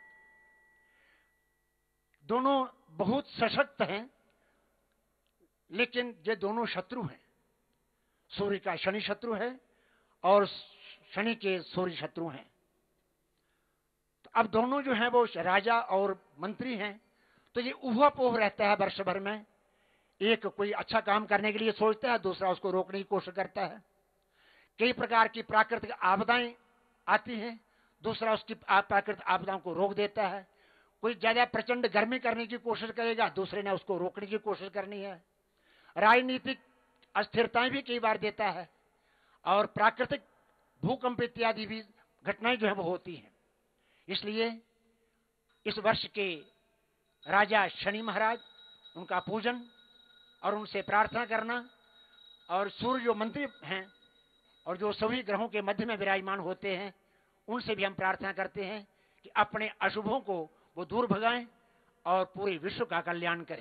दोनों बहुत सशक्त हैं, लेकिन ये दोनों शत्रु हैं। सूर्य का शनि शत्रु है और शनि के सूर्य शत्रु हैं। तो अब दोनों जो हैं वो राजा और मंत्री हैं, तो ये ऊहापोह रहता है वर्ष भर में। एक कोई अच्छा काम करने के लिए सोचता है, दूसरा उसको रोकने की कोशिश करता है। कई प्रकार की प्राकृतिक आपदाएं आती हैं, दूसरा उसकी प्राकृतिक आपदाओं को रोक देता है। कोई ज्यादा प्रचंड गर्मी करने की कोशिश करेगा, दूसरे ने उसको रोकने की कोशिश करनी है। राजनीतिक अस्थिरताएं भी कई बार देता है, और प्राकृतिक भूकंप इत्यादि भी घटनाएं जो है वो होती हैं। इसलिए इस वर्ष के राजा शनि महाराज, उनका पूजन और उनसे प्रार्थना करना, और सूर्य जो मंत्री हैं और जो सभी ग्रहों के मध्य में विराजमान होते हैं, उनसे भी हम प्रार्थना करते हैं कि अपने अशुभों को वो दूर भगाएं और पूरे विश्व का कल्याण करें।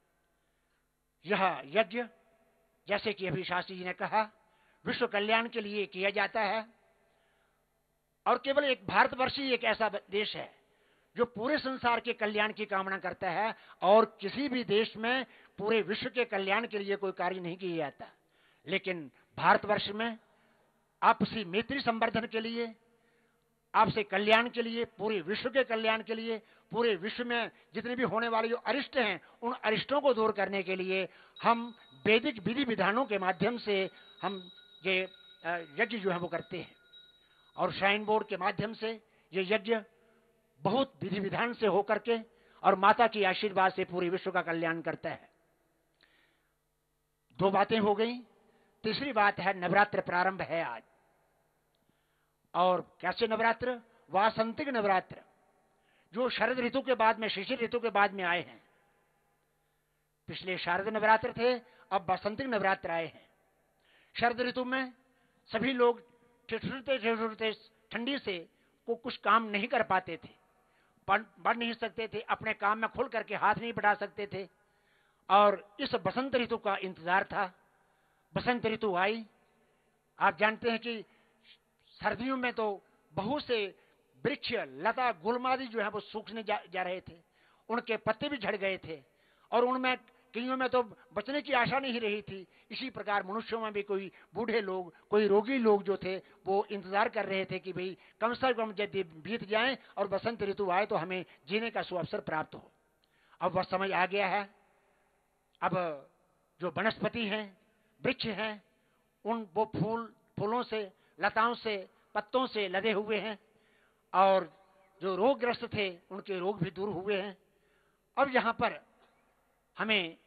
यह यज्ञ, जैसे कि अभी शास्त्री जी ने कहा, विश्व कल्याण के लिए किया जाता है। और केवल एक भारतवर्ष ही एक ऐसा देश है जो पूरे संसार के कल्याण की कामना करता है, और किसी भी देश में पूरे विश्व के कल्याण के लिए कोई कार्य नहीं किया जाता। लेकिन भारतवर्ष में आपसी मैत्री संवर्धन के लिए, आपसे कल्याण के लिए, पूरे विश्व के कल्याण के लिए, पूरे विश्व में जितने भी होने वाले जो अरिष्ट हैं, उन अरिष्टों को दूर करने के लिए हम वैदिक विधि विधानों के माध्यम से हम ये यज्ञ जो है वो करते हैं। और श्राइन बोर्ड के माध्यम से ये यज्ञ बहुत विधि विधान से होकर के और माता की आशीर्वाद से पूरे विश्व का कल्याण करता है। दो बातें हो गई। तीसरी बात है, नवरात्र प्रारंभ है आज। और कैसे नवरात्र? वासंतिक नवरात्र, जो शरद ऋतु के बाद में, शिशिर ऋतु के बाद में आए हैं। पिछले शारद नवरात्र थे, अब वासंतिक नवरात्र आए हैं। शरद ऋतु में सभी लोग ठिठुरते ठंडी से को कुछ काम नहीं कर पाते थे, बढ़ नहीं सकते थे, अपने काम में खुल करके हाथ नहीं बढ़ा सकते थे, और इस बसंत ऋतु का इंतजार था। बसंत ऋतु आई। आप जानते हैं कि सर्दियों में तो बहुत से वृक्ष, लता, गुलमादी जो है वो सूखने जा रहे थे, उनके पत्ते भी झड़ गए थे, और उनमें कईयों में तो बचने की आशा नहीं रही थी। इसी प्रकार मनुष्यों में भी कोई बूढ़े लोग, कोई रोगी लोग जो थे, वो इंतजार कर रहे थे कि भाई कम से कम यदि बीत जाए और बसंत ऋतु आए तो हमें जीने का सुअवसर प्राप्त हो। अब वह समय आ गया है। अब जो वनस्पति हैं, वृक्ष हैं, वो फूलों से, लताओं से, पत्तों से लदे हुए हैं, और जो रोगग्रस्त थे उनके रोग भी दूर हुए हैं। अब यहाँ पर हमें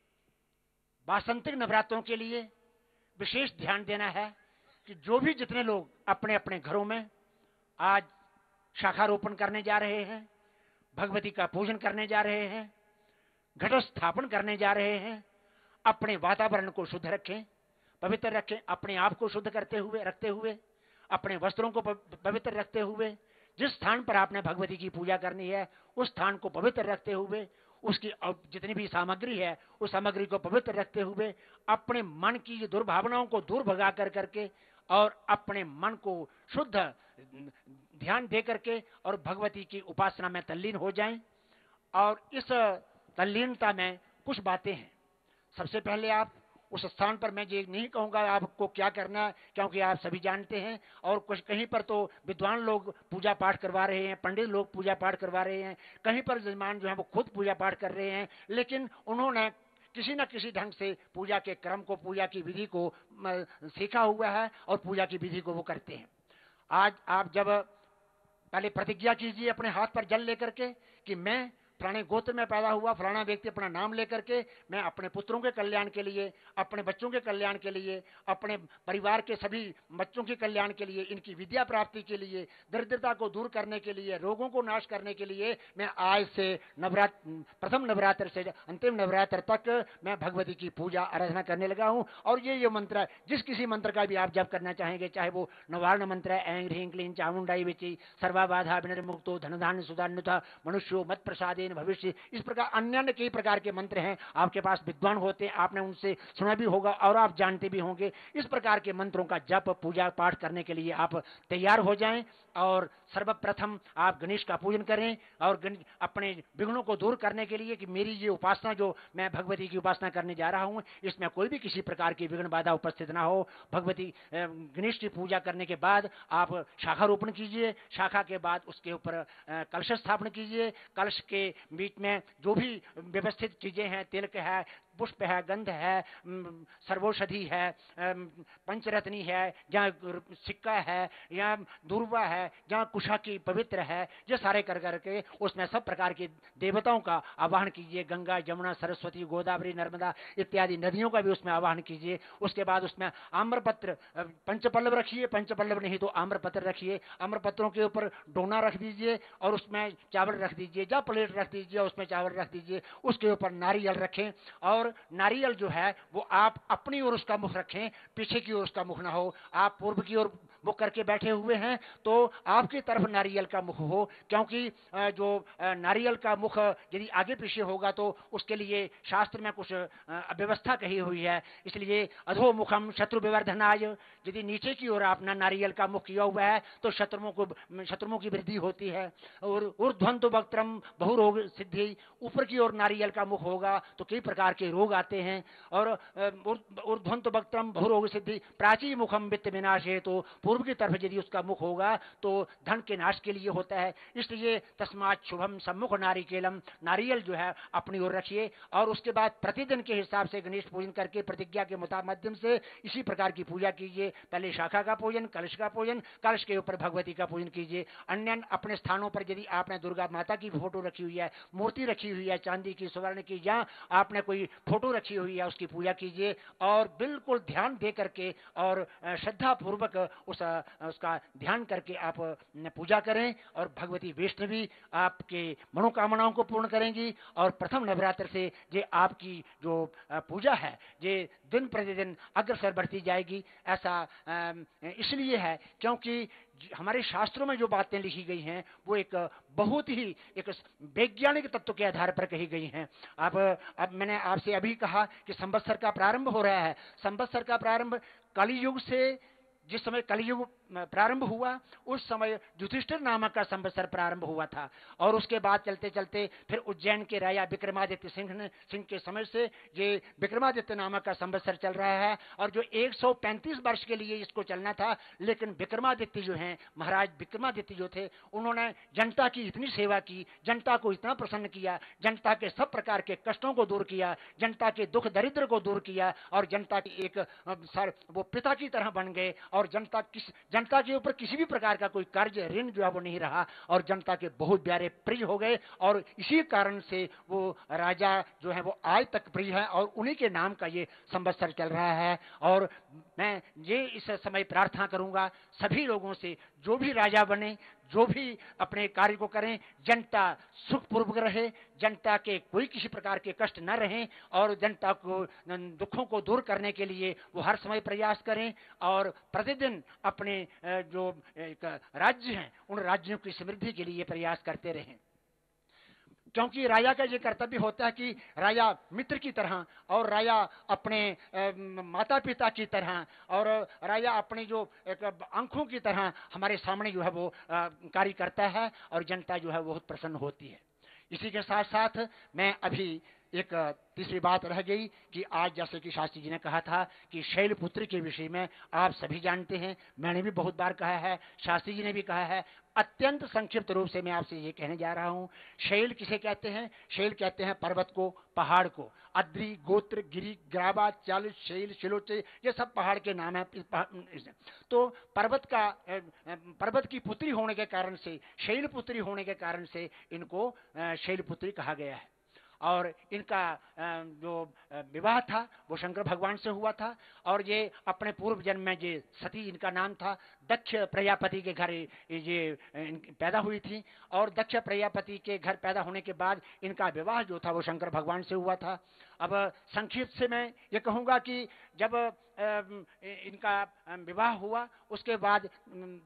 वासंतिक नवरात्रों के लिए विशेष ध्यान देना है कि जो भी जितने लोग अपने अपने घरों में आज शाखारोपण करने जा रहे हैं, भगवती का पूजन करने जा रहे हैं, घट स्थापन करने जा रहे हैं, अपने वातावरण को शुद्ध रखें, पवित्र रखें, अपने आप को शुद्ध रखते हुए, अपने वस्त्रों को पवित्र रखते हुए, जिस स्थान पर आपने भगवती की पूजा करनी है उस स्थान को पवित्र रखते हुए, उसकी जितनी भी सामग्री है उस सामग्री को पवित्र रखते हुए, अपने मन की दुर्भावनाओं को दूर भगा करके और अपने मन को शुद्ध ध्यान दे करके और भगवती की उपासना में तल्लीन हो जाएं। और इस तल्लीनता में कुछ बातें हैं। सबसे पहले आप उस स्थान पर, मैं ये नहीं कहूंगा आपको क्या करना है, क्योंकि आप सभी जानते हैं, और कुछ कहीं पर तो विद्वान लोग पूजा पाठ करवा रहे हैं, पंडित लोग पूजा पाठ करवा रहे हैं, कहीं पर जजमान जो है वो खुद पूजा पाठ कर रहे हैं, लेकिन उन्होंने किसी न किसी ढंग से पूजा के क्रम को, पूजा की विधि को सीखा हुआ है और पूजा की विधि को वो करते हैं। आज आप जब पहले प्रतिज्ञा कीजिए अपने हाथ पर जल लेकर के कि मैं फलाने गोत्र में पैदा हुआ, फलाना व्यक्ति अपना नाम लेकर के मैं अपने पुत्रों के कल्याण के लिए, अपने बच्चों के कल्याण के लिए, अपने परिवार के सभी बच्चों के कल्याण के लिए, इनकी विद्या प्राप्ति के लिए, दरिद्रता को दूर करने के लिए, रोगों को नाश करने के लिए मैं आज से प्रथम नवरात्र से अंतिम नवरात्र तक मैं भगवती की पूजा आराधना करने लगा हूँ। और ये मंत्र है, जिस किसी मंत्र का भी आप जप करना चाहेंगे, चाहे वो नवार्ण मंत्र है, ऐं ह्रीं क्लीं चामुंडाई विचि सर्वा बाधा विनिर्मुक्तो धनधान्य सुधान्युता मनुष्यो मत प्रसादेन प्राचीन भविष्य, इस प्रकार अन्य अन्य कई प्रकार के मंत्र हैं। आपके पास विद्वान होते हैं, आपने उनसे सुना भी होगा और आप जानते भी होंगे। इस प्रकार के मंत्रों का जप पूजा पाठ करने के लिए आप तैयार हो जाएं और सर्वप्रथम आप गणेश का पूजन करें और अपने विघ्नों को दूर करने के लिए कि मेरी ये उपासना जो मैं भगवती की उपासना करने जा रहा हूँ इसमें कोई भी किसी प्रकार की विघ्न बाधा उपस्थित ना हो। भगवती गणेश की पूजा करने के बाद आप शाखा रोपण कीजिए, शाखा के बाद उसके ऊपर कलश स्थापन कीजिए। कलश के बीच में जो भी व्यवस्थित चीजें हैं, तिलक है, पुष्प है, गंध है, सर्वौषधि है, पंचरत्नी है, जहाँ सिक्का है या दुर्वा है, जहाँ कुशा की पवित्र है, ये सारे कर करके उसमें सब प्रकार के देवताओं का आवाहन कीजिए। गंगा, यमुना, सरस्वती, गोदावरी, नर्मदा इत्यादि नदियों का भी उसमें आवाहन कीजिए। उसके बाद उसमें आम्रपत्र, पंचपल्लव रखिए, पंचपल्लव नहीं तो आम्रपत्र रखिए। आम्रपत्रों के ऊपर डोना रख दीजिए और उसमें चावल रख दीजिए, या प्लेट रख दीजिए उसमें चावल रख दीजिए। उसके ऊपर नारियल रखें और नारियल जो है वो आप अपनी ओर उसका मुख रखें, पीछे की ओर उसका मुख ना हो। आप पूर्व की ओर मुख करके बैठे हुए हैं तो आपकी तरफ नारियल का मुख हो, क्योंकि जो नारियल का मुख यदि आगे पीछे होगा तो उसके लिए शास्त्र में कुछ अव्यवस्था कही हुई है। इसलिए अधोमुखम शत्रु विवर्धनाय, यदि नीचे की ओर आपने नारियल का मुख किया हुआ है तो शत्रुओं की वृद्धि होती है। और ऊर्ध्वंत वक्त्रम बहुरोग सिद्धि, ऊपर की ओर नारियल का मुख होगा तो कई प्रकार के रोग आते हैं। और ऊर्ध्वंत वक्त्रम बहुरोग सिद्धि प्राची मुखम वित्त विनाश है, तो पूर्व की तरफ यदि उसका मुख होगा तो धन के नाश के लिए होता है। इसलिए तस्मात् शुभम सम्मुख नारिकेलम, नारियल जो है अपनी ओर रखिए। और उसके बाद प्रतिदिन के हिसाब से गणेश पूजन करके प्रतिज्ञा के माध्यम से इसी प्रकार की पूजा कीजिए। पहले शाखा का पूजन, कलश का पूजन, कलश के ऊपर भगवती का पूजन कीजिए। अन्य अपने स्थानों पर यदि आपने दुर्गा माता की फोटो रखी हुई है, मूर्ति रखी हुई है चांदी की, स्वर्ण की, या आपने कोई फोटो रखी हुई है उसकी पूजा कीजिए और बिल्कुल ध्यान दे करके और श्रद्धा पूर्वक उसका ध्यान करके आप पूजा करें। और भगवती वैष्णवी आपके मनोकामनाओं को पूर्ण करेंगी। और प्रथम नवरात्र से ये आपकी जो पूजा है ये दिन प्रतिदिन अग्रसर बढ़ती जाएगी। ऐसा इसलिए है क्योंकि हमारे शास्त्रों में जो बातें लिखी गई हैं वो एक बहुत ही एक वैज्ञानिक तत्व के आधार पर कही गई हैं। अब मैंने आपसे अभी कहा कि संवत्सर का प्रारंभ हो रहा है। संवत्सर का प्रारंभ कलियुग से, जिस समय कलियुग प्रारंभ हुआ उस समय युधिष्ठिर नामक का संवत्सर प्रारंभ हुआ था। और उसके बाद चलते चलते फिर उज्जैन के राजा विक्रमादित्य सिंह के समय से ये विक्रमादित्य नामक का संवत्सर चल रहा है। और जो 135 वर्ष के लिए इसको चलना था, लेकिन विक्रमादित्य जो हैं, महाराज विक्रमादित्य जो थे, उन्होंने जनता की इतनी सेवा की, जनता को इतना प्रसन्न किया, जनता के सब प्रकार के कष्टों को दूर किया, जनता के दुख दरिद्र को दूर किया और जनता की एक वो पिता की तरह बन गए। और जनता के ऊपर किसी भी प्रकार का कोई कर्ज ऋण जो है वो नहीं रहा और जनता के बहुत प्यारे प्रिय हो गए। और इसी कारण से वो राजा जो है वो आज तक प्रिय है और उन्हीं के नाम का ये संवत्सर चल रहा है। और मैं ये इस समय प्रार्थना करूंगा सभी लोगों से, जो भी राजा बने, जो भी अपने कार्य को करें, जनता सुखपूर्वक रहे, जनता के कोई किसी प्रकार के कष्ट न रहें और जनता को दुखों को दूर करने के लिए वो हर समय प्रयास करें। और प्रतिदिन अपने जो राज्य हैं उन राज्यों की समृद्धि के लिए प्रयास करते रहें। क्योंकि राजा का ये कर्तव्य होता है कि राजा मित्र की तरह और राजा अपने माता पिता की तरह और राजा अपनी जो आंखों की तरह हमारे सामने जो है वो कार्य करता है और जनता जो है बहुत प्रसन्न होती है। इसी के साथ साथ मैं अभी एक तीसरी बात रह गई कि आज जैसे कि शास्त्री जी ने कहा था कि शैलपुत्री के विषय में आप सभी जानते हैं, मैंने भी बहुत बार कहा है, शास्त्री जी ने भी कहा है। अत्यंत संक्षिप्त रूप से मैं आपसे ये कहने जा रहा हूँ। शैल किसे कहते हैं? शैल कहते हैं पर्वत को, पहाड़ को। अद्रि, गोत्र, गिरि, ग्राबा, चल, शैल, शिलोचे, ये सब पहाड़ के नाम है। तो पर्वत की पुत्री होने के कारण से, शैलपुत्री होने के कारण से इनको शैलपुत्री कहा गया है। और इनका जो विवाह था वो शंकर भगवान से हुआ था। और ये अपने पूर्व जन्म में ये सती इनका नाम था, दक्ष प्रजापति के घर ये पैदा हुई थी। और दक्ष प्रजापति के घर पैदा होने के बाद इनका विवाह जो था वो शंकर भगवान से हुआ था। अब संक्षिप्त से मैं ये कहूँगा कि जब इनका विवाह हुआ उसके बाद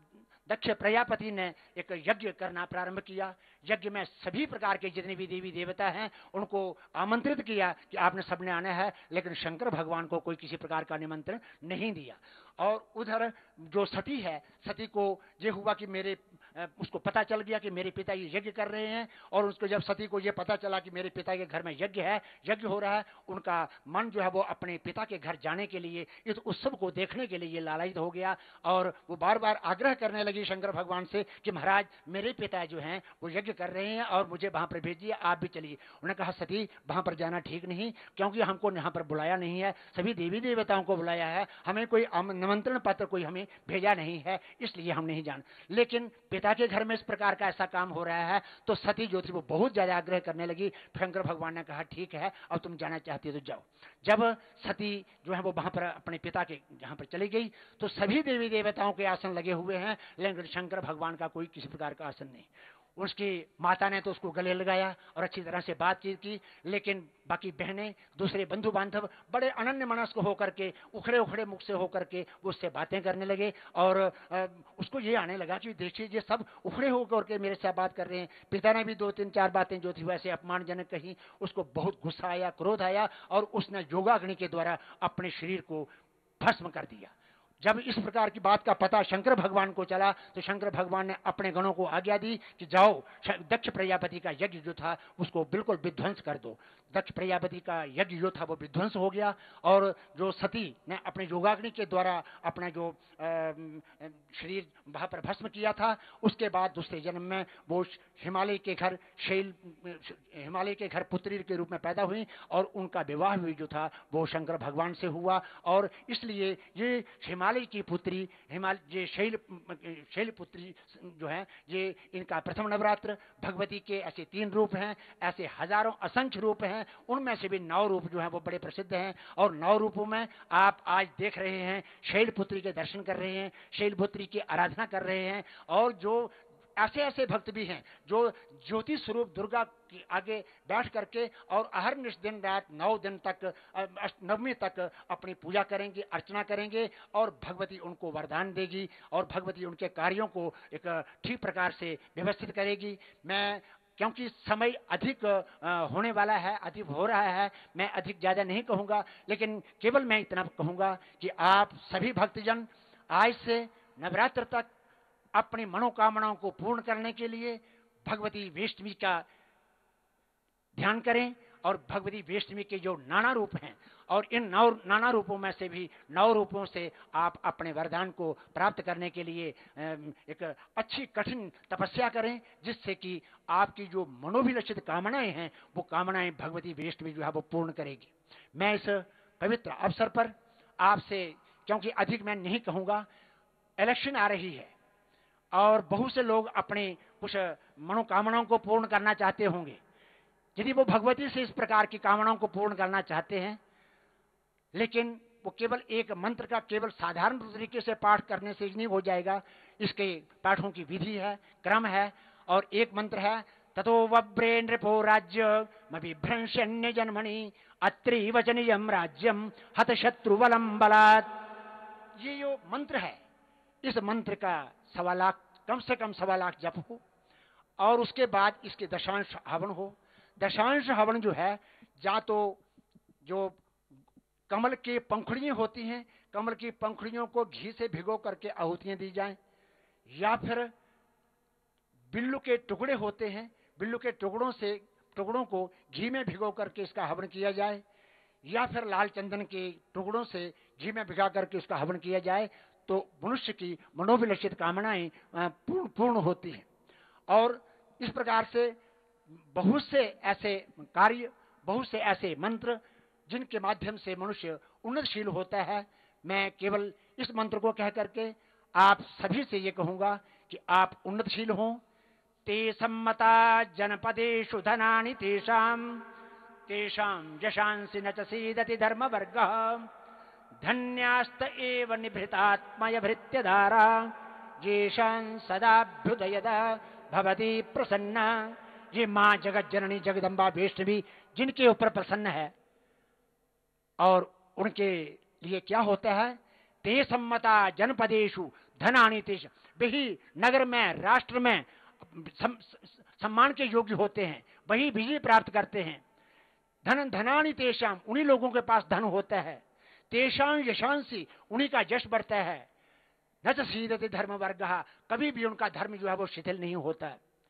दक्ष प्रजापति ने एक यज्ञ करना प्रारंभ किया। यज्ञ में सभी प्रकार के जितने भी देवी देवता हैं उनको आमंत्रित किया कि आपने सबने आना है, लेकिन शंकर भगवान को कोई किसी प्रकार का निमंत्रण नहीं दिया। और उधर जो सती है, सती को ये हुआ कि उसको पता चल गया कि मेरे पिता ये यज्ञ कर रहे हैं, और उसको जब सती को ये पता चला कि मेरे पिता के घर में यज्ञ हो रहा है, उनका मन जो है वो अपने पिता के घर जाने के लिए, इस उत्सव को देखने के लिए लालायित हो गया। और वो बार बार आग्रह करने लगी शंकर भगवान से कि महाराज मेरे पिता जो हैं वो यज्ञ कर रहे हैं और मुझे वहां पर भेजिए, आप भी चलिए। उन्होंने कहा सती वहां पर जाना ठीक नहीं, क्योंकि हमको यहाँ पर बुलाया नहीं है, सभी देवी देवताओं को बुलाया है, हमें कोई निमंत्रण पत्र कोई हमें भेजा नहीं है, इसलिए हम नहीं जान। लेकिन पिता के घर में इस प्रकार का ऐसा काम हो रहा है, तो सती जो थी वो बहुत ज्यादा आग्रह करने लगी। शंकर भगवान ने कहा ठीक है, अब तुम जाना चाहती हो तो जाओ। जब सती जो है वो वहां पर अपने पिता के जहां पर चली गई, तो सभी देवी देवताओं के आसन लगे हुए हैं, लेकिन शंकर भगवान का कोई किसी प्रकार का आसन नहीं। उसकी माता ने तो उसको गले लगाया और अच्छी तरह से बातचीत की, लेकिन बाकी बहनें, दूसरे बंधु बांधव बड़े अनन्य मनस्क होकर के, उखड़े उखड़े मुख से होकर के वो उससे बातें करने लगे। और उसको ये आने लगा कि देखिए ये सब उखड़े होकर के मेरे से बात कर रहे हैं। पिता ने भी 2-3-4 बातें जो थी वैसे अपमानजनक कही। उसको बहुत गुस्सा आया, क्रोध आया, और उसने योगाग्नि के द्वारा अपने शरीर को भस्म कर दिया। जब इस प्रकार की बात का पता शंकर भगवान को चला, तो शंकर भगवान ने अपने गणों को आज्ञा दी कि जाओ दक्ष प्रजापति का यज्ञ जो था उसको बिल्कुल विध्वंस कर दो। दक्ष प्रजापति का यज्ञ जो था वो विध्वंस हो गया, और जो सती ने अपने योगाग्नि के द्वारा अपना जो शरीर वहां पर भस्म किया था, उसके बाद दूसरे जन्म में वो हिमालय के घर पुत्री के रूप में पैदा हुई, और उनका विवाह भी जो था वो शंकर भगवान से हुआ। और इसलिए ये हिमालय की पुत्री, ये शैल पुत्री जो है, ये इनका प्रथम नवरात्र। भगवती के ऐसे 3 रूप हैं, ऐसे हजारों असंख्य रूप हैं, उनमें से भी 9 रूप जो हैं वो बड़े प्रसिद्ध हैं। और 9 रूपों में आप आज देख रहे हैं, शैलपुत्री के दर्शन कर रहे हैं, शैलपुत्री की आराधना कर रहे हैं। और जो ऐसे ऐसे भक्त भी हैं जो ज्योति स्वरूप दुर्गा के आगे बैठ करके और अहरनिश दिन रात 9 दिन तक, नवमी तक अपनी पूजा करेंगे, अर्चना करेंगे, और भगवती उनको वरदान देगी, और भगवती उनके कार्यों को एक ठीक प्रकार से व्यवस्थित करेगी। मैं क्योंकि समय अधिक होने वाला है, अधिक हो रहा है, मैं अधिक ज्यादा नहीं कहूंगा, लेकिन केवल मैं इतना कहूंगा कि आप सभी भक्तजन आज से नवरात्र तक अपनी मनोकामनाओं को पूर्ण करने के लिए भगवती वैष्णवी का ध्यान करें। और भगवती वैष्णवी के जो नाना रूप हैं, और इन नाना रूपों में से भी 9 रूपों से आप अपने वरदान को प्राप्त करने के लिए एक अच्छी कठिन तपस्या करें, जिससे कि आपकी जो मनोभिलषित कामनाएं हैं वो कामनाएं भगवती वैष्णवी जो है वो पूर्ण करेगी। मैं इस पवित्र अवसर पर आपसे, क्योंकि अधिक मैं नहीं कहूंगा, इलेक्शन आ रही है और बहुत से लोग अपने कुछ मनोकामनाओं को पूर्ण करना चाहते होंगे। यदि वो भगवती से इस प्रकार की कामनाओं को पूर्ण करना चाहते हैं, लेकिन वो केवल एक मंत्र का केवल साधारण तरीके से पाठ करने से नहीं हो जाएगा। इसके पाठों की विधि है, क्रम है, और एक मंत्र है ततो वव्रे नृपो राज्य विभ्रंशन्य जन्मणि अत्रि वचनियम राज्यम हत शत्रुवलम बलात्। ये जो मंत्र है, इस मंत्र का 1.25 लाख, कम से कम 1.25 लाख जप हो, और उसके बाद इसके दशांश हवन हो। दशांश हवन जो है, या तो जो कमल की पंखुड़ियां होती हैं, कमल की पंखुड़ियों को घी से भिगो करके आहुतियां दी जाएं, या फिर बिल्लू के टुकड़े होते हैं, बिल्लू के टुकड़ों को घी में भिगो करके इसका हवन किया जाए, या फिर लाल चंदन के टुकड़ों से घी में भिगा करके इसका हवन किया जाए, तो मनुष्य की मनोभिलषित कामनाएं पूर्ण होती हैं। और इस प्रकार से बहुत से ऐसे कार्य, बहुत से ऐसे मंत्र जिनके माध्यम से मनुष्य उन्नतशील होता है। मैं केवल इस मंत्र को कह करके आप सभी से ये कहूंगा कि आप उन्नतशील हों। ते सम्मता जनपदेषु धनानि तेषां यशांसि न च सीदति धर्मवर्गः धन्यास्त एव निभृतात्मय भृत्यधारा येषां सदाभ्युदयद भवति प्रसन्ना। ये मां जगत जननी जगदम्बा वैष्णवी जिनके ऊपर प्रसन्न है, और उनके लिए क्या होता है, ते सम्मता जनपदेषु, धनानि तेषां, वही नगर में, राष्ट्र में सम्मान के योग्य होते हैं, वही विजय प्राप्त करते हैं। धनानि तेषां, उन्हीं लोगों के पास धन होता है। तेषां यशांसी, उन्हीं का यश बढ़ता है। न च सीदते धर्म वर्गः, कभी भी उनका धर्म जो है वो शिथिल नहीं होता।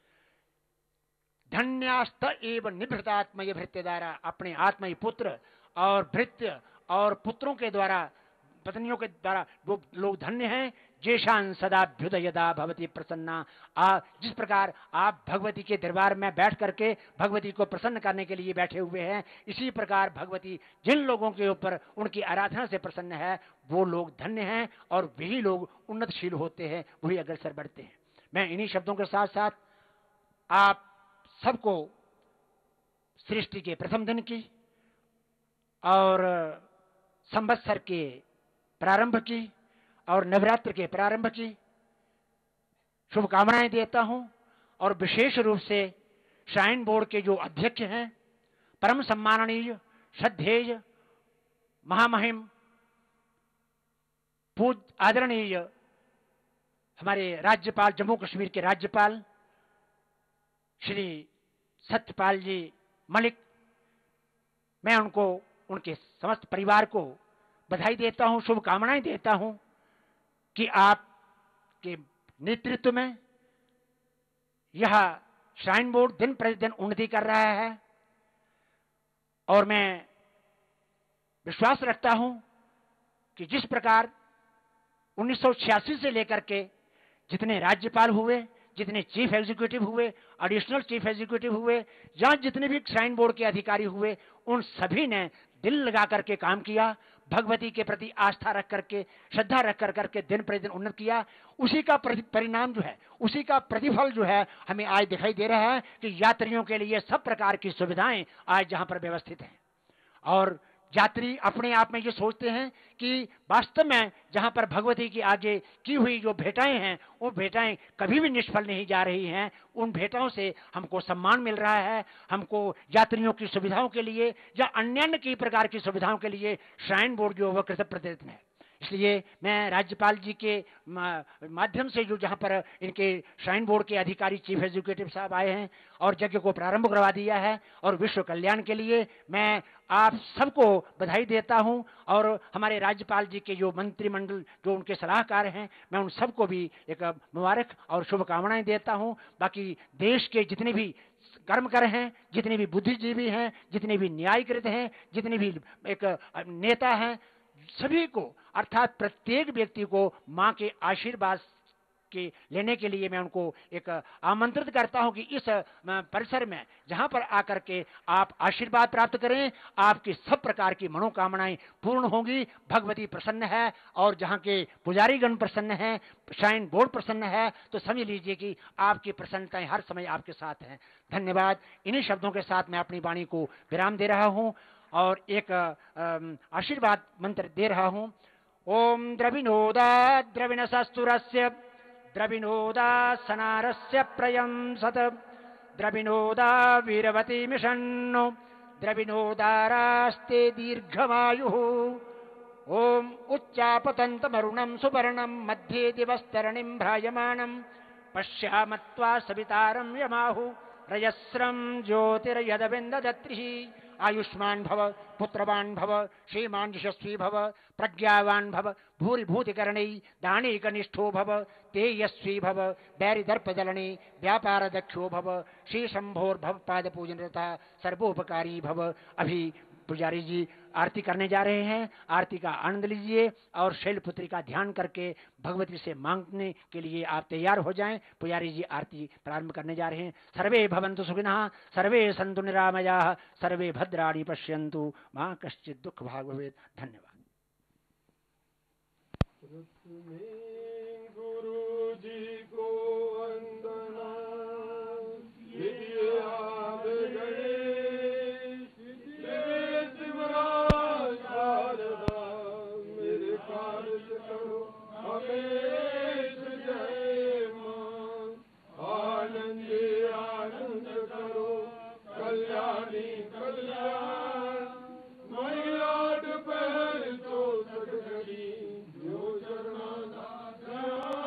धन्यास्त एवं निभृतात्मय भृत्य द्वारा, अपने आत्मय पुत्र और भृत्य और पुत्रों के द्वारा, पत्नियों के द्वारा वो लोग धन्य हैं। जेशान सदाभ्युदयदा भवती प्रसन्ना, जिस प्रकार आप भगवती के दरबार में बैठ करके भगवती को प्रसन्न करने के लिए बैठे हुए हैं, इसी प्रकार भगवती जिन लोगों के ऊपर उनकी आराधना से प्रसन्न है, वो लोग धन्य हैं और वही लोग उन्नतशील होते हैं, वही अग्रसर बढ़ते हैं। मैं इन्हीं शब्दों के साथ साथ आप सबको सृष्टि के प्रथम दिन की और संवत्सर के प्रारंभ की और नवरात्र के प्रारंभ की शुभकामनाएं देता हूं। और विशेष रूप से श्राइन बोर्ड के जो अध्यक्ष हैं, परम सम्माननीय श्रद्धेय महामहिम पूज आदरणीय हमारे राज्यपाल, जम्मू कश्मीर के राज्यपाल श्री सत्यपाल जी मलिक, मैं उनको, उनके समस्त परिवार को बधाई देता हूं, शुभकामनाएं देता हूं कि आपके नेतृत्व में यह श्राइन बोर्ड दिन प्रतिदिन उन्नति कर रहा है। और मैं विश्वास रखता हूं कि जिस प्रकार 1986 से लेकर के जितने राज्यपाल हुए, जितने चीफ एग्जीक्यूटिव हुए, एडिशनल चीफ एग्जीक्यूटिव हुए, या जितने भी श्राइन बोर्ड के अधिकारी हुए, उन सभी ने दिल लगा करके काम किया, भगवती के प्रति आस्था रख करके, श्रद्धा रख करके दिन प्रतिदिन उन्नत किया। उसी का परिणाम जो है, उसी का प्रतिफल जो है हमें आज दिखाई दे रहा है कि यात्रियों के लिए सब प्रकार की सुविधाएं आज जहां पर व्यवस्थित हैं। और यात्री अपने आप में ये सोचते हैं कि वास्तव में जहां पर भगवती की आगे की हुई जो भेंटाएं हैं, वो भेंटाएं कभी भी निष्फल नहीं जा रही हैं। उन भेंटाओं से हमको सम्मान मिल रहा है। हमको यात्रियों की सुविधाओं के लिए या अन्य कई प्रकार की सुविधाओं के लिए श्राइन बोर्ड जो है कृत प्रतिदिन है। इसलिए मैं राज्यपाल जी के माध्यम से जो जहां पर इनके श्राइन बोर्ड के अधिकारी चीफ एग्जीक्यूटिव साहब आए हैं और यज्ञ को प्रारंभ करवा दिया है, और विश्व कल्याण के लिए मैं आप सबको बधाई देता हूं। और हमारे राज्यपाल जी के जो मंत्रिमंडल, जो उनके सलाहकार हैं, मैं उन सबको भी एक मुबारक और शुभकामनाएं देता हूं। बाकी देश के जितने भी कर्मकर हैं, जितने भी बुद्धिजीवी हैं, जितने भी न्यायकृत हैं, जितने भी एक नेता हैं, सभी को, अर्थात प्रत्येक व्यक्ति को मां के आशीर्वाद के लेने के लिए मैं उनको एक आमंत्रित करता हूं कि इस परिसर में जहां पर आकर के आप आशीर्वाद प्राप्त करें, आपकी सब प्रकार की मनोकामनाएं पूर्ण होंगी। भगवती प्रसन्न है और जहां के पुजारीगण प्रसन्न हैं, श्राइन बोर्ड प्रसन्न है, तो समझ लीजिए कि आपकी प्रसन्नताएं हर समय आपके साथ हैं। धन्यवाद। इन्हीं शब्दों के साथ मैं अपनी वाणी को विराम दे रहा हूं और एक आशीर्वाद मंत्र दे रहा हूं। ओम द्रविणोदा द्रविणसस्तुरस्य द्रविणोदा सनारस्य प्रयं सत द्रविणोदा वीरवती मिषन्नो द्रविणोदारास्ते दीर्घमायुः। ओम उच्चापतन्तमरुणं सुवर्णं मध्ये दिवस्तरणिं भ्राजमानं पश्यामत्वा सवितारं यमाहु रजस्रं ज्योतिर्यदविन्ददत्रिः। आयुष्मान भव, पुत्रवान भव, श्रीमान यशस्वी भव, प्रज्ञावान भव, भूरिभूतिकरणै दानीकनिष्ठो भव, तेजस्वी भव, बैरिदर्पदलने व्यापार दक्षो भव, श्री शंभोर्भव पाद पूजनरता सर्वोपकारी भव। अभी पुजारी जी आरती करने जा रहे हैं, आरती का आनंद लीजिए और शैलपुत्री का ध्यान करके भगवती से मांगने के लिए आप तैयार हो जाएं। पुजारी जी आरती प्रारंभ करने जा रहे हैं। सर्वे भवन्तु सुखिनः, सर्वे सन्तु निरामयाः, सर्वे भद्राणि पश्यन्तु मा कश्चित् दुःख भाग् भवेत्। धन्यवाद। गुरु जी को वंदना, मेरे कार्य करो हमेश जय मां। आनंद आनंद करो कल्याणी कल्याण, मैलाड पहल तो सदगरी जो चरना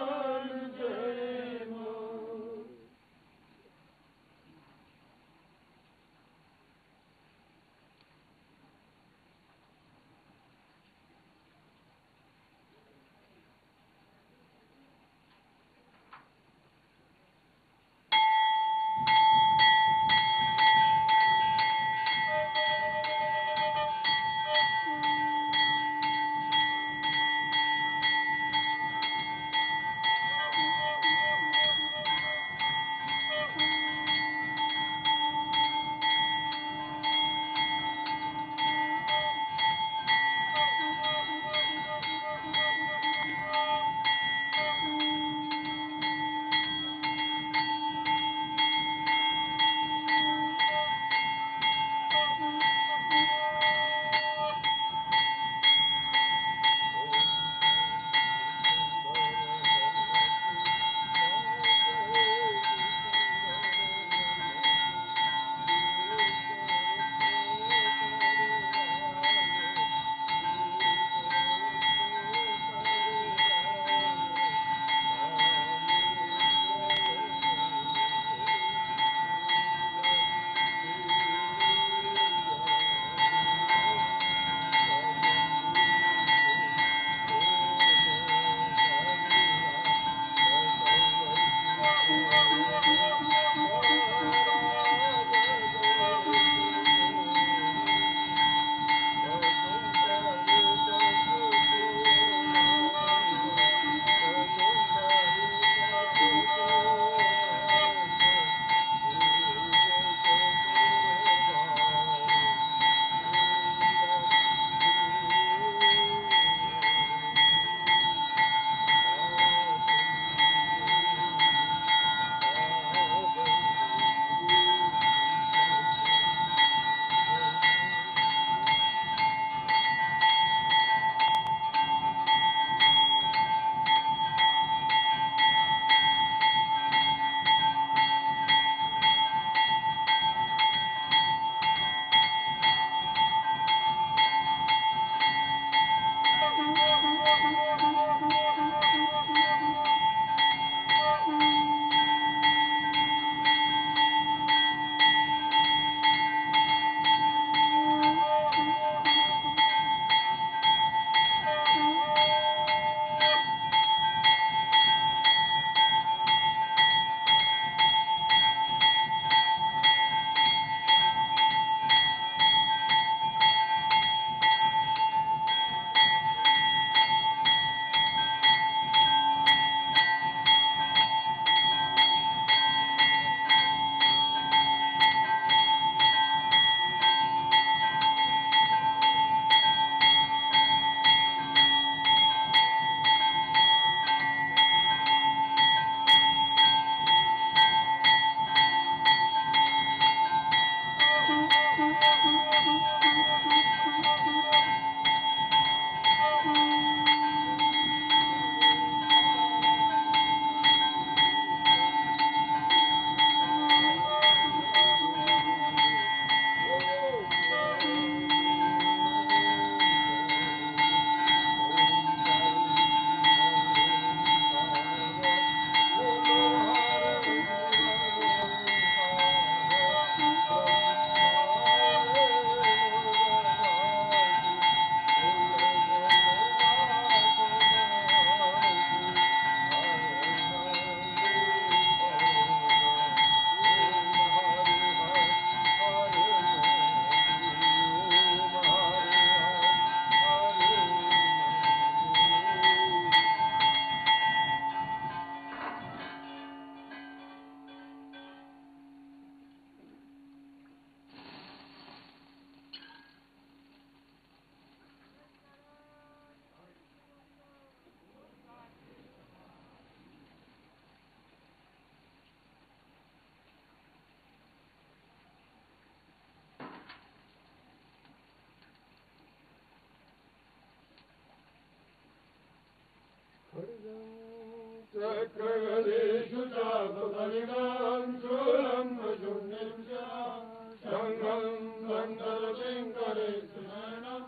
चक्रगदेषु चापरिणां शूलं शून्यं शङ्खं मण्डलकिङ्करेषु शरणं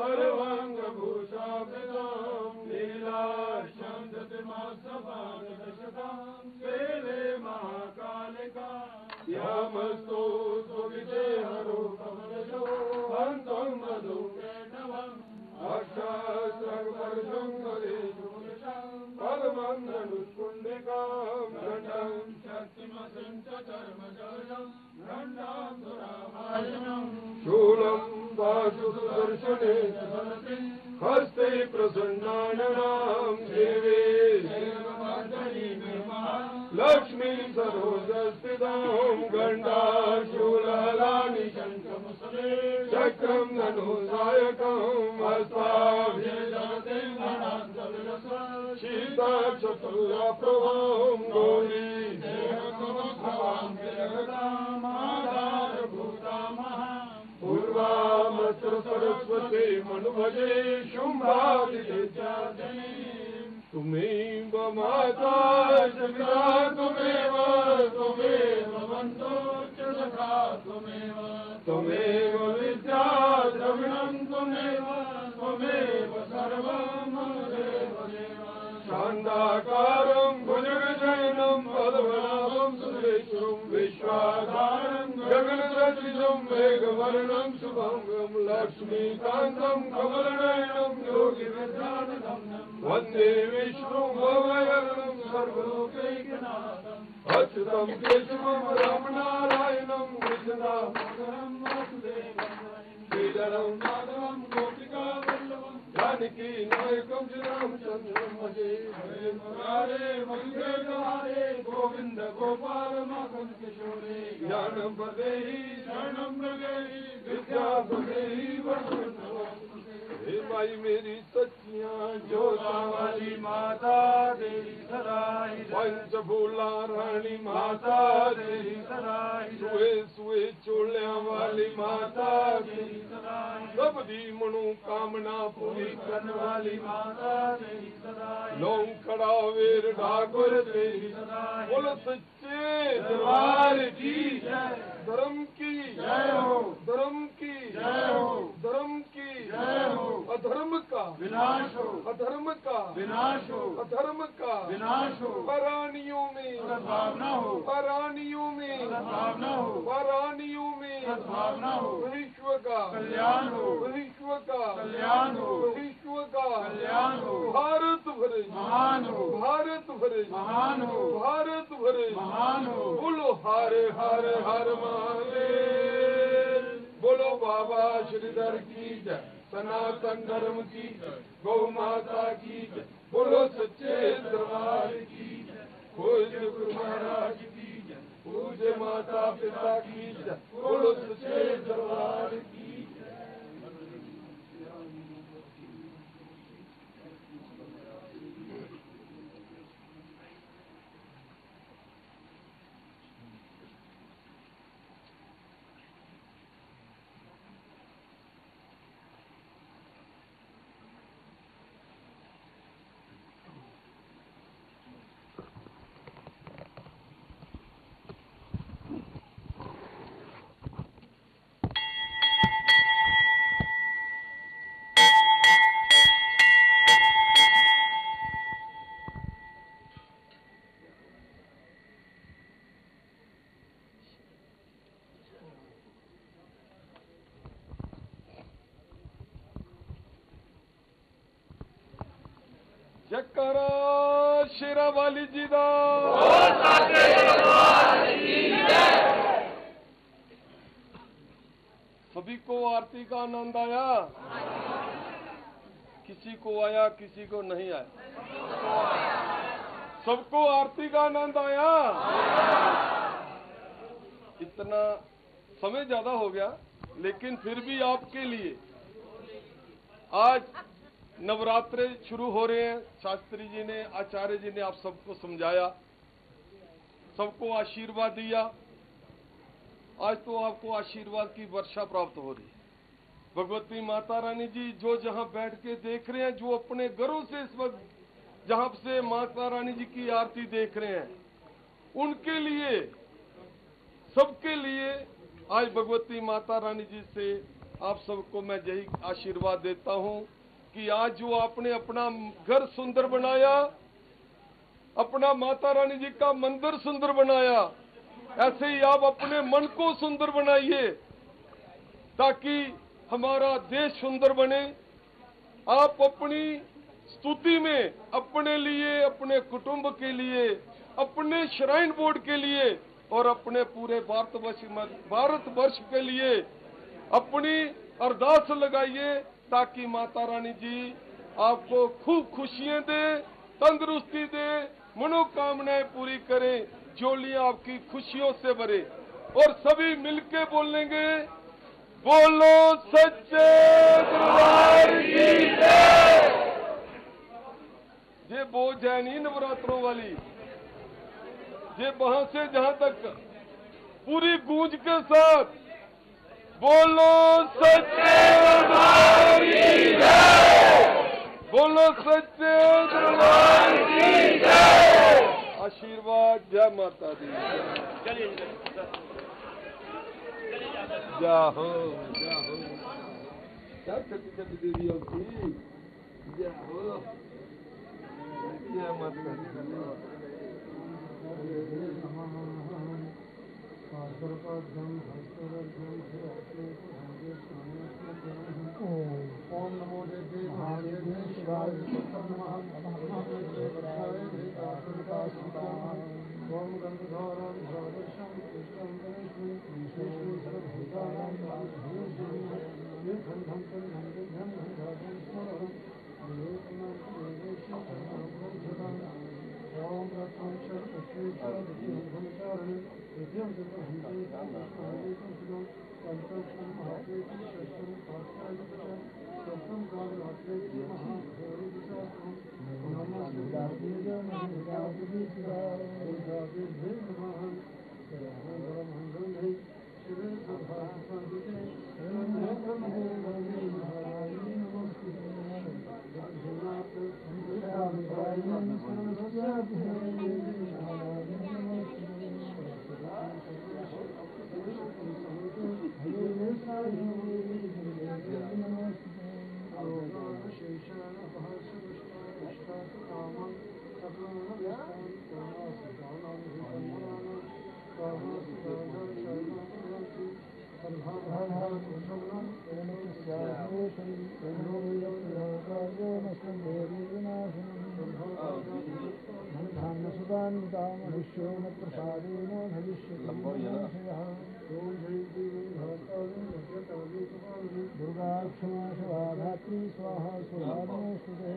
सर्वाङ्गभूषावृतां लीलाश्यां दतिमासपादशतां वेले महाकालिका यामस्तो स्वविजयहरो कमलशो हन्तं मधुकेटवम् अक्षास्त्रवर्षं करेषु पद्मं धनुष्कुण्डिकां दण्डं शक्तिमसिं च चर्मजलं दण्डां सुराभाजनं शूलं वासुदर्शने चलति हस्ते प्रसन्नाननां देवे लक्ष्मी सरोजस्थितां गण्डाशूलहलानि शङ्खमुसले चक्रं धनुसायकं हस्ताभिर्जलते शीता चतुर्प्रभां गौरी पूर्वामत्र सरस्वती मनुभजे शुम्भादित्यादिनी तुमेव माता जगदा तुमेव बन्धो च सखा त्वमेव विद्या द्रविणं त्वमेव सर्वं देव शान्ताकारं भुजगशयनं पद्मनाभं सुरेशं विश्वाधारं गगनसदृशं मेघवर्णं शुभंगं लक्ष्मीकान्तं कमलनयनं योगिविद्यानगम्यं वन्दे विष्णुं भवयनं सर्वलोकैकनाथम् अच्युतं केशवं रामनारायणं कृष्णदामोदरं वासुदेवं श्रीधरं माधवं गोपिकावल्लभं जानकी नायकं श्रीरामचन्द्रं भजे हरे मुरारे मंगलहारे गोविन्द गोपाल माधव किशोरे ज्ञानं प्रदेहि शरणं प्रदेहि विद्या प्रदेहि हे माई मेरी सच्चियां जोता वाली माता तेरी सराय पंचफूला रानी माता तेरी सराय सुए सुए चोलियां वाली माता तेरी सराय सब दी मनोकामना पूरी करने वाली माता तेरी सराय लोग खड़ा वीर ठाकुर तेरी सराय बोल सच्चे दरबार की जय धर्म की जय हो धर्म की जय हो धर्म की जय हो अधर्म का विनाश हो अधर्म का विनाश हो अधर्म का विनाश हो परानियों में सद्भावना हो परानियों में सद्भावना हो परानियों में सद्भावना हो विश्व का कल्याण हो विश्व का कल्याण हो विश्व का कल्याण हो भारत भरे महान हो भारत भरे महान हो भारत भरे महान हो बोलो हरे हरे हर महादेव बोलो बाबा श्रीधर की जय सनातन धर्म की गौ माता की बोलो सच्चे दरबार की पूज्य गुरु महाराज की पूज्य माता पिता की बोलो सच्चे दरबार की जयकारा शेरा वाली जी दा सभी को आरती का आनंद आया किसी को आया किसी को नहीं आया सबको आरती का आनंद आया इतना समय ज्यादा हो गया लेकिन फिर भी आपके लिए आज नवरात्रे शुरू हो रहे हैं। शास्त्री जी ने आचार्य जी ने आप सबको समझाया सबको आशीर्वाद दिया। आज तो आपको आशीर्वाद की वर्षा प्राप्त हो रही है। भगवती माता रानी जी जो जहां बैठ के देख रहे हैं जो अपने घरों से इस वक्त जहां से माता रानी जी की आरती देख रहे हैं, उनके लिए, सबके लिए आज भगवती माता रानी जी से आप सबको मैं यही आशीर्वाद देता हूं कि आज जो आपने अपना घर सुंदर बनाया, अपना माता रानी जी का मंदिर सुंदर बनाया, ऐसे ही आप अपने मन को सुंदर बनाइए ताकि हमारा देश सुंदर बने। आप अपनी स्तुति में अपने लिए, अपने कुटुंब के लिए, अपने श्राइन बोर्ड के लिए और अपने पूरे भारतवर्ष के लिए अपनी अरदास लगाइए ताकि माता रानी जी आपको खूब खुशियां दे, तंदुरुस्ती दे, मनोकामनाएं पूरी करें, झोलियां आपकी खुशियों से भरे। और सभी मिलके बोलेंगे, बोलो सच्चे दरबार की जय। ये बोझ है नहीं नवरात्रों वाली, ये वहां से जहां तक पूरी गूंज के साथ बोलो सच्चे दरबार की जय, बोलो सच्चे दरबार की जय। आशीर्वाद, जय माता दी। चलिए जाओ जाओ, क्या छठी छठी देवी होती, जाओ, जय माता दी। ओम नमो देवी महादेवी शिवाय ओम गंधर्वं सर्वदेशं कृष्णं गणेशं ईश्वरं सर्वभूतानां ओम रत्नं दुर्गा क्षमा शिवा धात्री स्वाहा स्वाहा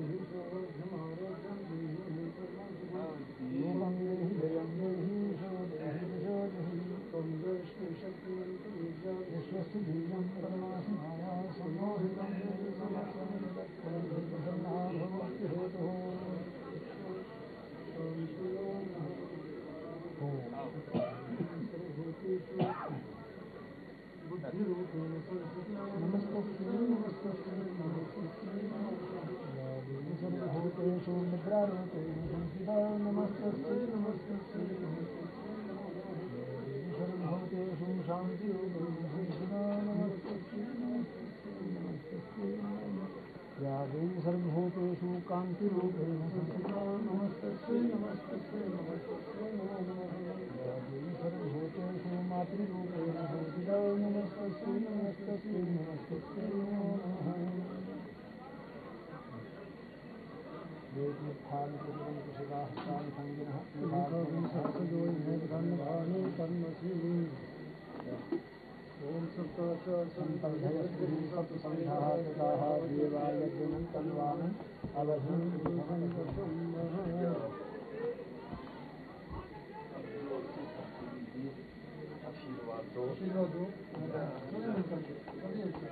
सर्वभूतेषु कान्तिरूपेण संस्थिता नमस्तस्यै नमस्तस्यै नमस्तस्यै नमो नमः। सर्वभूतेषु मातृरूपेण संस्थिता नमस्तस्यै नमस्तस्यै नमस्तस्यै नमो नमः। ओम सप्तसंघाः देवाय तन्वान् अवधं आशीर्वाद दो।